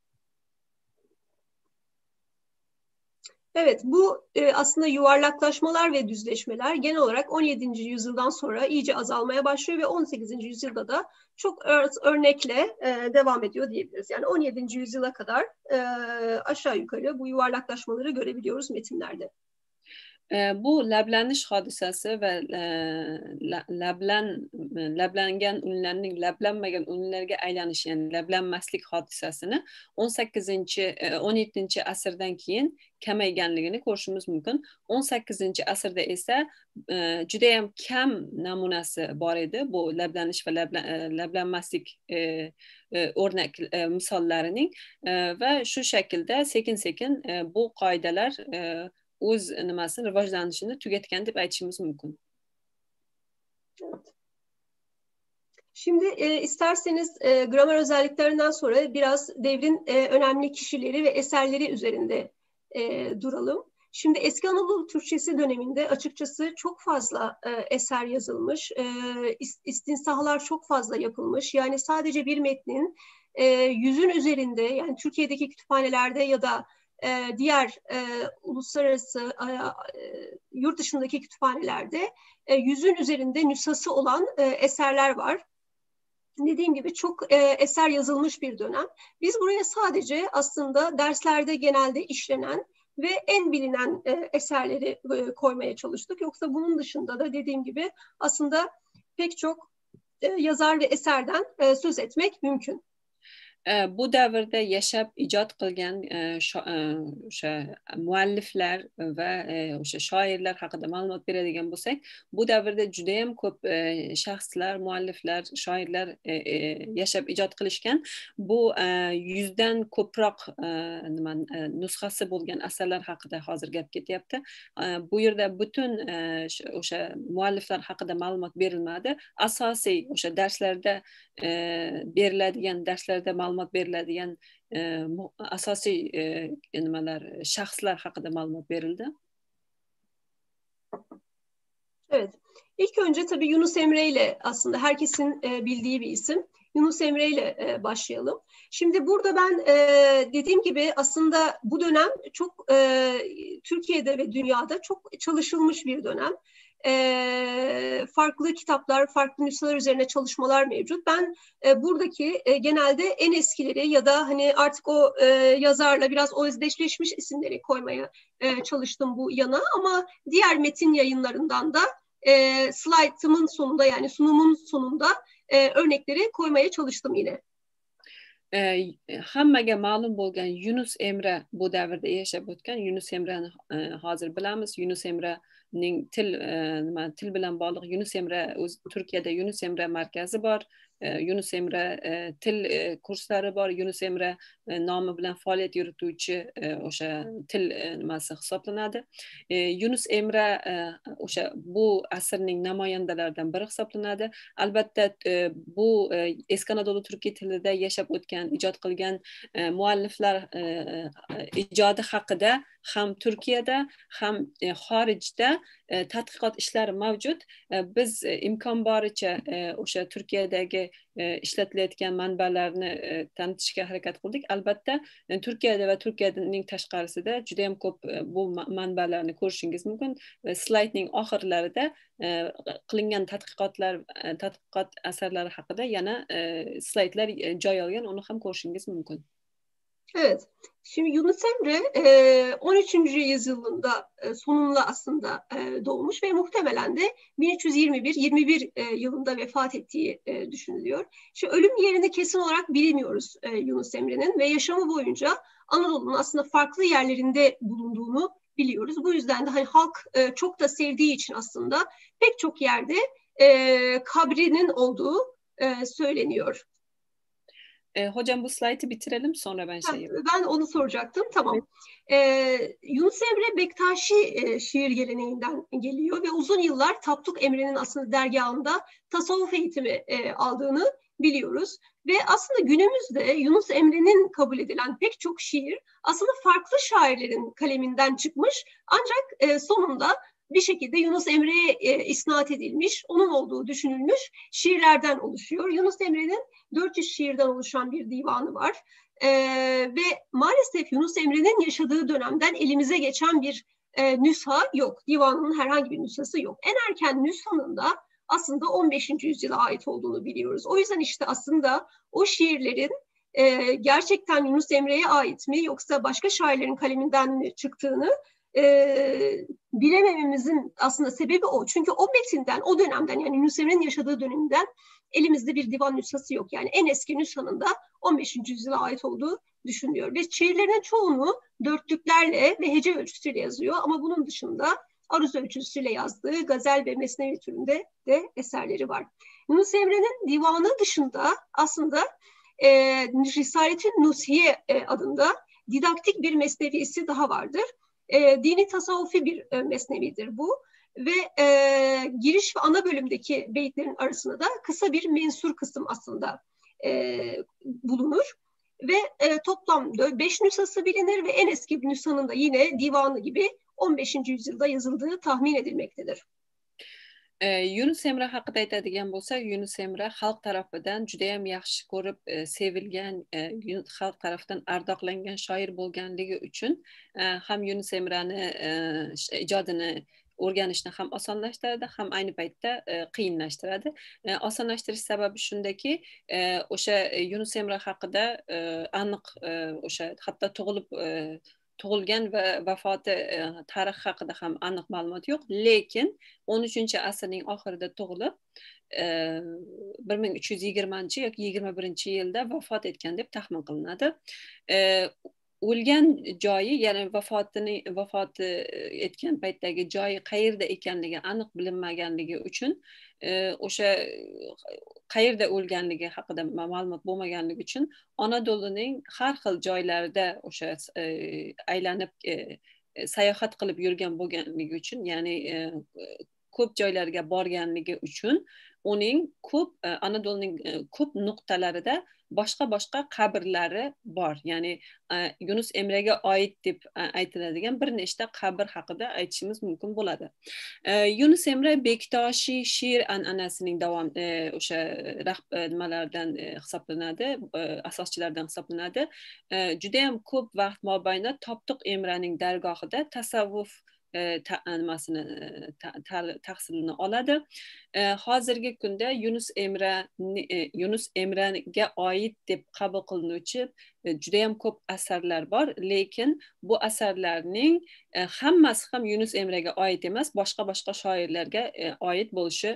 Evet, bu e, aslında yuvarlaklaşmalar ve düzleşmeler genel olarak on yedinci yüzyıldan sonra iyice azalmaya başlıyor ve on sekizinci yüzyılda da çok örnekle e, devam ediyor diyebiliriz. Yani on yedinci yüzyıla kadar e, aşağı yukarı bu yuvarlaklaşmaları görebiliyoruz metinlerde. Bu lablanish hodisasi va lablan lablangan unlarning lablanmagan unlarga aylanish, ya'ni lablanmaslik hodisasini o'n sakkizinchi o'n yettinchi asrdan keyin kamayganligini ko'rishimiz mumkin. o'n sakkizinchi asrda esa juda ham kam namunasi bor edi bu lablanish va lablanmaslik o'rnak misollarining va shu shaklda sekin sekin bu qoidalar o'z nimasini rivojlanishini tugatgan deb aytishimiz mumkin. Evet. Şimdi e, isterseniz e, gramer özelliklerinden sonra biraz devrin e, önemli kişileri ve eserleri üzerinde e, duralım. Şimdi eski Anadolu Türkçesi döneminde açıkçası çok fazla e, eser yazılmış, e, istinsahlar çok fazla yapılmış. Yani sadece bir metnin e, yüzün üzerinde, yani Türkiye'deki kütüphanelerde ya da e, diğer e, uluslararası e, yurt dışındaki kütüphanelerde e, yüzün üzerinde nüshası olan e, eserler var. Dediğim gibi çok e, eser yazılmış bir dönem. Biz buraya sadece aslında derslerde genelde işlenen ve en bilinen e, eserleri e, koymaya çalıştık. Yoksa bunun dışında da dediğim gibi aslında pek çok e, yazar ve eserden e, söz etmek mümkün. Bu davrda yashab ijod qilgan o'sha mualliflar va o'sha shoirlar haqida ma'lumot beradigan bo'lsak, bu davrda juda ham ko'p shaxslar, mualliflar, shoirlar yashab ijod qilishgan. Bu yuzdan ko'proq nima nusxasi bo'lgan asarlar haqida hozir gap ketyapti. Bu yerda butun o'sha mualliflar haqida ma'lumot berilmadi. Asosiy o'sha darslarda beriladigan darslarda ma'lumot beriladigan asosiy nimalar shaxslar haqida ma'lumot berildi. Evet. İlk önce tabii Yunus Emre ile aslında herkesin bildiği bir isim. Yunus Emre ile başlayalım. Şimdi burada ben dediğim gibi aslında bu dönem çok Türkiye'de ve dünyada çok çalışılmış bir dönem. E, farklı kitaplar, farklı nüshalar üzerine çalışmalar mevcut. Ben e, buradaki e, genelde en eskileri ya da hani artık o e, yazarla biraz özdeşleşmiş isimleri koymaya e, çalıştım bu yana, ama diğer metin yayınlarından da e, slaytımın sonunda, yani sunumun sonunda e, örnekleri koymaya çalıştım yine. Hammaga ma'lum bo'lgan Yunus Emre bu davrda yashab o'tgan. Yunus Emreni hozir bilamiz. Yunus Emrening til nima til bilan bog'liq Yunus Emre Turkiyada Yunus Emre markazi bor. Yunus Emre til kurslari bor. Yunus Emre nomi bilan faoliyat yurituvchi o'sha til nimasi hisoblanadi. Yunus Emre o'sha bu asrning namoyandalaridan biri hisoblanadi. Albatta bu eski Anadolu Turkiy tilida yashab o'tgan, ijod qilgan mualliflar ijodi haqida ham Turkiyada ham xorijda tadqiqot ishlari mavjud. Biz imkon boricha o'sha Turkiyadagi ishlatilayotgan manbalarni tanitishga harakat qildik. Albatta Turkiyada va Turkiyaning tashqarisida juda ham ko'p bu manbalarni ko'rishingiz mumkin. Slaydning oxirlarida qilingan tadqiqotlar, tadqiqot asarlari haqida yana slaydlar joy olgan, onu ham ko'rishingiz mumkin. Evet. Şimdi Yunus Emre on üçüncü yüzyılında sonunda aslında doğmuş ve muhtemelen de bin üç yüz yirmi bir yirmi bir yılında vefat ettiği düşünülüyor. Şimdi ölüm yerini kesin olarak bilmiyoruz Yunus Emre'nin ve yaşamı boyunca Anadolu'nun aslında farklı yerlerinde bulunduğunu biliyoruz. Bu yüzden de hani halk çok da sevdiği için aslında pek çok yerde kabrinin olduğu söyleniyor. E, hocam bu slaytı bitirelim, sonra ben şey yapayım. Ben onu soracaktım. Tamam. Evet. Ee, Yunus Emre Bektaşi e, şiir geleneğinden geliyor ve uzun yıllar Tapduk Emre'nin aslında dergahında tasavvuf eğitimi e, aldığını biliyoruz. Ve aslında günümüzde Yunus Emre'nin kabul edilen pek çok şiir aslında farklı şairlerin kaleminden çıkmış, ancak e, sonunda bir şekilde Yunus Emre'ye e, isnat edilmiş, onun olduğu düşünülmüş şiirlerden oluşuyor. Yunus Emre'nin dört yüz şiirden oluşan bir divanı var. E, ve maalesef Yunus Emre'nin yaşadığı dönemden elimize geçen bir e, nüsha yok. Divanının herhangi bir nüshası yok. En erken nüshanın da aslında on beşinci yüzyıla ait olduğunu biliyoruz. O yüzden işte aslında o şiirlerin e, gerçekten Yunus Emre'ye ait mi yoksa başka şairlerin kaleminden mi çıktığını e, bilemememizin aslında sebebi o. Çünkü o metinden, o dönemden, yani Yunus Emre'nin yaşadığı dönemden elimizde bir divan nüshası yok. Yani en eski nüshanın da on beşinci yüzyıla ait olduğu düşünülüyor. Ve şiirlerinin çoğunu dörtlüklerle ve hece ölçüsüyle yazıyor. Ama bunun dışında aruz ölçüsüyle yazdığı gazel ve mesnevi türünde de eserleri var. Yunus Emre'nin divanı dışında aslında e, Risalet-i Nusiye e, adında didaktik bir mesnevisi daha vardır. E, dini tasavvufi bir e, mesnevidir bu. Ve e, giriş ve ana bölümdeki beyitlerin arasında da kısa bir mensur kısım aslında e, bulunur. Ve e, toplamda beş nüshası bilinir ve en eski nüshanın da yine divanı gibi on beşinci yüzyılda yazıldığı tahmin edilmektedir. E, Yunus Emre haqida aytadigan bo'lsak, Yunus Emre xalq tarafidan juda ham yaxshi ko'rib e, sevilgan, e, xalq tarafidan ardoqlangan shoir bo'lganligi uchun e, ham Yunus Emreni e, ijodini o'rganishni ham osonlashtiradi, ham ayni paytda e, qiyinlashtiradi. E, osonlashtirish sababi shundaki, o'sha e, Yunus Emre haqida e, aniq e, o'sha hatto tug'ilib e, tug'ilgan va vafoti tarixi haqida ham aniq ma'lumot yo'q, lekin o'n uchinchi asrning oxirida tug'ilib bir ming uch yuz yigirmanchi yoki yigirma birinchi yilda vafot etgan deb taxmin qilinadi. O'lgan joyi, ya'ni vafotini vafoti etgan paytdagi joyi qayerda ekanligi aniq bilinmaganligi uchun o'sha qayerda o'lganligi haqida ma'lumot bo'lmaganligi uchun Anadoluning har xil joylarida o'sha aylanib sayohat qilib yurgan bo'lganligi uchun, ya'ni ko'p joylarga borganligi uchun uning ko'p Anadoluning ko'p nuqtalarida boshqa boshqa qabrlari bor. Ya'ni Yunus Emre'ga oid deb aytiladigan bir nechta qabr haqida aytishimiz mumkin bo'ladi. Yunus Emre Bektoshi she'r an'anasining davom o'sha nimalardan hisoblanadi, asoschilaridan hisoblanadi. Juda ham ko'p vaqt mobaynida Toptiq Emre'ning dargohida tasavvuf nimasini tahsilini oladi. Hozirgi kunda Yunus Emre Yunus Emre'ga oid deb qabul qilinuvchi juda ham ko'p asarlar bor, lekin bu asarlarning hammasi ham Yunus Emre'ga oid emas, boshqa boshqa shoirlarga oid bo'lishi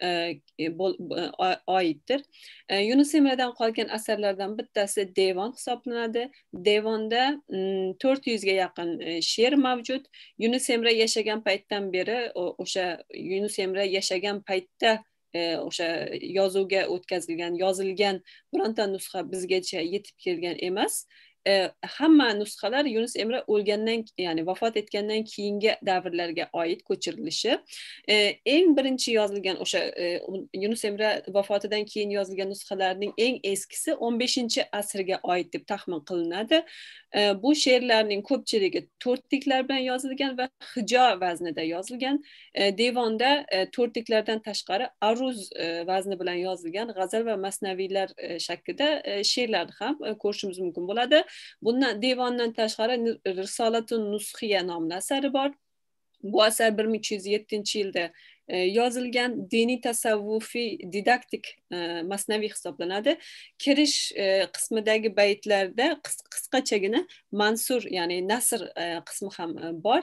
oiddir. Yunus Emre'dan qolgan asarlardan bittasi Devon hisoblanadi. Devonda to'rt yuzga yaqin she'r mavjud. Yunus Emre yashagan paytdan beri o'sha Yunus Emre yashagan paytda o'sha yozuvga o'tkazilgan, yozilgan bironta nusxa bizgacha yetib kelgan emas. Hamma nusxalar Yunus Emre o'lgandan, ya'ni vafot etgandan keyingi davrlarga oid ko'chirilishi. Eng birinchi yozilgan o'sha Yunus Emre vafotidan keyin yozilgan nusxalarning eng eskisi o'n beshinchi asrga oid deb taxmin qilinadi. Bu she'rlarning ko'pchiligi to'rtliklar bilan yozilgan va hijo vaznida yozilgan. Devonda to'rtliklardan tashqari aruz vazni bilan yozilgan g'azal va masnaviylar shaklida she'rlarni ham ko'rishimiz mumkin bo'ladi. Bundan devondan tashqari Risolatun Nusxiya nomli asari bor. Bu asar bir ming uch yuz yettinchi yilda yozilgan diniy tasavvufiy didaktik masnaviy hisoblanadi. Kirish qismidagi baytlarda qisqachagina mansur, ya'ni nasr qismi ham bor.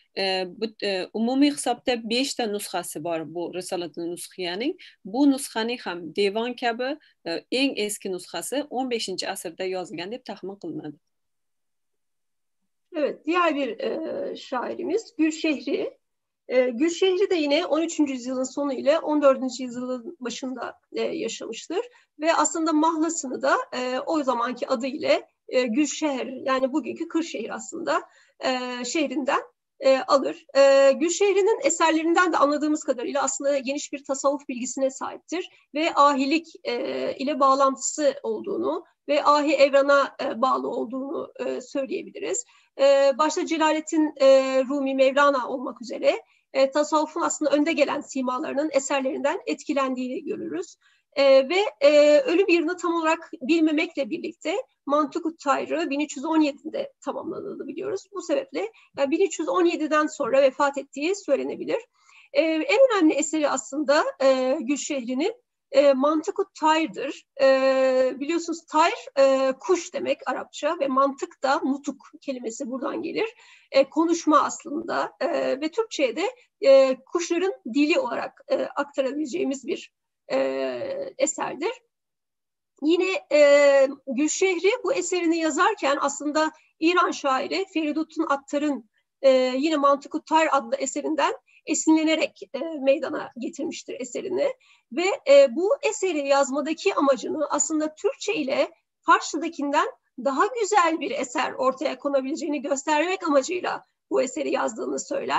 Umumiy hisobda beshta nusxasi bor bu Risolatun Nusxiyaning. Bu nusxaning ham devon kabi eng eski nusxasi o'n beshinchi asrda yozilgan deb taxmin qilinadi. Evet, diğer bir e, şairimiz Gülşehri. E, Gülşehri de yine on üçüncü yüzyılın sonu ile on dördüncü yüzyılın başında e, yaşamıştır. Ve aslında mahlasını da e, o zamanki adıyla e, Gülşehir, yani bugünkü Kırşehir aslında e, şehrinden e, alır. E, Gülşehir'in eserlerinden de anladığımız kadarıyla aslında geniş bir tasavvuf bilgisine sahiptir. Ve ahilik e, ile bağlantısı olduğunu ve ahi evrana e, bağlı olduğunu e, söyleyebiliriz. E, başta Celaleddin e, Rumi, Mevlana olmak üzere e, tasavvufun aslında önde gelen simalarının eserlerinden etkilendiğini görürüz. E, ve e, ölüm yılını tam olarak bilmemekle birlikte Mantık-ı Tayrı bin üç yüz on yedide tamamlanıldığını biliyoruz. Bu sebeple yani bin üç yüz on yediden sonra vefat ettiği söylenebilir. E, en önemli eseri aslında e, Gülşehri'nin E, Mantık-ı Tayr'dır. E, biliyorsunuz Tayr e, kuş demek Arapça ve mantık da nutuk kelimesi buradan gelir. E, konuşma aslında e, ve Türkçe'ye de e, kuşların dili olarak e, aktarabileceğimiz bir e, eserdir. Yine e, Gülşehri bu eserini yazarken aslında İran şairi Feridun Attar'ın e, yine Mantık-ı Tayr adlı eserinden esinlenerek e, meydana getirmiştir eserini ve e, bu eseri yazmadaki amacını aslında Türkçe ile Farsçadakinden daha güzel bir eser ortaya konabileceğini göstermek amacıyla bu eseri yazdığını söyler.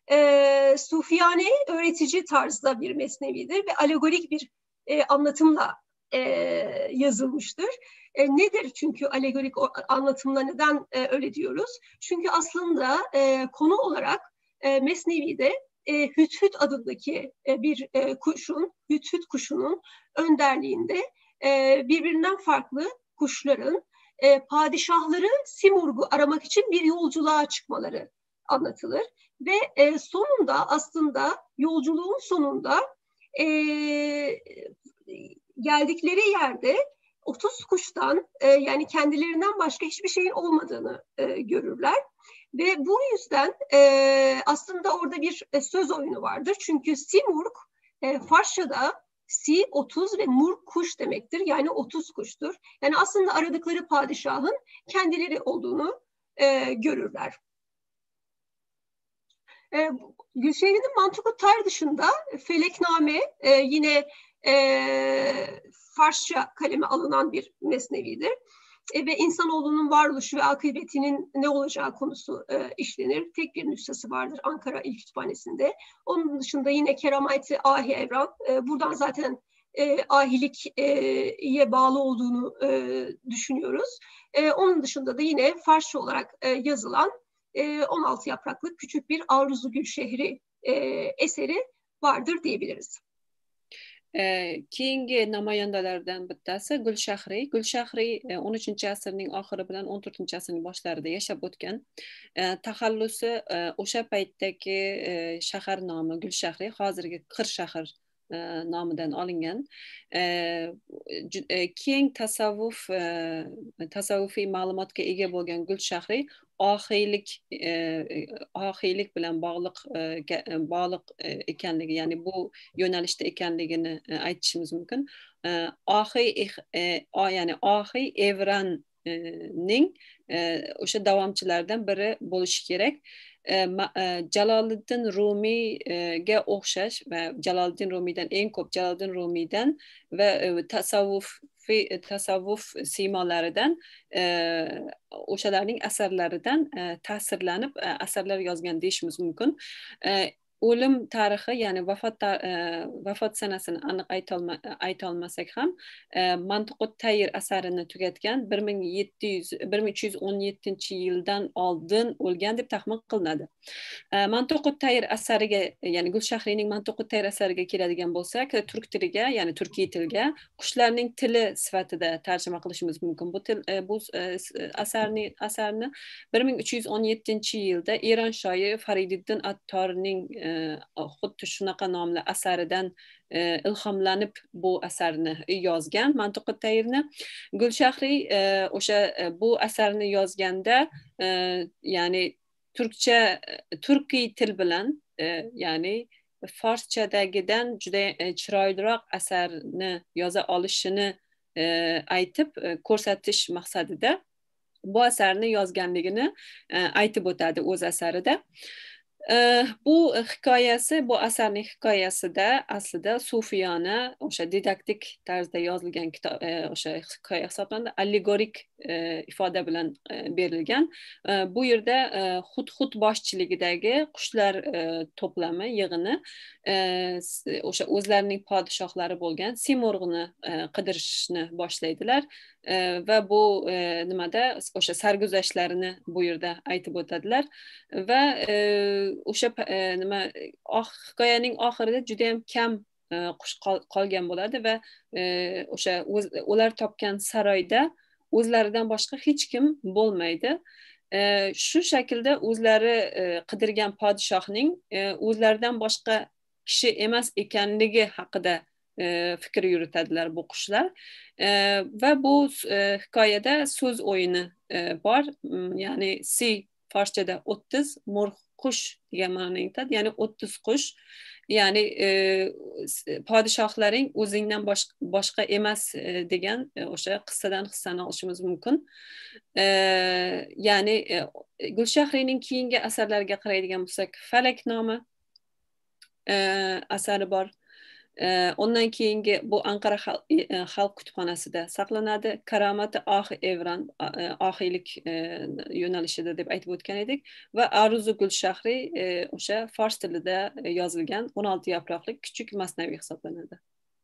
E, Sufiyane öğretici tarzda bir mesnevidir ve alegorik bir e, anlatımla e, yazılmıştır. E, nedir çünkü alegorik anlatımla neden e, öyle diyoruz? Çünkü aslında e, konu olarak e, Mesnevi'de E, Hüthüt adındaki e, bir e, kuşun, Hüthüt kuşunun önderliğinde e, birbirinden farklı kuşların e, padişahları Simurg'u aramak için bir yolculuğa çıkmaları anlatılır. Ve e, sonunda aslında yolculuğun sonunda e, geldikleri yerde otuz kuştan e, yani kendilerinden başka hiçbir şeyin olmadığını e, görürler. Ve bu yüzden e, aslında orada bir e, söz oyunu vardır. Çünkü simurg e, Farsça'da si otuz ve murg kuş demektir. Yani otuz kuştur. Yani aslında aradıkları padişahın kendileri olduğunu e, görürler. E, Gülşehir'in Mantık-ı Tar dışında Felekname e, yine e, Farsça kaleme alınan bir mesnevidir. E, ve insanoğlunun varoluşu ve akıbetinin ne olacağı konusu e, işlenir. Tek bir nüshası vardır Ankara İl Kütüphanesi'nde. Onun dışında yine Keramayeti Ahi Evran. E, buradan zaten e, ahilikye bağlı olduğunu e, düşünüyoruz. E, onun dışında da yine Farsça olarak e, yazılan e, on altı yapraklık küçük bir Aruz-u Gülşehri e, eseri vardır diyebiliriz. Keyingi namoyandalardan bittasi Gulshahriy. Gulshahriy o'n uchinchi asrning oxiri bilan o'n to'rtinchi asrning boshlarida yashab o'tgan. Taxallusi o'sha paytdagi shahar nomi Gulshahriy, hozirgi Qirshahar nomidan olingan. Keng tasavvuf tasavvufiy ma'lumotga ega bo'lgan Gulshahriy ohiylik ohiylik bilan bog'liq bog'liq ekanligi, ya'ni bu yo'nalishda ekanligini aytishimiz mumkin. Ohiy ya'ni ohiy Evranning o'sha davomchilaridan biri bo'lishi kerak. Jaloliddin Rumiyga o'xshash va Jaloliddin Rumiydan eng ko'p Jaloliddin Rumiydan va tasavvuf tasavvuf siymolaridan o'shalarning asarlaridan ta'sirlanib asarlar yozgan deyishimiz mumkin. O'lim tarixi, ya'ni vafot vafot sanasini aniq ayta olmasak ham Mantiq-ı Tayr asarini tugatgan bir ming uch yuz o'n yettinchi yildan oldin o'lgan deb taxmin qilinadi. Mantiq-ı Tayr asariga, ya'ni Gulshahriyning Mantiq-ı Tayr asariga keladigan bo'lsak, turk tiliga, ya'ni turkiy tilga qushlarning tili sifatida tarjima qilishimiz mumkin. Bu til bu asarni asarni bir ming uch yuz o'n yettinchi yilda Eron shoiri Farididdin Attorning xuddi shunaqa nomli asaridan ilhomlanib bu asarni yozgan, Mantiq-ı Tayrni. Gulshahriy o'sha bu asarni yozganda ya'ni turkcha turkiy til bilan, ya'ni Farschadagidan juda chiroyliroq asarni yoza olishini aytib ko'rsatish maqsadida bu asarni yozganligini aytib o'tadi o'z asarida. Bu hikoyasi, bu asarning hikoyasida aslida sufiyona, o'sha didaktik tarzda yozilgan kitob, o'sha hikoya hisoblanadi, allegorik ifoda bilan berilgan. Bu yerda Hudhud boshchiligidagi qushlar to'plami, yig'ini o'sha o'zlarining podshohlari bo'lgan Simurg'ni qidirishni boshlaydilar va bu nimada o'sha sarguzashtlarini bu yerda aytib o'tadilar va o'sha nima hikoyaning oxirida juda ham kam qush qolgan bo'ladi va o'sha ular topgan saroyda o'zlaridan boshqa hech kim bo'lmaydi. Shu shaklda o'zlari qidirgan podshohning o'zlaridan boshqa kishi emas ekanligi haqida fikr yuritadilar bu qushlar. Va bu hikoyada so'z o'yini bor. Ya'ni si Farschada o'ttiz, murg qush degan ma'noni aytadi, ya'ni o'ttiz qush. Ya'ni podshohlaring o'zingdan boshqa emas degan o'sha qissadan hissani olishimiz mumkin. Ya'ni Gulshahriyning keyingi asarlariga qaraydigan bo'lsak, Falaknoma asari bor. Ondan keyingi bu Ankara Xalq Kutubxonasida saqlanadi. Karamati Ahi Evran, ahiylik yo'nalishida deb aytib o'tgan edik va Aruz-u Gulshahriy o'sha fors tilida yozilgan o'n olti yaproqlik küçük masnaviy hisoblanadi.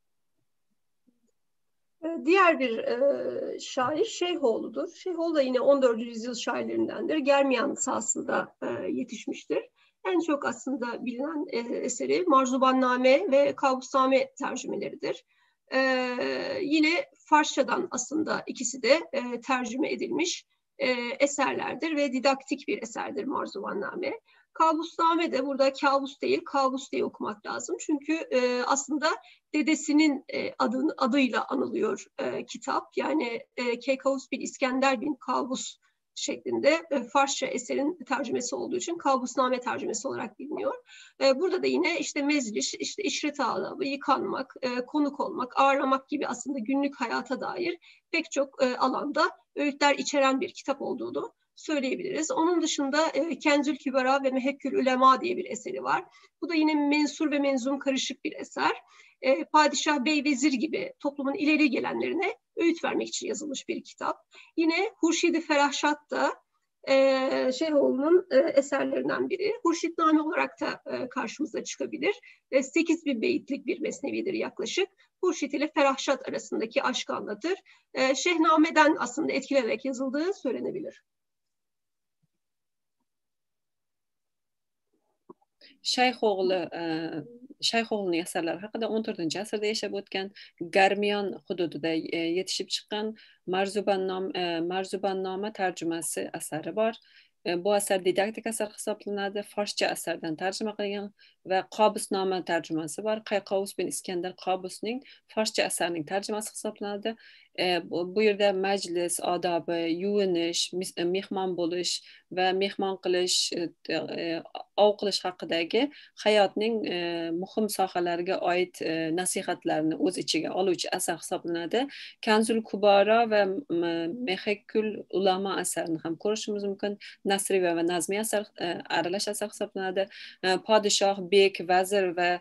Diğer bir e, şair Şeyhoğlu'dur. Şeyhoğlu da yine on dördüncü yüzyıl şairlerindendir. Germiyan sahasında e, yetişmiştir. En çok aslında bilinen e, eseri Marzubanname ve Kabusname tercümeleridir. E, yine Farsçadan aslında ikisi de e, tercüme edilmiş e, eserlerdir ve didaktik bir eserdir Marzuvanname. Kabusname de burada kabus değil, kabus diye okumak lazım. Çünkü e, aslında dedesinin e, adını, adıyla anılıyor e, kitap. Yani e, Keykavus bin İskender bin Kabus şeklinde e, Farsça eserin tercümesi olduğu için kabusname tercümesi olarak biliniyor. E, burada da yine işte mezliş, işte işret adabı, yıkanmak, e, konuk olmak, ağırlamak gibi aslında günlük hayata dair pek çok e, alanda öğütler içeren bir kitap olduğunu söyleyebiliriz. Onun dışında e, Kenzül Kübera ve Mehekkül Ülema diye bir eseri var. Bu da yine mensur ve menzum karışık bir eser. E, padişah, bey, vezir gibi toplumun ileri gelenlerine öğüt vermek için yazılmış bir kitap. Yine Hurşid-i Ferahşat da e, Şeyhoğlu'nun e, eserlerinden biri. Hurşitname olarak da e, karşımıza çıkabilir. E, sekiz bin beyitlik bir mesnevidir yaklaşık. Hurşit ile Ferahşat arasındaki aşkı anlatır. E, Şehname'den aslında etkilenerek yazıldığı söylenebilir. Shayxoğlu Shayxoğlu'nun eserlari haqida o'n to'rtinchi asrda yashab o'tgan Garmiyon hududida yetishib chiqqan Marzubannoma tarjimasi asari bor. Bu asar didaktik asar hisoblanadi. Farscha asardan tarjima qilingan va Qobusnoma tarjimasi bor. Qaykavus bin Iskandar Qobusning farscha asarining tarjimasi hisoblanadi. Bu yerda majlis odobi, yuvinish, mehmon bo'lish va mehmon qilish, ov qilish haqidagi hayotning muhim sohalariga oid nasihatlarni o'z ichiga oluvchi asar hisoblanadi. Kanzul Kubara va Mehekkül Ulama asarini ham ko'rishimiz mumkin. Nasriva va Nazmiy asar aralash asar hisoblanadi. Podshoh, bek, vazir va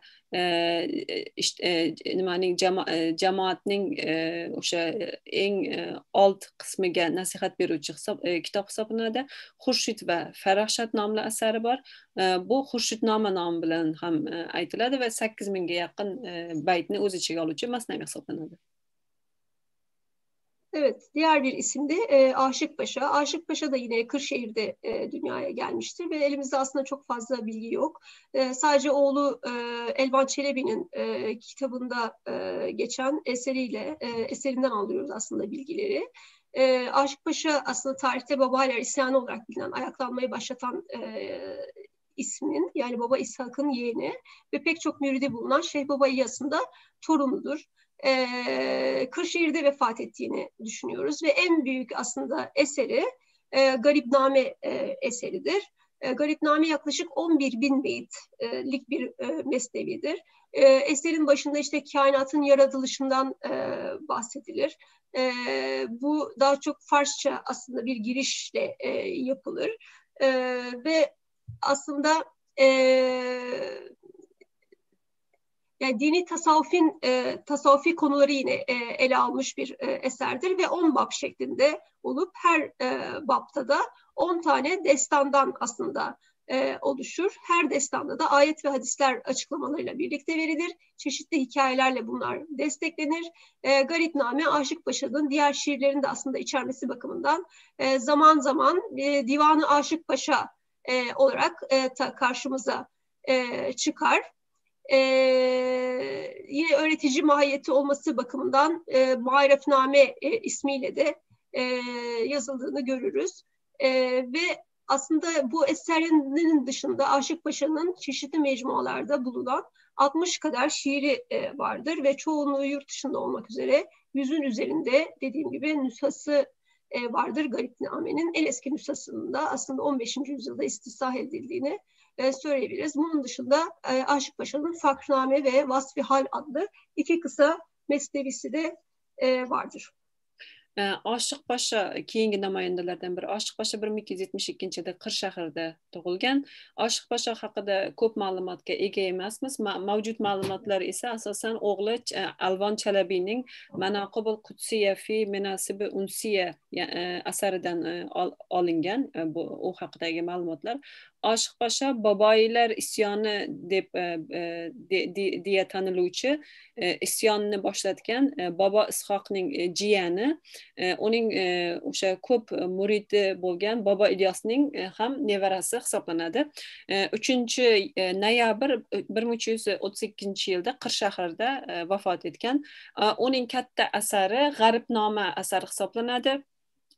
nimaning jamoatning o'sha eng old qismiga nasihat beruvchi kitob hisoblanadi. Xurshid va Farahshat nomli asari bor. Bu Xurshidnoma nomi bilan ham aytiladi va sakkiz mingga yaqin baytni o'z ichiga oluvchi masnaviy hisoblanadi. Evet, diğer bir isim de e, Aşık Paşa. Aşık Paşa da yine Kırşehir'de e, dünyaya gelmiştir ve elimizde aslında çok fazla bilgi yok. E, sadece oğlu e, Elvan Çelebi'nin e, kitabında e, geçen eseriyle, e, eserinden alıyoruz aslında bilgileri. E, Aşık Paşa aslında tarihte Babalar isyanı olarak bilinen, ayaklanmayı başlatan e, isminin, yani Baba İshak'ın yeğeni ve pek çok müridi bulunan Şeyh Baba İyas'ın da torunudur. Ee, Kırşehir'de vefat ettiğini düşünüyoruz ve en büyük aslında eseri e, Garipname e, eseridir. E, Garipname yaklaşık on bir bin beyitlik bir e, mesnevidir. E, eserin başında işte kainatın yaratılışından e, bahsedilir. E, bu daha çok Farsça aslında bir girişle e, yapılır e, ve aslında e, yani dini tasavvufin e, tasavvufi konuları yine e, ele almış bir e, eserdir ve on bab şeklinde olup her e, babta da on tane destandan aslında e, oluşur. Her destanda da ayet ve hadisler açıklamalarıyla birlikte verilir. Çeşitli hikayelerle bunlar desteklenir. E, Garipname, Aşık Paşa'nın diğer şiirlerini de aslında içermesi bakımından e, zaman zaman e, Divanı Aşık Paşa e, olarak e, ta, karşımıza e, çıkar. Ee, yine öğretici mahiyeti olması bakımından e, Muharrefname e, ismiyle de e, yazıldığını görürüz. E, ve aslında bu eserinin dışında Aşık Paşa'nın çeşitli mecmualarda bulunan altmış kadar şiiri e, vardır ve çoğunluğu yurt dışında olmak üzere yüzün üzerinde dediğim gibi nüshası e, vardır Garipname'nin. En eski nüshasının da aslında on beşinci yüzyılda istisah edildiğini e, söyleyebiliriz. Bunun dışında e, Aşık Paşa'nın Fakhname ve Vasfi Hal adlı iki kısa mesnevisi de e, vardır. Aşık Paşa keyingi namoyandalardan biri. Aşık Paşa bir ming ikki yuz yetmish ikkinchi yilda Qirshahirda tug'ilgan. Aşık Paşa haqida ko'p ma'lumotga ega emasmiz. Mavjud ma'lumotlar esa asosan o'g'li Alvon Chalabiyning Manaqibul Qudsiya fi Manasibi Unsiya asaridan olingan. Bu u haqidagi ma'lumotlar. Aşık Paşa Baboylar isyoni deb deya taniluvchi isyonni boshlatgan Bobo Ishoqning jiyani, uning o'sha ko'p muridi bo'lgan Bobo Ilyosning ham nevarasi hisoblanadi. uchinchi noyabr bir ming uch yuz o'ttiz ikkinchi yilda Qirshahirda vafot etgan. Uning katta asari G'aribnoma asari hisoblanadi.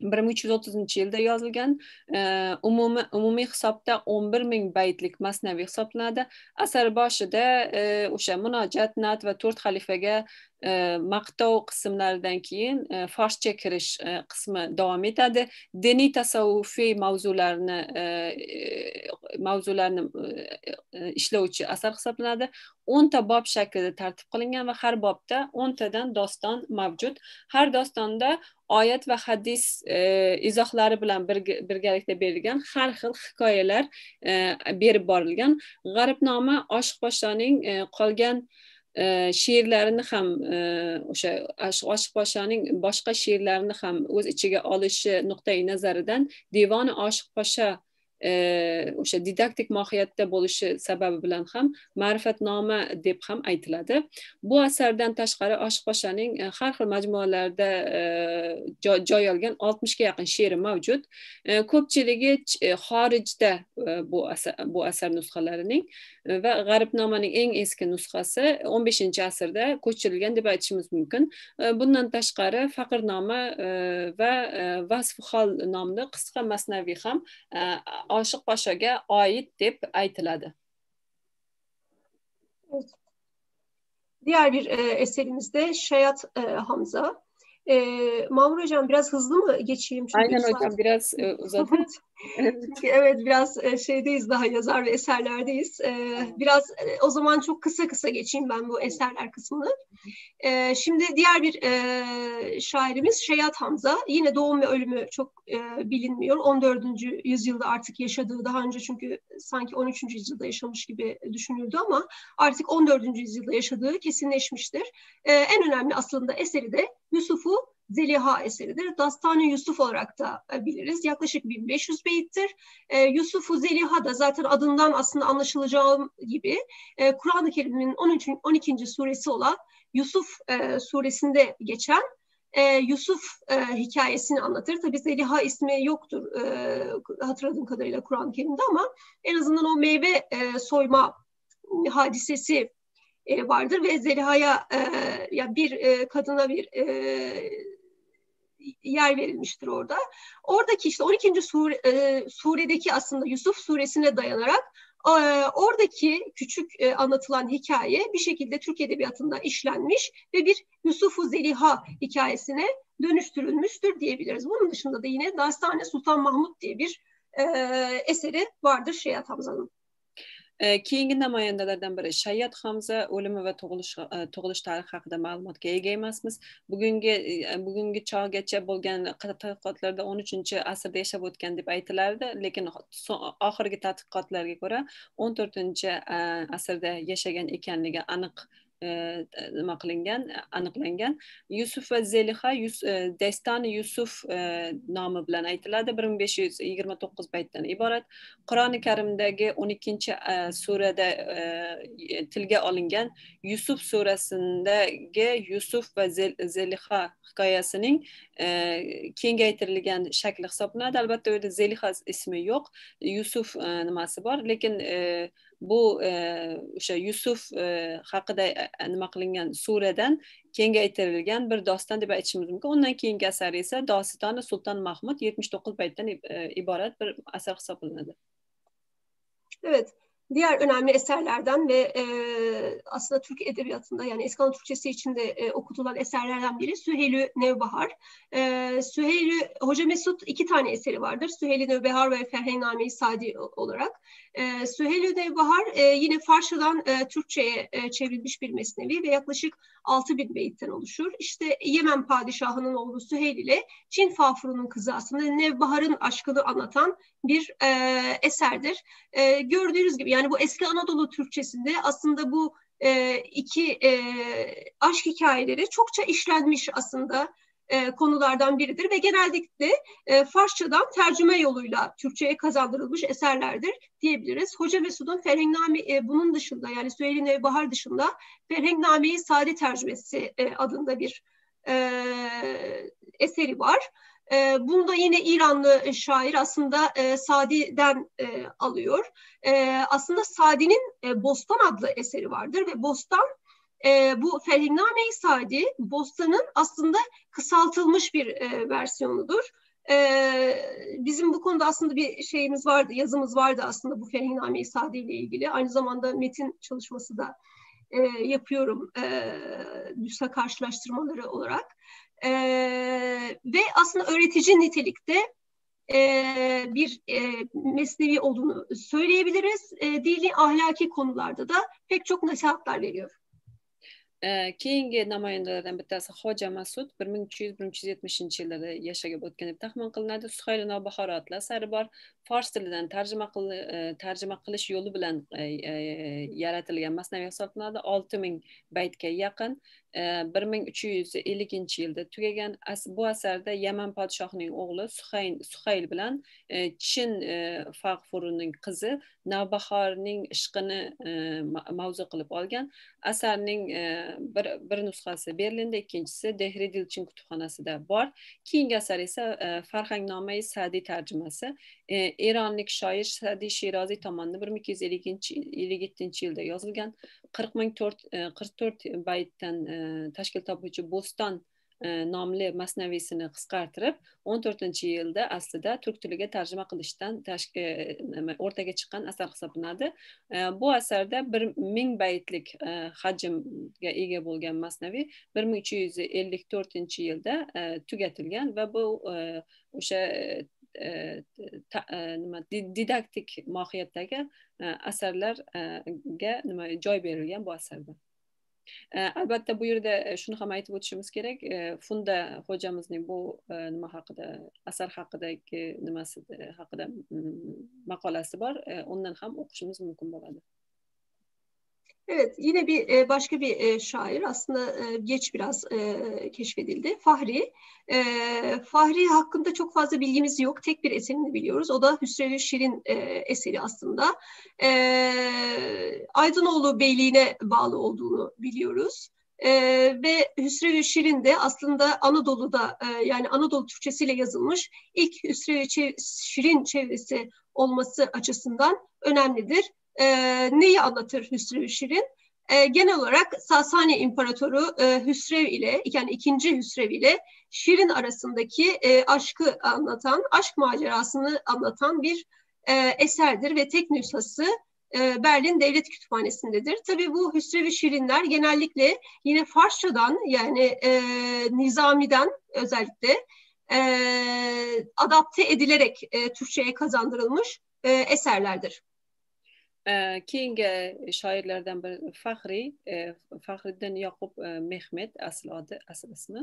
bir ming uch yuz o'ttizinchi yilda yozilgan. Umumiy umumiy hisobda o'n bir ming baytlik masnaviy hisoblanadi. Asar boshida o'sha munojat, nat va to'rt xalifaga maqtov qismlaridan keyin forscha kirish qismi davom etadi. Diniy tasavvufiy mavzularni mavzularni ishlovchi asar hisoblanadi. o'nta bob shaklida tartib qilingan va har bobda o'ntadan doston mavjud. Har dostonda oyat va hadis e, izohlari bilan birgalikda berilgan har xil hikoyalar e, berib borilgan. G'aribnoma Oshiq Podshoning e, qolgan e, she'rlarini ham e, o'sha Oshiq Podshoning boshqa she'rlarini ham o'z ichiga olishi nuqtai nazaridan Devoni Oshiq Podsho o'sha didaktik mohiyatda bo'lishi sababi bilan ham ma'rifatnoma deb ham aytiladi. Bu asardan tashqari Oshiq Podshoning har xil majmualarda joy olgan oltmishga yaqin she'ri mavjud. Ko'pchiligi xorijda bu asar, bu asar nusxalarining va G'aribnomaning eng eski nusxasi o'n beshinchi asrda ko'chirilgan deb aytishimiz mumkin. Bundan tashqari Faqirnoma va Vasfi hol nomli qisqa masnaviy ham Oshiq Podshoga oid deb aytiladi. Evet. Diğer bir e, eserimiz de Şayat e, Hamza. E, Mamur Hocam biraz hızlı mı geçeyim? Çünkü Aynen hocam, biraz e, uzadı. Çünkü evet biraz e, şeydeyiz, daha yazar ve eserlerdeyiz. E, biraz e, o zaman çok kısa kısa geçeyim ben bu eserler kısmını. E, şimdi diğer bir e, şairimiz Şayat Hamza. Yine doğum ve ölümü çok e, bilinmiyor. on dördüncü yüzyılda artık yaşadığı, daha önce çünkü sanki on üçüncü yüzyılda yaşamış gibi düşünüldü ama artık on dördüncü yüzyılda yaşadığı kesinleşmiştir. E, en önemli aslında eseri de Yusuf-u Zeliha eseridir. Dastan-ı Yusuf olarak da biliriz. Yaklaşık bin beş yüz beyittir. E, Yusuf-u Zeliha da zaten adından aslında anlaşılacağı gibi e, Kur'an-ı Kerim'in on ikinci suresi olan Yusuf e, suresinde geçen e, Yusuf e, hikayesini anlatır. Tabii Zeliha ismi yoktur e, hatırladığım kadarıyla Kur'an-ı Kerim'de ama en azından o meyve e, soyma hadisesi e, vardır ve Zeliha'ya e, ya bir e, kadına bir e, yer verilmiştir orada. Oradaki işte on ikinci sure, e, suredeki aslında Yusuf suresine dayanarak e, oradaki küçük e, anlatılan hikaye bir şekilde Türk Edebiyatı'nda işlenmiş ve bir Yusuf-u Zeliha hikayesine dönüştürülmüştür diyebiliriz. Bunun dışında da yine Dastan-ı Sultan Mahmud diye bir e, eseri vardır Şayat Hamza'nın. Keyingi namoyandalardan biri Shayat Hamza o'limi va tug'ilish tug'ilish tarixi haqida ma'lumotga ega emasmiz. Bugungi bugungi chog'gacha bo'lgan tadqiqotlarda o'n uchinchi asrda yashab o'tgan deb aytilardi, lekin oxirgi tadqiqotlarga ko'ra o'n to'rtinchi asrda yashagan ekanligi aniq nima qilingan, aniqlangan. Yusuf va Zeliha Dastani Yusuf nomi bilan aytiladi. bir ming besh yuz yigirma to'qqiz baytdan iborat. Qur'oni Karimdagi o'n ikkinchi surada tilga olingan Yusuf surasindagi Yusuf va Zeliha hikoyasining kengaytirilgan shakli hisoblanadi. Albatta u yerda Zeliha ismi yo'q, Yusuf nimasi bor, lekin bu o'sha Yusuf haqida nima qilingan suradan kengaytirilgan bir doston deb aytishimiz mumkin. Undan keyingi asar esa Doston-i Sultan Mahmud yetmish to'qqiz baytdan iborat bir asar hisoblanadi. Evet. Diğer önemli eserlerden ve e, aslında Türk Edebiyatı'nda, yani eski Anadolu Türkçesi içinde e, okutulan eserlerden biri Süheyl-i Nevbahar. E, Süheyl Hoca Mesut iki tane eseri vardır. Süheyl-i Nevbahar ve Ferhengname-i Sadi olarak. E, Süheyl-i Nevbahar e, yine Farsçadan e, Türkçe'ye e, çevrilmiş bir mesnevi ve yaklaşık altı bin beyitten oluşur. İşte Yemen padişahının oğlu Süheyl ile Çin Fafurunun kızı aslında Nevbahar'ın aşkını anlatan bir e, eserdir. E, gördüğünüz gibi yani bu eski Anadolu Türkçesinde aslında bu e, iki e, aşk hikayeleri çokça işlenmiş aslında e, konulardan biridir ve genellikle e, Farsçadan tercüme yoluyla Türkçe'ye kazandırılmış eserlerdir diyebiliriz. Hoca Mesud'un Ferhengname e, bunun dışında, yani Süheyl-i Nevbahar dışında Ferhengname-i Sadi tercümesi e, adında bir e, eseri var. E, bunu da yine İranlı şair aslında e, Sadi'den e, alıyor. E, aslında Sadi'nin e, Bostan adlı eseri vardır ve Bostan e, bu Ferhengname-i Sadi, Bostan'ın aslında kısaltılmış bir e, versiyonudur. Ee, bizim bu konuda aslında bir şeyimiz vardı, yazımız vardı aslında bu Fehinname-i Sade ile ilgili. Aynı zamanda metin çalışması da e, yapıyorum e, nüsha karşılaştırmaları olarak. E, ve aslında öğretici nitelikte e, bir e, mesnevi olduğunu söyleyebiliriz. E, dini ahlaki konularda da pek çok nasihatler veriyor. Keyingi namoyandalardan bittasi Hoja Masud bir ming uch yuz bir ming uch yuz yetmishinchi yillarda yashab o'tgan deb taxmin qilinadi. Suhayl Navbahor adli asari bor. Fors tilidan tarjima qil tarjima qilish yo'li bilan yaratilgan masnaviy hisoblanadi. olti ming baytga yaqin. bir ming uch yuz elliginchi yilda tugagan. Bu asarda Yaman podshohining o'g'li Suhayl Suhayl bilan Chin Fag'furning qizi Navbahorning ishqini mavzu qilib olgan. Asarning bir, bir nusxasi Berlinda, ikkinchisi Dehri Dilchin kutubxonasida bor. Keyingi asar esa Farhangnoma-i Sadi tarjimasi. Eronlik shoir Sadi Shiroziy tomonidan bir ming ikki yuz ellik yettinchi yilda yozilgan. qirq ming qirq to'rt baytdan tashkil topuvchi Bo'ston nomli masnaviysini qisqartirib o'n to'rtinchi yilda aslida turk tiliga tarjima qilishdan o'rtaga chiqqan asar hisoblanadi. Bu asarda bir ming baytlik hajmga ega bo'lgan masnaviy bir ming uch yuz ellik to'rtinchi yilda tugatilgan va bu o'sha nima didaktik mohiyatdagi asarlarga nima joy berilgan bu asarda. Albatta bu yerda shuni ham aytib o'tishimiz kerak. Funda hojamizning bu nima haqida, asar haqidagi nimasi haqida maqolasi bor. Ondan ham o'qishimiz mumkin bo'ladi. Evet, yine bir e, başka bir e, şair aslında e, geç biraz e, keşfedildi. Fahri. E, Fahri hakkında çok fazla bilgimiz yok. Tek bir eserini biliyoruz. O da Hüsrev-i Şirin e, eseri aslında. E, Aydınoğlu Beyliğine bağlı olduğunu biliyoruz. E, ve Hüsrev-i Şirin de aslında Anadolu'da e, yani Anadolu Türkçesiyle yazılmış ilk Hüsrev-i Şirin çevresi olması açısından önemlidir. E, neyi anlatır Hüsrev-i Şirin? E, genel olarak Sasani İmparatoru e, Hüsrev ile yani ikinci Hüsrev ile Şirin arasındaki e, aşkı anlatan, aşk macerasını anlatan bir e, eserdir ve tek nüshası e, Berlin Devlet Kütüphanesi'ndedir. Tabii bu Hüsrev-i Şirinler genellikle yine Farsçadan yani e, Nizami'den özellikle e, adapte edilerek e, Türkçe'ye kazandırılmış e, eserlerdir. Keyingi shoirlardan biri Faxriy, Faxriddin Yoqub Mehmet asl oti, asl ismi.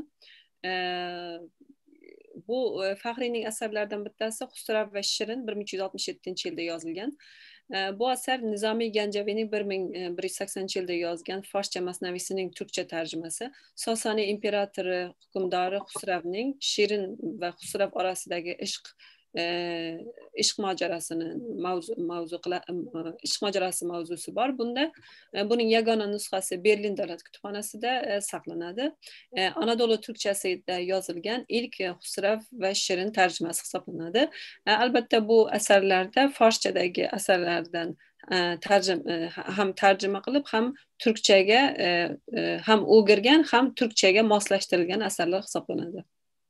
Bu Faxriyning asarlaridan bittasi Xusrav va Shirin bir ming uch yuz oltmish yettinchi yilda yozilgan. Bu asar Nizomiy Ganjaviyning bir ming bir yuz saksoninchi yilda yozgan Farscha masnaviysining turkcha tarjimasi. Sosaniy imperatori hukmdori Xusravning Shirin va Xusrav orasidagi ishq ishq mojarasini mavzu mavzu qila ishq mojarasi mavzusi bor. Bunda buning yagona nusxasi Berlin davlat kutubxonasida saqlanadi. Anadolu Türkçesida yozilgan ilk Xusrav va Shirin tarjimasi hisoblanadi. Albatta bu asarlarda Farschadagi asarlardan tarjim ham tarjima qilib ham turkchaga ham o'girgan ham turkchaga moslashtirilgan asarlar hisoblanadi.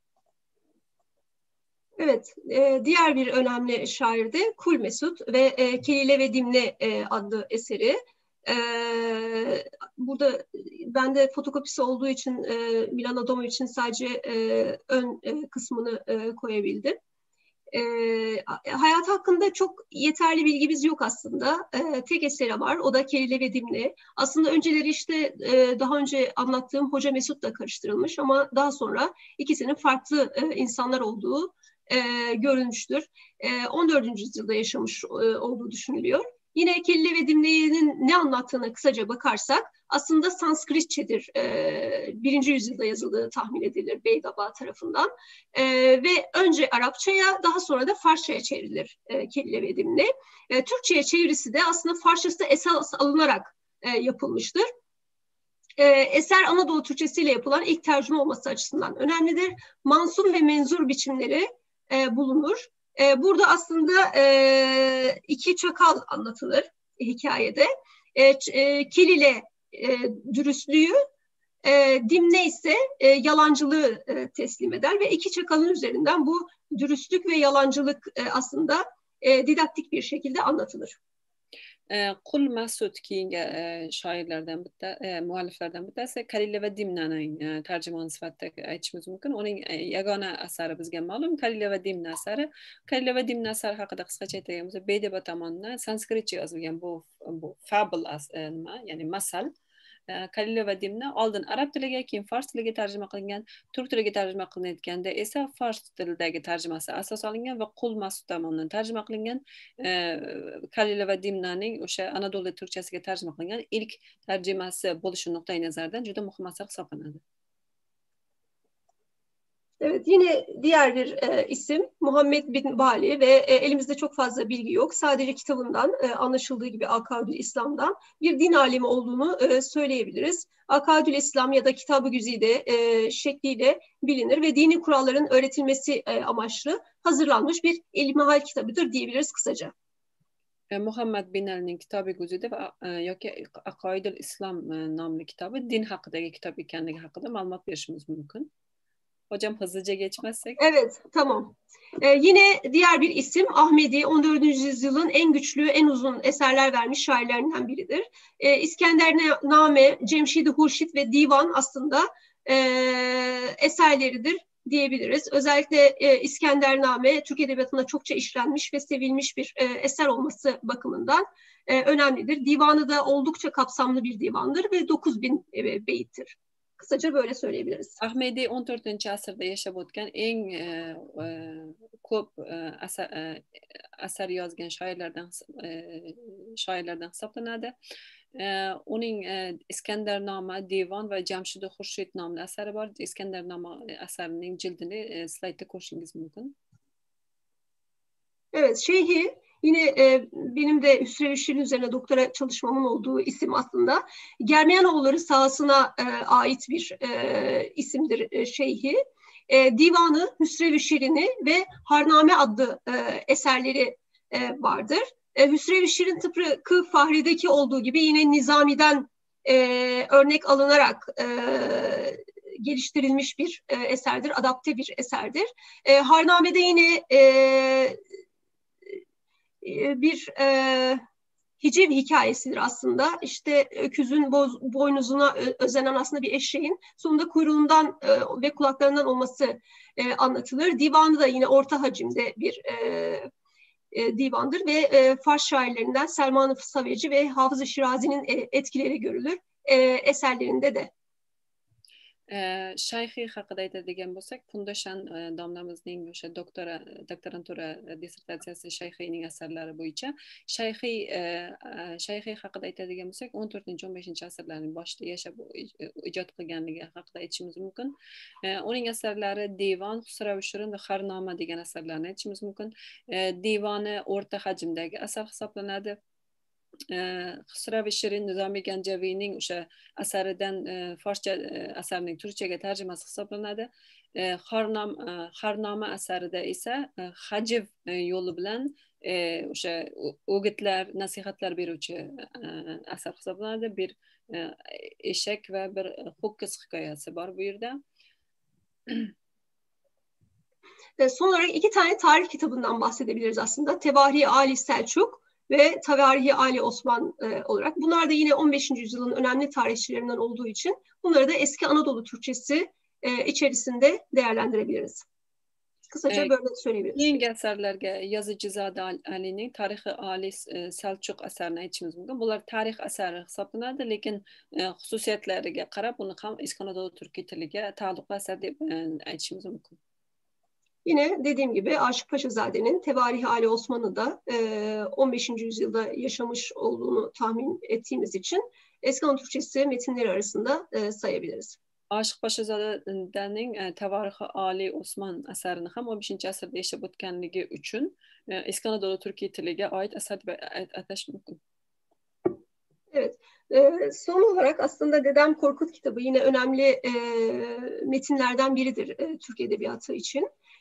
Evet, e, diğer bir önemli şair de Kul Mesud ve e, Kelile ve Dimne e, adlı eseri. E, burada bende fotokopisi olduğu için e, Milan Adomo için sadece e, ön e, kısmını e, koyabildim. E, hayat hakkında çok yeterli bilgimiz yok aslında. E, tek eseri var, o da Kelile ve Dimne. Aslında önceleri işte e, daha önce anlattığım Hoca Mesud'la karıştırılmış ama daha sonra ikisinin farklı e, insanlar olduğu E, görülmüştür. E, on dördüncü yüzyılda yaşamış e, olduğu düşünülüyor. Yine Kelile ve Dimne'nin ne anlattığına kısaca bakarsak aslında Sanskritçedir. E, birinci yüzyılda yazıldığı tahmin edilir Beydaba tarafından. E, ve önce Arapçaya daha sonra da Farsçaya çevrilir e, Kelile ve Dimne. E, Türkçe'ye çevirisi de aslında Farsçası esas alınarak e, yapılmıştır. E, eser Anadolu Türkçesiyle yapılan ilk tercüme olması açısından önemlidir. Mansum ve menzur biçimleri E, bulunur. E, burada aslında e, iki çakal anlatılır hikayede. E, e, Kelile e, dürüstlüğü, E, Dimne ise e, yalancılığı e, teslim eder ve iki çakalın üzerinden bu dürüstlük ve yalancılık e, aslında e, didaktik bir şekilde anlatılır. Qul Masud keyingi shoirlardan bitta, mualliflardan bittasi Kalila va Dimnaning tarjimoni sifatida aytishimiz mumkin. Uning yagona asari bizga ma'lum, Kalila va Dimna asari. Kalila va Dimna asari haqida qisqacha aytadigan bo'lsak, Bedaba tomonidan sanskritcha yozilgan bu bu fable nima, ya'ni masal. Kalila va Dimna oldin arab tiliga, keyin fors tiliga tarjima qilingan, turk tiliga tarjima qilinayotganda esa fors tilidagi tarjimasi asos olingan va Qul Masud tomonidan tarjima qilingan. Kalila va Dimnaning o'sha Anadolu turkchasiga tarjima qilingan ilk tarjimasi bo'lishi nuqtai nazaridan juda muhim asar hisoblanadi. Evet, yine diğer bir e, isim Muhammed bin Bali ve e, elimizde çok fazla bilgi yok. Sadece kitabından e, anlaşıldığı gibi Akadül İslam'dan bir din alimi olduğunu e, söyleyebiliriz. Akadül İslam ya da Kitab-ı Güzide e, şekliyle bilinir ve dini kuralların öğretilmesi e, amaçlı hazırlanmış bir ilmihal kitabıdır diyebiliriz kısaca. Muhammed bin Ali'ning Kitab-ı Güzide ve yoki Aqoidul İslam nomli kitobi din haqidagi kitob ekanligi haqida ma'lumot berishimiz mumkin. Hocam hızlıca geçmezsek. Evet, tamam. Ee, yine diğer bir isim Ahmedi, on dördüncü yüzyılın en güçlü, en uzun eserler vermiş şairlerinden biridir. Ee, İskendername, Cemşid-i Hurşit ve Divan aslında e, eserleridir diyebiliriz. Özellikle e, İskendername Türk Edebiyatı'nda çokça işlenmiş ve sevilmiş bir e, eser olması bakımından e, önemlidir. Divanı da oldukça kapsamlı bir divandır ve dokuz bin e, beyittir. Kısaca böyle söyleyebiliriz. Ahmedi on to'rtinchi asrda yashab o'tgan eng e, e, ko'p e, asar, e, asar yozgan shoirlardan e, shoirlardan hisoblanadi. E, uning e, Iskandernoma, Divan ve Jamshid Xurshid nomli asari bor. Iskandernoma asarining jildini e, slaytda ko'rishingiz mumkin. Evet, Şeyhi yine e, benim de Hüsrev Şirin üzerine doktora çalışmamın olduğu isim aslında. Germiyanoğulları sahasına e, ait bir e, isimdir e, Şeyhi. E, Divanı, Hüsrev Şirin'i ve Harname adlı e, eserleri e, vardır. E, Hüsrev Şirin tıpkı Fahri'deki olduğu gibi yine Nizami'den e, örnek alınarak e, geliştirilmiş bir e, eserdir, adapte bir eserdir. E, Harname'de yine e, bir e, hiciv hikayesidir aslında. İşte öküzün boz, boynuzuna özenen aslında bir eşeğin sonunda kuyruğundan e, ve kulaklarından olması e, anlatılır. Divanı da yine orta hacimde bir e, e, divandır ve e, Fars şairlerinden Selman-ı Saveci ve Hafız-ı Şirazi'nin e, etkileri görülür e, eserlerinde de. Shayxiy haqida aytadigan bo'lsak, Pundashan domlamizning o'sha doktora doktorantura dissertatsiyasi Shayxiyning asarlari bo'yicha. Shayxiy Shayxiy haqida aytadigan bo'lsak, o'n to'rtinchi o'n beshinchi asrlarning boshida yashab ijod qilganligi haqida aytishimiz mumkin. Uning asarlari Divan, Xusrav Shirin va Harnoma degan asarlarni aytishimiz mumkin. Divoni o'rta hajmdagi asar hisoblanadi. Xusrav Shirin Nizomiy Ganjaviyning o'sha asaridan forscha asarning turkchaga tarjimasi hisoblanadi. Harnoma asarida esa hajiv yo'li bilan o'sha o'gitlar, nasihatlar beruvchi asar hisoblanadi. Bir eshak va bir ho'kiz hikoyasi bor bu yerda. Son olarak iki tane tarih kitabından bahsedebiliriz aslında. Tevari Ali Selçuk ve Tavarihi Ali Osman e, olarak. Bunlar da yine on beşinci yüzyılın önemli tarihçilerinden olduğu için bunları da eski Anadolu Türkçesi e, içerisinde değerlendirebiliriz. Kısaca Evet. böyle söyleyebiliriz. Keyingi asarlarga Yazıcızade Ali'ning Tarixi Ali Selçuk asarini aytishimiz mumkin. Bular tarix asari hisoblanadi, lekin xususiyatlariga qarab uni ham eski Anadolu Türk tiliga taalluqli asar deb aytishimiz mumkin. Yine dediğim gibi Aşık Paşazade'nin Tevarihi Ali Osman'ı da on beşinci yüzyılda yaşamış olduğunu tahmin ettiğimiz için eski Anadolu Türkçesi metinleri arasında sayabiliriz. Aşık Paşazade'ning Tevarihi Ali Osman asarini ham on beshinchi asrda yashab o'tganligi uchun eski Anadolu Türk tiliga oid asar deb atash mumkin. Evet. E, son olarak aslında Dedem Korkut kitabı yine önemli e, metinlerden biridir e, Türk Edebiyatı için.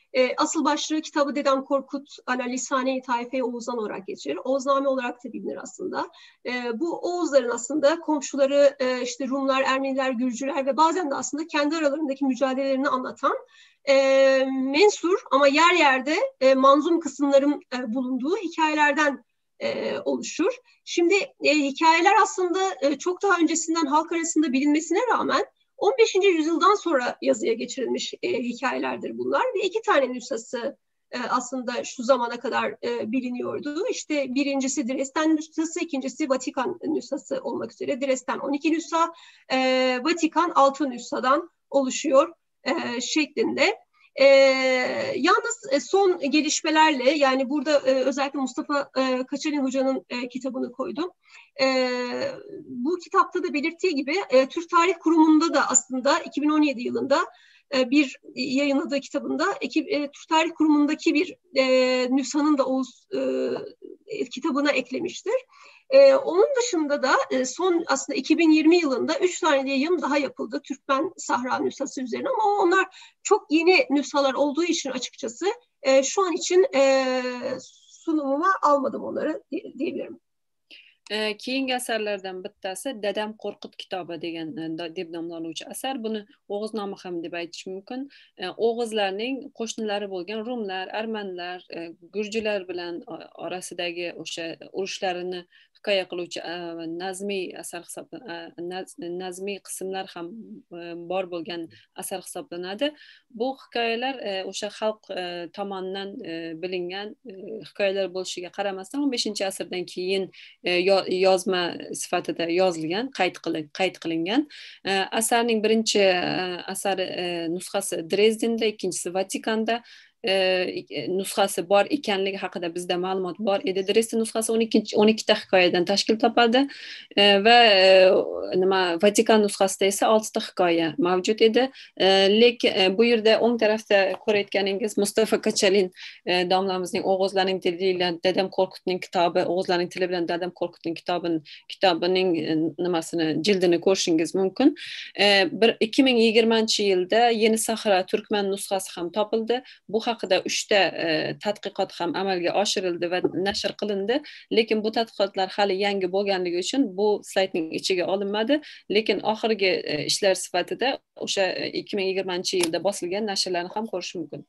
E, asıl başlığı kitabı Dedem Korkut ana Lisane-i Taife Oğuzhan olarak geçer. Oğuzname olarak da bilinir aslında. E, bu Oğuzların aslında komşuları e, işte Rumlar, Ermeniler, Gürcüler ve bazen de aslında kendi aralarındaki mücadelelerini anlatan e, mensur ama yer yerde e, manzum kısımların e, bulunduğu hikayelerden e, oluşur. Şimdi e, hikayeler aslında e, çok daha öncesinden halk arasında bilinmesine rağmen on beşinci yüzyıldan sonra yazıya geçirilmiş e, hikayelerdir bunlar ve iki tane nüshası e, aslında şu zamana kadar e, biliniyordu. İşte birincisi Dresden nüshası, ikincisi Vatikan nüshası olmak üzere. Dresden on iki nüsha, e, Vatikan altı nüshadan oluşuyor e, şeklinde. E, yalnız son gelişmelerle yani burada e, özellikle Mustafa e, Kaçar'ın hocanın e, kitabını koydum. E, bu kitapta da belirttiği gibi e, Türk Tarih Kurumu'nda da aslında iki bin on yedi yılında e, bir yayınladığı kitabında e, Türk Tarih Kurumu'ndaki bir e, nüshanın da Oğuz e, kitabına eklemiştir. Ee, onun dışında da e, son aslında iki bin yirmi yılında üç tane yayın daha yapıldı Türkmen Sahra nüshası üzerine ama onlar çok yeni nüshalar olduğu için açıkçası e, şu an için e, sunumuma almadım onları diyebilirim. Keyingi asarlardan bittasi Dedem Korkut kitobi degan deb nomlanuvchi asar. Buni Oğuznoma ham deb aytish mumkin. Oğuzlarning qo'shnilari bo'lgan Rumlar, Armanlar, Gurjular bilan orasidagi o'sha urushlarini hikoya qiluvchi nazmiy asar hisoblanadi. Nazmiy qismlar ham bor bo'lgan asar hisoblanadi. Bu hikoyalar o'sha xalq tomonidan bilingan hikoyalar bo'lishiga qaramasdan o'n beshinchi asrdan keyin yozma sifatida yozilgan, qayd qilingan. Asarning birinchi asari nusxasi Dresdenda, ikkinchisi Vatikanda nusxasi bor ekanligi haqida bizda ma'lumot bor edi. Dresden nusxasi o'n ikkita hikoyadan tashkil topadi va nima Vatikan nusxasida esa oltita hikoya mavjud edi. Lekin bu yerda o'ng tarafda ko'rayotganingiz Mustafa Kachalin domlamizning O'g'izlarning tili bilan Dedem Korkutning kitobi, O'g'izlarning tili bilan Dedem Korkutning kitobining kitobining nimasini jildini ko'rishingiz mumkin. ikki ming yigirmanchi yilda Yeni Sahra Turkman nusxasi ham topildi. Bu haqida uchta tadqiqot ham amalga oshirildi va nashr qilindi. Lekin bu tadqiqotlar hali yangi bo'lganligi uchun bu slaydning ichiga olinmadi. Lekin oxirgi ishlar sifatida o'sha ikki ming yigirmanchi yilda bosilgan nashrlarni ham ko'rish mumkin.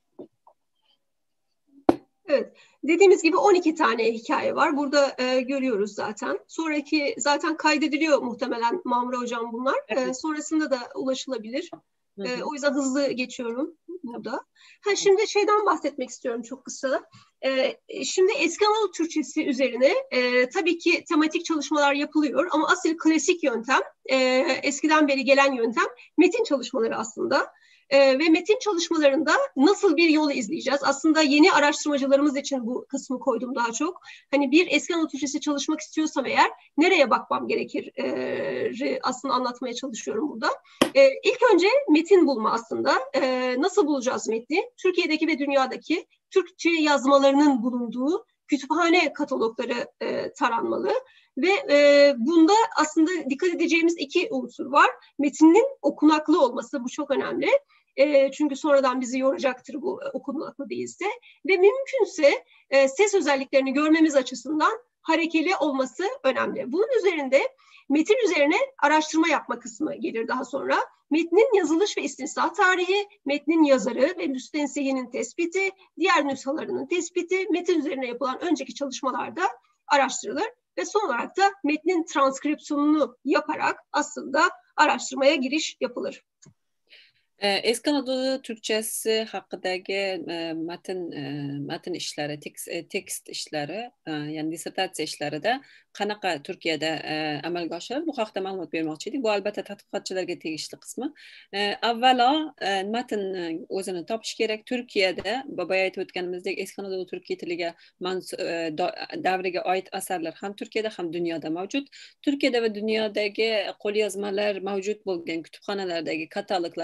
Evet, dediğimiz gibi on iki tane hikaye var. Burada e, görüyoruz zaten. Sonraki zaten kaydediliyor muhtemelen Mamre Hocam bunlar. Evet. E, sonrasında da ulaşılabilir. Hı hı. E, o yüzden hızlı geçiyorum burada. Ha, şimdi şeyden bahsetmek istiyorum çok kısa. Ee, şimdi eski Anadolu Türkçesi üzerine e, tabii ki tematik çalışmalar yapılıyor ama asıl klasik yöntem, e, eskiden beri gelen yöntem metin çalışmaları aslında. Ee, ve metin çalışmalarında nasıl bir yolu izleyeceğiz? Aslında yeni araştırmacılarımız için bu kısmı koydum daha çok. Hani bir eski Anadolu Türkçesi çalışmak istiyorsam eğer nereye bakmam gerekir? Ee, aslında anlatmaya çalışıyorum burada. Ee, ilk önce metin bulma aslında. Ee, nasıl bulacağız metni? Türkiye'deki ve dünyadaki Türkçe yazmalarının bulunduğu kütüphane katalogları e, taranmalı. Ve e, bunda aslında dikkat edeceğimiz iki unsur var. Metinin okunaklı olması, bu çok önemli. E, çünkü sonradan bizi yoracaktır bu okunaklı değilse. Ve mümkünse e, ses özelliklerini görmemiz açısından harekeli olması önemli. Bunun üzerinde metin üzerine araştırma yapma kısmı gelir daha sonra. Metnin yazılış ve istinsah tarihi, metnin yazarı ve müstensihinin tespiti, diğer nüshalarının tespiti, metin üzerine yapılan önceki çalışmalarda araştırılır. Ve son olarak da metnin transkripsiyonunu yaparak aslında araştırmaya giriş yapılır. Eski Anadolu Türkçesi haqidagi matn matn ishlari, tekst ishlari, ya'ni dissertatsiya ishlarida qanaqa Turkiyada amalga oshiriladi, bu haqida ma'lumot bermoqchi edik. Bu albatta tadqiqotchilarga tegishli qismi. Avvalo matn o'zini topish kerak. Turkiyada boya aytib o'tganimizdek eski Anadolu turkiy tiliga davriga oid asarlar ham Turkiyada ham dunyoda mavjud. Turkiyada va dunyodagi qo'lyozmalar mavjud bo'lgan kutubxonalardagi kataloglarni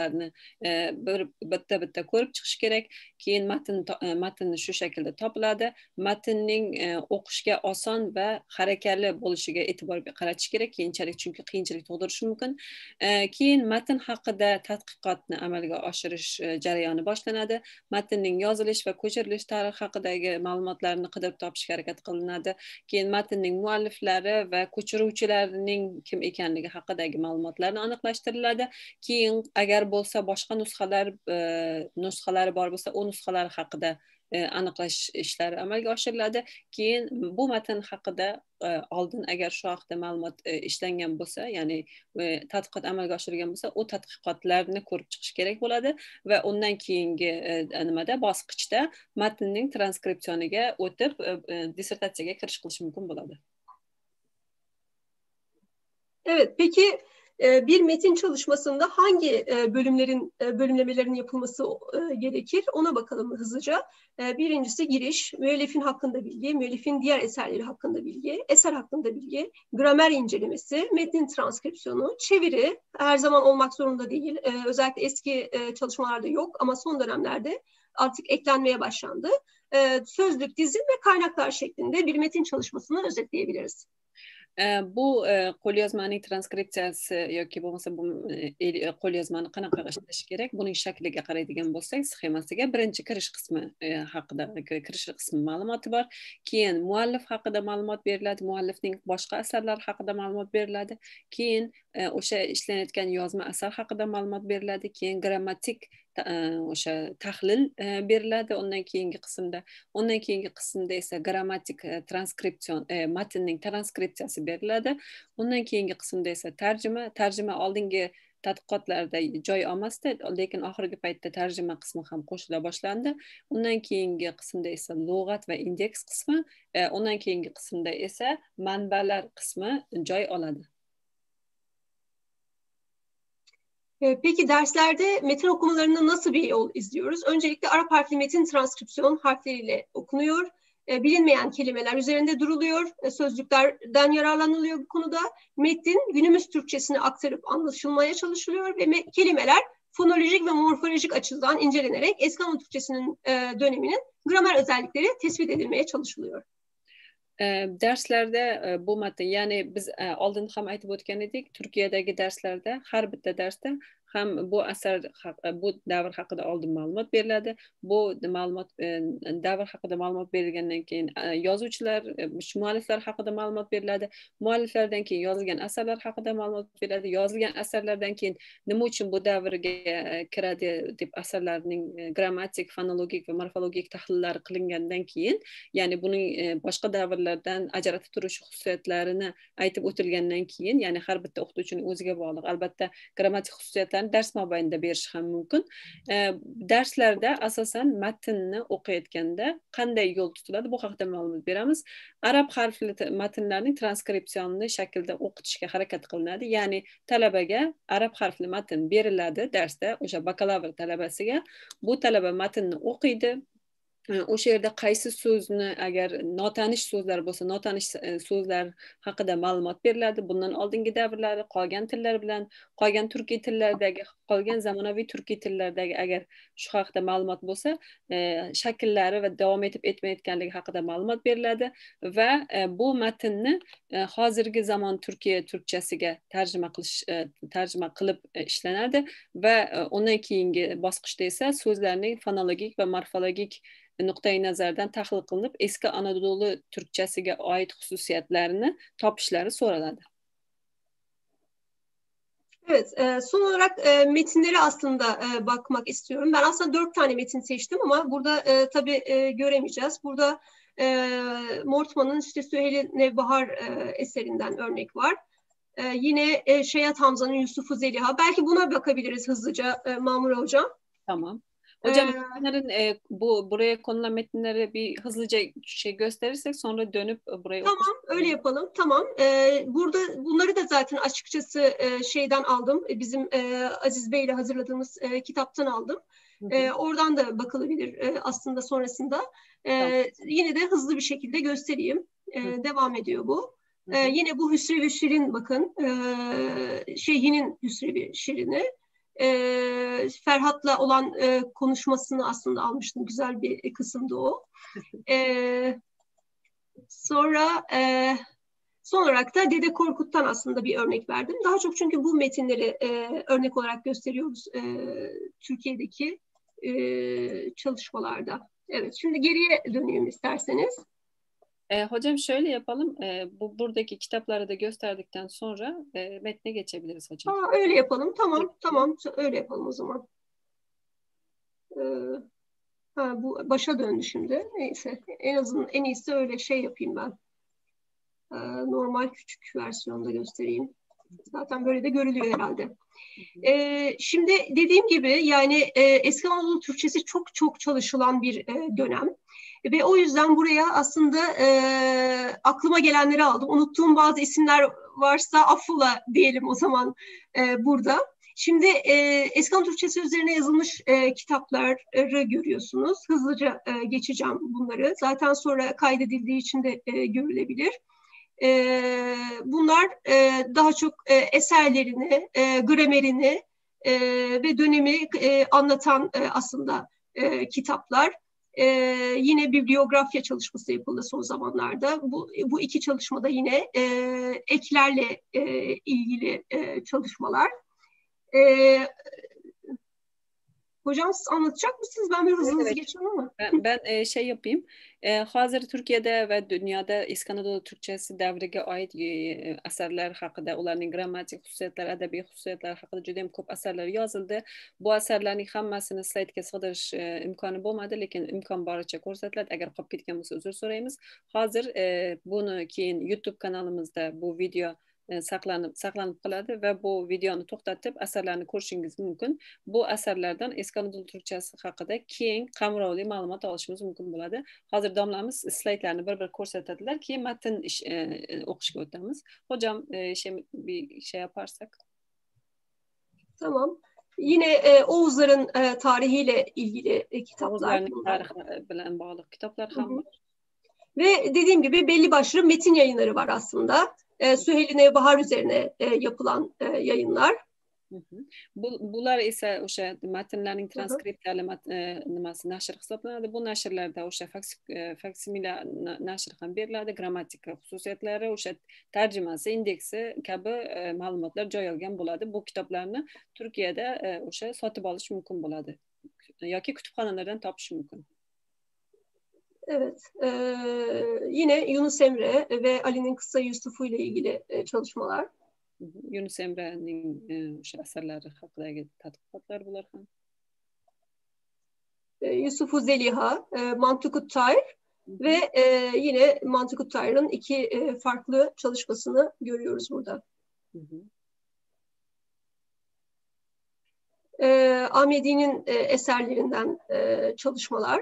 e, bir bitta bitta ko'rib chiqish kerak. Keyin matn matnni shu shaklda topiladi. Matnning e, o'qishga oson va harakatli bo'lishiga e'tibor qaratish kerak. Keyinchalik chunki qiyinchilik tug'dirishi mumkin. E, keyin matn haqida tadqiqotni amalga oshirish e, jarayoni boshlanadi. Matnning yozilish va ko'chirilish tarixi haqidagi ma'lumotlarni qidirib topishga harakat qilinadi. Keyin matnning mualliflari va ko'chiruvchilarining kim ekanligi haqidagi ma'lumotlarni aniqlashtiriladi. Keyin agar bo'lsa boshqa nusxalar e, nusxalari bor bo'lsa, u nusxalar haqida e, aniqlash ishlari amalga oshiriladi. Keyin bu matn haqida e, oldin agar shu haqida ma'lumot e, ishlangan bo'lsa, ya'ni e, tadqiqot amalga oshirilgan bo'lsa, u tadqiqotlarni ko'rib chiqish kerak bo'ladi va undan keyingi e, nimada bosqichda matnning transkripsioniga o'tib e, e, dissertatsiyaga kirish qilish mumkin bo'ladi. Evet, peki bir metin çalışmasında hangi bölümlerin, bölümlemelerin yapılması gerekir? Ona bakalım hızlıca. Birincisi giriş, müellifin hakkında bilgi, müellifin diğer eserleri hakkında bilgi, eser hakkında bilgi, gramer incelemesi, metnin transkripsiyonu, çeviri her zaman olmak zorunda değil. Özellikle eski çalışmalarda yok ama son dönemlerde artık eklenmeye başlandı. Sözlük, dizin ve kaynaklar şeklinde bir metin çalışmasını özetleyebiliriz. Bu qo'lyozmaning transkripsiyasi yoki bo'lmasa bu qo'lyozmani qanaqa ishlash kerak, buning shakliga qaraydigan bo'lsak, sxemasiga birinchi kirish qismi haqida kirish qismi ma'lumoti bor. Keyin muallif haqida ma'lumot beriladi, muallifning boshqa asarlari haqida ma'lumot beriladi. Keyin o'sha ishlanayotgan yozma asar haqida ma'lumot beriladi. Keyin grammatik o'sha tahlil beriladi undan keyingi qismda. Undan keyingi qismda esa grammatik transkripsiyon, matnning transkripsiyasi beriladi. Undan keyingi qismda esa tarjima, tarjima oldingi tadqiqotlarda joy olmasdi, lekin oxirgi paytda tarjima qismi ham qo'shila boshlandi. Undan keyingi qismda esa lug'at va indeks qismi, undan keyingi qismda esa manbalar qismi joy oladi. Peki derslerde metin okumalarını nasıl bir yol izliyoruz? Öncelikle Arap harfli metin transkripsiyon harfleriyle okunuyor. Bilinmeyen kelimeler üzerinde duruluyor. Sözlüklerden yararlanılıyor bu konuda. Metnin günümüz Türkçesine aktarıp anlaşılmaya çalışılıyor ve kelimeler fonolojik ve morfolojik açıdan incelenerek eski Anadolu Türkçesinin döneminin gramer özellikleri tespit edilmeye çalışılıyor. Darslarda bu matn, ya'ni biz oldin ham aytib o'tgan edik, Turkiyadagi darslarda har bitta darsda ham bu asar, bu davr haqida oldin ma'lumot beriladi. Bu ma'lumot davr haqida ma'lumot berilgandan keyin yozuvchilar, mualliflar haqida ma'lumot beriladi. Mualliflardan keyin yozilgan asarlar haqida ma'lumot beriladi. Yozilgan asarlardan keyin nima uchun bu davrga kiradi deb asarlarning grammatik, fonologik va morfologik tahlillari qilingandan keyin, ya'ni buning boshqa davrlardan ajratib turish xususiyatlarini aytib o'tilgandan keyin, ya'ni har bitta o'qituvchining o'ziga bog'liq. Albatta grammatik xususiyatlarni dars mobaynida berish ham mumkin. Darslarda asosan matnni o'qiyotganda qanday yo'l tutiladi, bu haqida ma'lumot beramiz. Arab harfli matnlarning transkripsiyonini shaklda o'qitishga harakat qilinadi. Ya'ni talabaga arab harfli matn beriladi darsda, o'sha bakalavr talabasiga. Bu talaba matnni o'qiydi. O'sha yerda qaysi so'zni, agar notanish so'zlar bo'lsa, notanish so'zlar haqida ma'lumot beriladi. Bundan oldingi davrlari qolgan tillar bilan, qolgan turkiy tillardagi, qolgan zamonaviy turkiy tillardagi agar shu haqida ma'lumot bo'lsa, shakllari va davom etib etmayotganligi haqida ma'lumot beriladi va bu matnni hozirgi zamon Turkiya turkchasiga tarjima qilish, tarjima qilib ishlanadi va undan keyingi bosqichda esa so'zlarning fonologik va morfologik nuqtai nazardan tahlil qilinib, eski Anadolu Türkçesiga oid xususiyatlarini topishlari so'raladi. Evet, son olarak metinleri aslında bakmak istiyorum. Ben aslında dört tane metin seçtim ama burada tabii göremeyeceğiz. Burada Mortman'ın işte Süheyl Nevbahar eserinden örnek var. Yine Şeyat Hamza'nın Yusuf-u Zeliha. Belki buna bakabiliriz hızlıca Mamur Hocam. Tamam. Hocam metinlerin e, bu buraya konulan metinleri bir hızlıca şey gösterirsek sonra dönüp buraya Tamam, okursak. Öyle yapalım. Tamam. Ee, burada bunları da zaten açıkçası e, şeyden aldım. Bizim e, Aziz Bey ile hazırladığımız e, kitaptan aldım. Hı hı. E, oradan da bakılabilir e, aslında sonrasında. E, tamam. Yine de hızlı bir şekilde göstereyim. E, devam ediyor bu. Hı hı. E, yine bu Hüsrev-i Şirin bakın. E, Şeyhinin Hüsrev-i Şirin'i. E, Ferhat'la olan e, konuşmasını aslında almıştım. Güzel bir kısımdı o. E, sonra e, son olarak da Dede Korkut'tan aslında bir örnek verdim. Daha çok çünkü bu metinleri e, örnek olarak gösteriyoruz e, Türkiye'deki e, çalışmalarda. Evet, şimdi geriye döneyim isterseniz. E, hocam şöyle yapalım. E, bu buradaki kitapları da gösterdikten sonra e, metne geçebiliriz hocam. Aa, öyle yapalım. Tamam, tamam. Öyle yapalım o zaman. Ee, ha, bu başa döndü şimdi. Neyse. En azından en iyisi öyle şey yapayım ben. Ee, normal küçük versiyonda göstereyim. Zaten böyle de görülüyor herhalde. Ee, şimdi dediğim gibi yani e, Eski Anadolu Türkçesi çok çok çalışılan bir e, dönem. Ve o yüzden buraya aslında e, aklıma gelenleri aldım. Unuttuğum bazı isimler varsa affola diyelim o zaman e, burada. Şimdi e, Eski Anadolu Türkçesi üzerine yazılmış e, kitapları görüyorsunuz. Hızlıca e, geçeceğim bunları. Zaten sonra kaydedildiği için de e, görülebilir. E, bunlar e, daha çok e, eserlerini, e, gramerini e, ve dönemi e, anlatan e, aslında e, kitaplar. E, yine bibliografya çalışması yapıldı son zamanlarda. Bu, bu iki çalışmada yine e, eklerle e, ilgili e, çalışmalar. E, Hocam siz anlatacak mısınız? Ben bir hızlı hızlı Evet. geçiyorum ama. Ben, ben e, şey yapayım. E, hazır Türkiye'de ve dünyada Eski Anadolu Türkçesi devriga ait e, eserler hakkında, ularning grammatik xususiyatlar, adabiy xususiyatlar hakkında judayam ko'p eserler yozildi. Bu eserlarning hammasini slaydga sig'dirish e, imkoni bo'lmadi, lekin imkon boricha ko'rsatiladi. Agar qolib ketgan bo'lsa uzr so'raymiz. Hozir e, buni keyin YouTube kanalimizda bu video saqlanib saqlanib qoladi va bu videoni to'xtatib asarlarni ko'rishingiz mumkin. Bu asarlardan Eski Anadolu Türkçesi haqida keng qamrovli ma'lumot olishimiz mumkin bo'ladi. Hozir domlamiz slaydlarni bir-bir ko'rsatadilar, keyin matn e, o'qishga o'tamiz. Hocam e, şey, bir şey yaparsak. Tamam. Yine e, Oğuzların e, tarihiyle ilgili e, kitaplar. Oğuzların tarihi bilen bağlı kitaplar ham var. Ve dediğim gibi belli başlı metin yayınları var aslında. E, Süheyl Nevbahar üzerine e, yapılan e, yayınlar. Hı hı. Bu, bular ise o'sha matnlarning transkriptali nimasi nashr hisoblanadi. Bu nashrlarda o'sha faksimila nashr ham beriladi. Grammatik xususiyatlari, o'sha tarjimasi, indeksi kabi ma'lumotlar joy olgan bo'ladi. Bu kitoblarni Turkiyada o'sha sotib olish mumkin bo'ladi yoki kutubxonalardan topish mumkin. Evet. E, yine Yunus Emre ve Ali'nin Kısa Yusuf'u ile ilgili e, çalışmalar. Yunus Emre'nin e, o'sha asarlari haqidagi tadqiqotlar bular ham. E, Yusufu Zeliha, e, Mantık-ı Tayr ve e, yine Mantık-ı Tayr'ın iki e, farklı çalışmasını görüyoruz burada. Hı hı. E, Ahmedi'nin e, eserlerinden e, çalışmalar.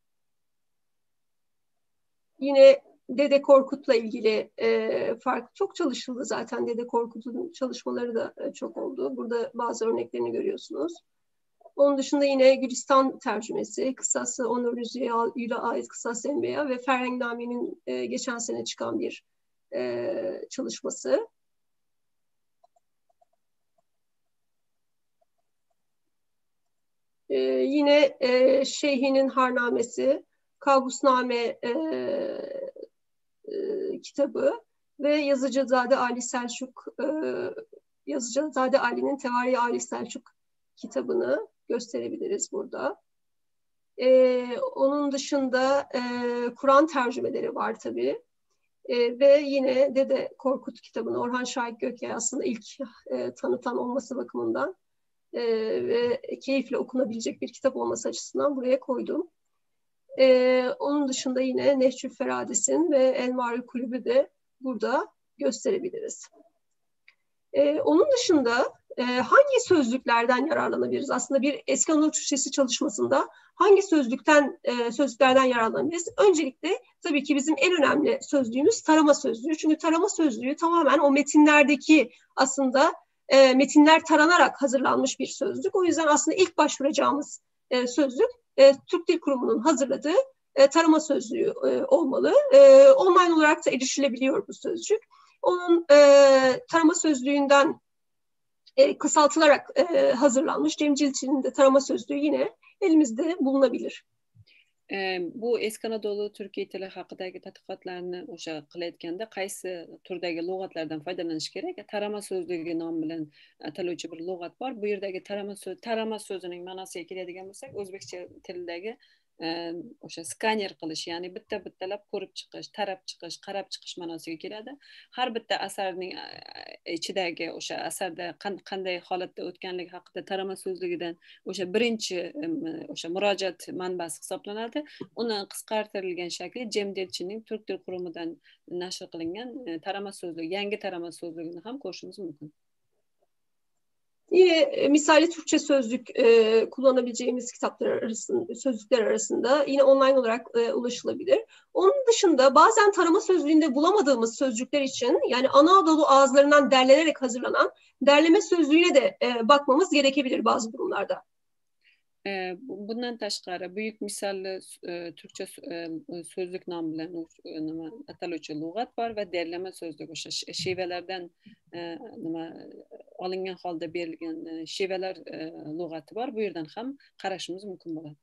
Yine Dede Korkut'la ilgili e, fark çok çalışıldı zaten. Dede Korkut'un çalışmaları da e, çok oldu. Burada bazı örneklerini görüyorsunuz. Onun dışında yine Gülistan tercümesi, kısası Onur Rüzgâr'a ait Kısas Enbiya ve Ferhengname'nin e, geçen sene çıkan bir e, çalışması. E, yine e, Şeyhi'nin Harnamesi, Kabusname e, e, kitabı ve Yazıcızade Ali Selçuk e, Yazıcızade Ali'nin Tevari Ali Selçuk kitabını gösterebiliriz burada. E, onun dışında e, Kur'an tercümeleri var tabii. E, ve yine Dede Korkut kitabını Orhan Şahik Gökyay aslında ilk e, tanıtan olması bakımından e, ve keyifle okunabilecek bir kitap olması açısından buraya koydum. Ee, onun dışında yine Nehçü Feradis'in ve Envar-ı Kulübü de burada gösterebiliriz. Ee, onun dışında e, hangi sözlüklerden yararlanabiliriz? Aslında bir Eski Anadolu Türkçesi çalışmasında hangi sözlükten e, sözlüklerden yararlanabiliriz? Öncelikle tabii ki bizim en önemli sözlüğümüz tarama sözlüğü. Çünkü tarama sözlüğü tamamen o metinlerdeki aslında e, metinler taranarak hazırlanmış bir sözlük. O yüzden aslında ilk başvuracağımız e, sözlük E, Türk Dil Kurumu'nun hazırladığı e, tarama sözlüğü e, olmalı. E, online olarak da erişilebiliyor bu sözcük. Onun e, tarama sözlüğünden e, kısaltılarak e, hazırlanmış Cem Cilçin'in de tarama sözlüğü yine elimizde bulunabilir. E, bu eski Anadolu Türkiye tili haqidagi tadqiqotlarni o'sha qilayotganda qaysi turdagi lug'atlardan foydalanish kerak? Tarama so'zligi nomi bilan ataluvchi bir lug'at bor. Bu yerdagi tarama so'z, tarama so'zining ma'nosiga keladigan bo'lsak, o'zbekcha tildagi o'sha skaner qilish, ya'ni bitta bittalab ko'rib chiqish, tarab chiqish, qarab chiqish ma'nosiga keladi. Har bitta asarning ichidagi o'sha asarda qanday holatda o'tganligi haqida tarama so'zligidan o'sha birinchi o'sha murojaat manbasi hisoblanadi. Uni qisqartirilgan shakli Cem Cilchinning Turk til qurumidan nashr qilingan tarama so'zligi, yangi tarama so'zligini ham ko'rishimiz mumkin. Yine e, misali Türkçe sözlük e, kullanabileceğimiz kitaplar arasında, sözlükler arasında yine online olarak e, ulaşılabilir. Onun dışında bazen tarama sözlüğünde bulamadığımız sözcükler için, yani Anadolu ağızlarından derlenerek hazırlanan derleme sözlüğüne de e, bakmamız gerekebilir bazı durumlarda. Bundan tashqari buyuk misolli turkcha so'zlik nomi bilan nima ataluvchi lug'at bor va derlama so'zlik, o'sha shevalardan nima olingan holda berilgan shevalar lug'ati bor. Bu yerdan ham qarashimiz mumkin bo'ladi.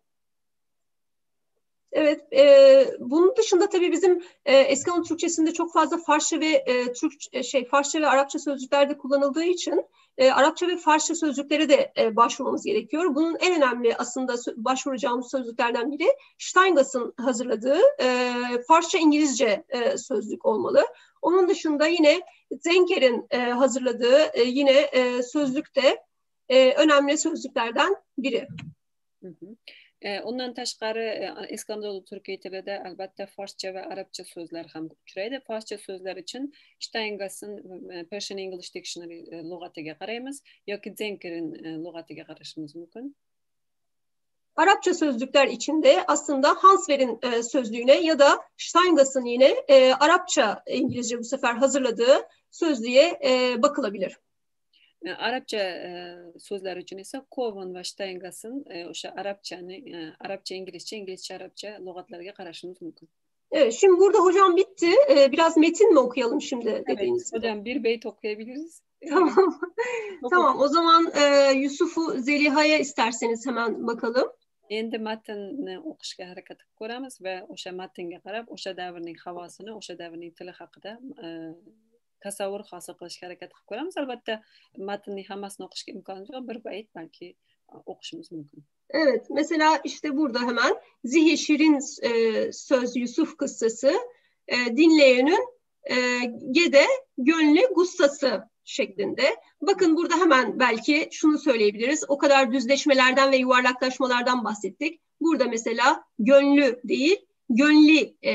Evet, e, bunun dışında tabii bizim e, eski Anadolu Türkçesinde çok fazla Farsça ve e, Türk e, şey Farsça ve Arapça sözcükler de kullanıldığı için e, Arapça ve Farsça sözcüklere de e, başvurmamız gerekiyor. Bunun en önemli aslında başvuracağımız sözcüklerden biri Steingass'ın hazırladığı e, Farsça İngilizce e, sözlük olmalı. Onun dışında yine Zenker'in e, hazırladığı e, yine e, sözlükte e, önemli sözcüklerden biri. Hı hı. Ondan tashqari eski Anadolu Türkiye tilida albatta Farscha va Arabcha so'zlar ham uchraydi. Farscha so'zlar uchun Steingass'ın Persian English Dictionary lug'atiga qaraymiz yoki Zenker'in lug'atiga qarashimiz mumkin. Arapça sözlükler içinde aslında Hansver'in e, sözlüğüne ya da Steingass'ın yine e, Arapça İngilizce bu sefer hazırladığı sözlüğe e, bakılabilir. Arapça so'zlar uchun esa Kovan va Steingass'ın o'sha Arapchani, Arapça İngilizce, İngilizce Arapça lug'atlarga qarashimiz mumkin. Evet, şimdi burada hocam bitti. Ee, biraz metin mi okuyalım şimdi dediğiniz Evet, hocam bir beyt okuyabiliriz. Tamam. Tamam, o zaman e, Yusuf'u Zeliha'ya isterseniz hemen bakalım. Endi matnni o'qishga harakat qilib ko'ramiz va o'sha matnga qarab, o'sha davrning havosini, o'sha davrning tili haqida tasavvur hosil qilishga harakat qilib ko'ramiz. Albatta matnning hammasini o'qishga imkonimiz yo'q, bir bayt balki o'qishimiz mumkin. Evet, mesela işte burada hemen Zihi Şirin e, Söz Yusuf kıssası e, dinleyenin e, Gede Gönlü Gussası şeklinde. Bakın burada hemen belki şunu söyleyebiliriz. O kadar düzleşmelerden ve yuvarlaklaşmalardan bahsettik. Burada mesela gönlü değil, gönlü e,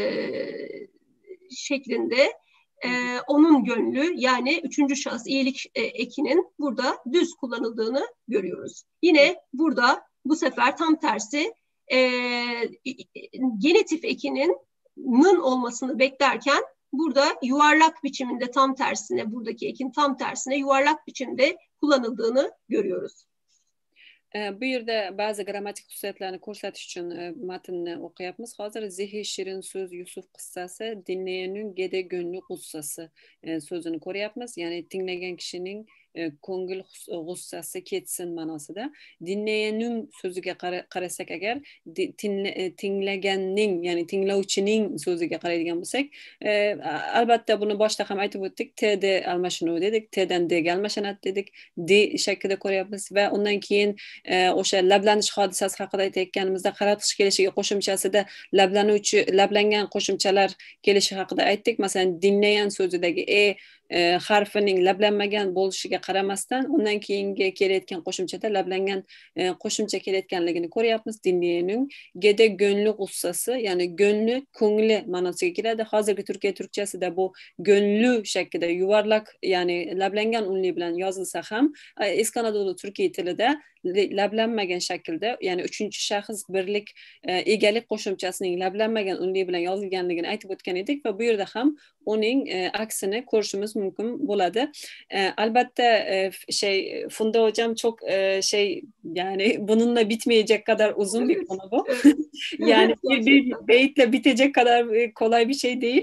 şeklinde e, onun gönlü, yani üçüncü şahıs iyilik e, ekinin burada düz kullanıldığını görüyoruz. Yine burada bu sefer tam tersi e, genitif ekinin nın olmasını beklerken burada yuvarlak biçiminde tam tersine, buradaki ekin tam tersine yuvarlak biçimde kullanıldığını görüyoruz. Bu yerda ba'zi grammatik xususiyatlarni ko'rsatish uchun matnni o'qiyapmiz. Hozir Zihi Shirin So'z Yusuf qissasi, dinlayanning Gede Gönlü Gussasi so'zini ko'ryapmiz. Ya'ni tinglagan kishining ko'ngil g'ussasi ketsin ma'nosida. Dinlayanning so'ziga qarasak agar, tinglaganning, ya'ni tinglovchining so'ziga qaraydigan bo'lsak, albatta buni boshda ham aytib o'tdik, T de almashinuv dedik, T'dan D'ga almashanadi dedik, D shaklida ko'ryapmiz va undan keyin o'sha lablanish hodisasi haqida aytayotganimizda qaratish kelishiga qo'shimchasida lablanuvchi, lablangan qo'shimchalar kelishi haqida aytdik. Masalan, dinlayan so'zidagi e E, harfining lablanmagan bo'lishiga qaramasdan undan keyingi kelayotgan qo'shimchada lablangan e, qo'shimcha kelayotganligini ko'ryapmiz. Dinlayanning Gede Gönlü Gussasi, ya'ni gönlü, ko'ngli ma'nosiga keladi. Hozirgi Turkiya turkchasida bu gönlü shaklida yuvarlak, ya'ni lablangan unli bilan yozilsa ham, eski Anadolu Turkiya tilida lablanmagan shaklda, ya'ni uchinchi shaxs birlik e, egalik qo'shimchasining lablanmagan unli bilan yozilganligini aytib o'tgan edik va bu yerda ham uning e, aksini ko'rishimiz mumkin bo'ladi. E, albatta e, şey Funda hocam çok e, şey, yani bununla bitmeyecek kadar uzun bir konu bu. Yani bir, bir beytle bitecek kadar kolay bir şey değil.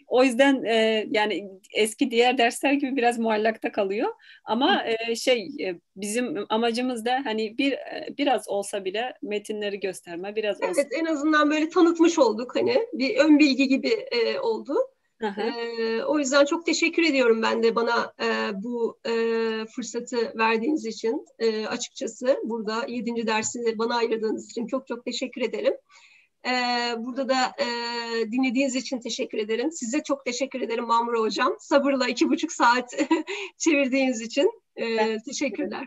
O yüzden e, yani eski diğer dersler gibi biraz muallakta kalıyor. Ama e, şey e, bizim amacımız da hani bir e, biraz olsa bile metinleri gösterme, biraz olsa. Evet, en azından böyle tanıtmış olduk, hani bir ön bilgi gibi e, oldu. Aha. E, o yüzden çok teşekkür ediyorum ben de bana e, bu e, fırsatı verdiğiniz için. E, açıkçası burada yedinci dersi bana ayırdığınız için çok çok teşekkür ederim. E, burada da e, dinlediğiniz için teşekkür ederim. Size çok teşekkür ederim Mamura Hocam. Sabırla iki buçuk saat çevirdiğiniz için. E, teşekkürler.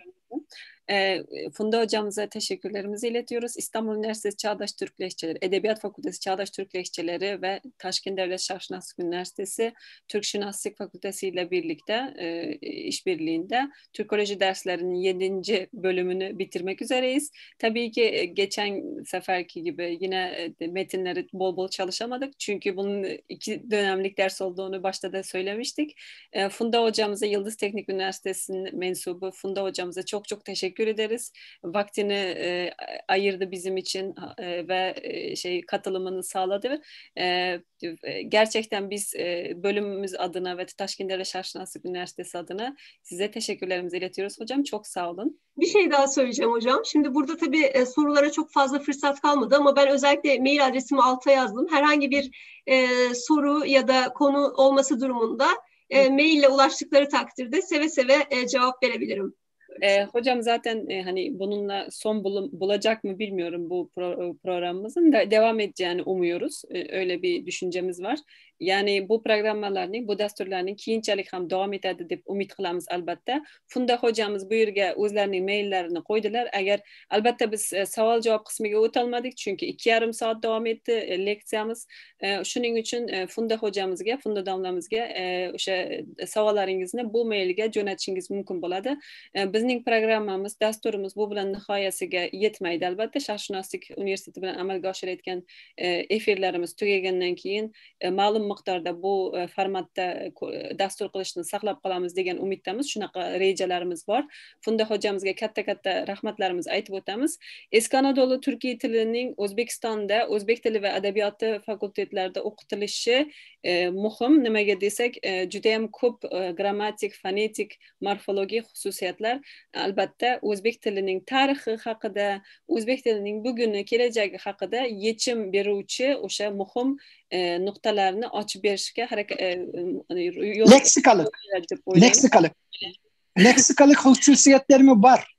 E, Funda hocamıza teşekkürlerimizi iletiyoruz. İstanbul Üniversitesi Çağdaş Türk Lehçeleri, Edebiyat Fakültesi Çağdaş Türk Lehçeleri ve Taşkent Devlet Şarkışnaslık Üniversitesi Türk Şinaslık Fakültesi ile birlikte e, işbirliğinde Türkoloji derslerinin yedinci bölümünü bitirmek üzereyiz. Tabii ki geçen seferki gibi yine metinleri bol bol çalışamadık. Çünkü bunun iki dönemlik ders olduğunu başta da söylemiştik. E, Funda hocamıza, Yıldız Teknik Üniversitesi'nin mensubu Funda hocamıza çok çok teşekkür ederiz. Vaktini e, ayırdı bizim için e, ve e, şey katılımını sağladı. E, gerçekten biz e, bölümümüz adına ve Taşkent Devlet Şarkışnaslık Üniversitesi adına size teşekkürlerimizi iletiyoruz hocam. Çok sağ olun. Bir şey daha söyleyeceğim hocam. Şimdi burada tabii e, sorulara çok fazla fırsat kalmadı ama ben özellikle mail adresimi alta yazdım. Herhangi bir e, soru ya da konu olması durumunda e, maille ulaştıkları takdirde seve seve e, cevap verebilirim. E, hocam zaten e, hani bununla son bul bulacak mı bilmiyorum bu pro programımızın da devam edeceğini umuyoruz. E, öyle bir düşüncemiz var. Yani bu programmalarning, bu dasturlarning keyinchalik ham davom etadi deb umid qilamiz albatta. Funda hocamiz bu yerga o'zlarining maillarini qo'ydilar. Agar albatta biz e, savol javob qismiga o'tolmadik chunki ikki yarim soat davom etdi e, leksiyamiz. E, shuning uchun e, Funda hocamizga, Funda domlamizga e, o'sha savollaringizni bu mailga jo'natishingiz mumkin bo'ladi. E, bizning programmamiz, dasturimiz bu bilan nihoyasiga yetmaydi albatta. Sharqshunoslik universiteti bilan amalga oshirayotgan e, efirlarimiz tugagandan keyin e, ma'lum miqdorda bu e, formatda e, dastur qilishni saqlab qolamiz degan umiddamiz. Shunaqa rejalarimiz bor. Funda hocamizga katta katta rahmatlarimizni aytib o'tamiz. Eski Anadolu Turkiy tilining O'zbekistonda o'zbek tili va adabiyoti fakultetlarida o'qitilishi e, muhim. Nimaga desak, e, juda ham ko'p e, grammatik, fonetik, morfologik xususiyatlar albatta o'zbek tilining tarixi haqida, o'zbek tilining buguni, kelajagi haqida yechim beruvchi o'sha muhim e, nuqtalarni ochib berishga harakat e, yo'l leksikalık leksikalık leksikalık hususiyetlerimi var.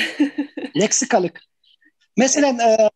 Leksikalık. Mesela e,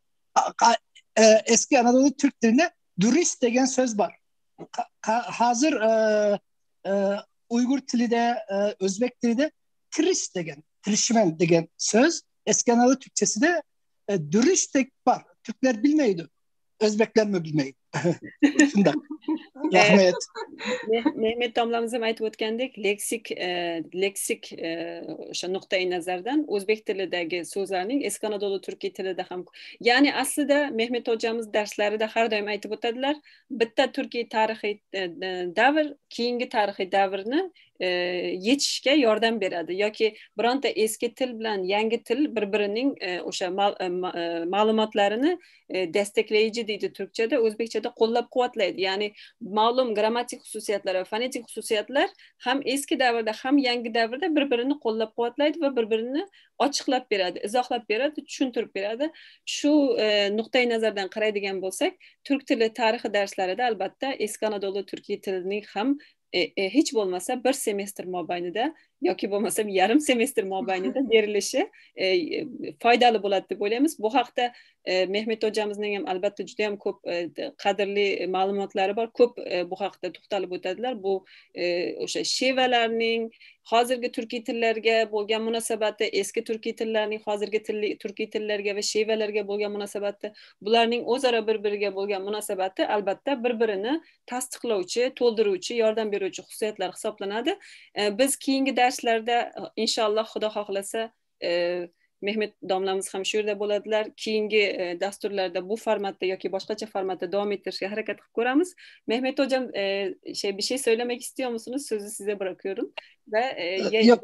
e, eski Anadolu Türk dilinde dürüst degen söz var. Ha, hazır e, e, Uygur tili de e, Özbek tili de triş degen, trişmen degen söz. Eski Anadolu Türkçesi de e, dürüst dek var. Türkler bilmeydi. Özbekler mi bilmeydi? Shunday. Rahmet. Mehmet domlamiz ham aytib o'tgandek, leksik e, leksik o'sha e, nuqtai nazardan o'zbek tilidagi so'zlarning eski Anadolu turkiy tilida ham, ya'ni aslida Mehmet hocamiz darslarida har doim aytib o'tadilar, bitta turkiy tarixiy davr keyingi tarixiy davrni e, yechishga yordam beradi yoki bironta eski til bilan yangi til bir-birining o'sha e, ma'lumotlarini e, desteklayıcı deydi Türkçe'de, O'zbekchada qo'llab-quvvatlaydi. Ya'ni ma'lum grammatik xususiyatlar va fonetik xususiyatlar ham eski davrda ham yangi davrda bir-birini qo'llab-quvvatlaydi va bir-birini ochiqlab beradi, izohlab beradi, tushuntirib beradi. Shu e, nuqtai nazardan qaraydigan bo'lsak, turk tili tarixi darslarida albatta eski Anadolu turkiy tilining ham e, e, hech bo'lmasa bir semestr mobaynida yoki bo'lmasa yarim semestr mobaynida berilishi e, foydali bo'ladi deb o'ylaymiz. Bu haqda e, Mehmet hocamizning ham albatta juda ham ko'p e, qadrli ma'lumotlari bor. Ko'p e, bu haqda to'xtalib o'tadilar. Bu e, o'sha shevalarning hozirgi turkiy tillarga bo'lgan munosabati, eski turkiy tillarning hozirgi tilli, turkiy tillarga va shevalarga bo'lgan munosabati, bularning o'zaro bir-biriga bo'lgan munosabati albatta bir-birini tasdiqlovchi, to'ldiruvchi, yordam beruvchi xususiyatlar hisoblanadi. E, biz keyingi darslarda inshaalloh Xudo xohlasa e, Mehmet domlamiz ham shu yerda bo'ladilar. Keyingi e, dasturlarda bu formatda yoki boshqacha formatda davom ettirishga harakat qilib ko'ramiz. Mehmet hocam e, şey bir şey söylemek istiyor musunuz? Sözü size bırakıyorum. Ve e, Yok,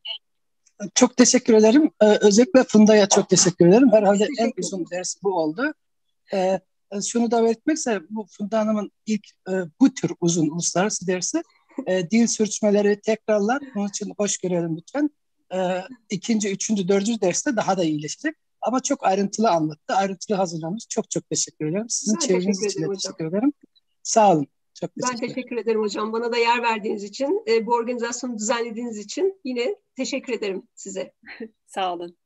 çok teşekkür ederim. Ee, özellikle Funda'ya çok teşekkür ederim. Herhalde teşekkür en uzun ders bu oldu. Ee, e, şunu da belirtmekse bu Funda Hanım'ın ilk e, bu tür uzun uluslararası dersi e, dil sürçmeleri, tekrarlar. Onun için hoş görelim lütfen. E, ikinci, üçüncü, dördüncü derste daha da iyileşecek. Ama çok ayrıntılı anlattı. Ayrıntılı hazırlamış. Çok çok teşekkür ederim. Sizin Ben çevreniz teşekkür için de ederim hocam. teşekkür ederim. Sağ olun. Çok Ben teşekkür teşekkür ederim hocam. Bana da yer verdiğiniz için, e, bu organizasyonu düzenlediğiniz için yine teşekkür ederim size. Sağ olun.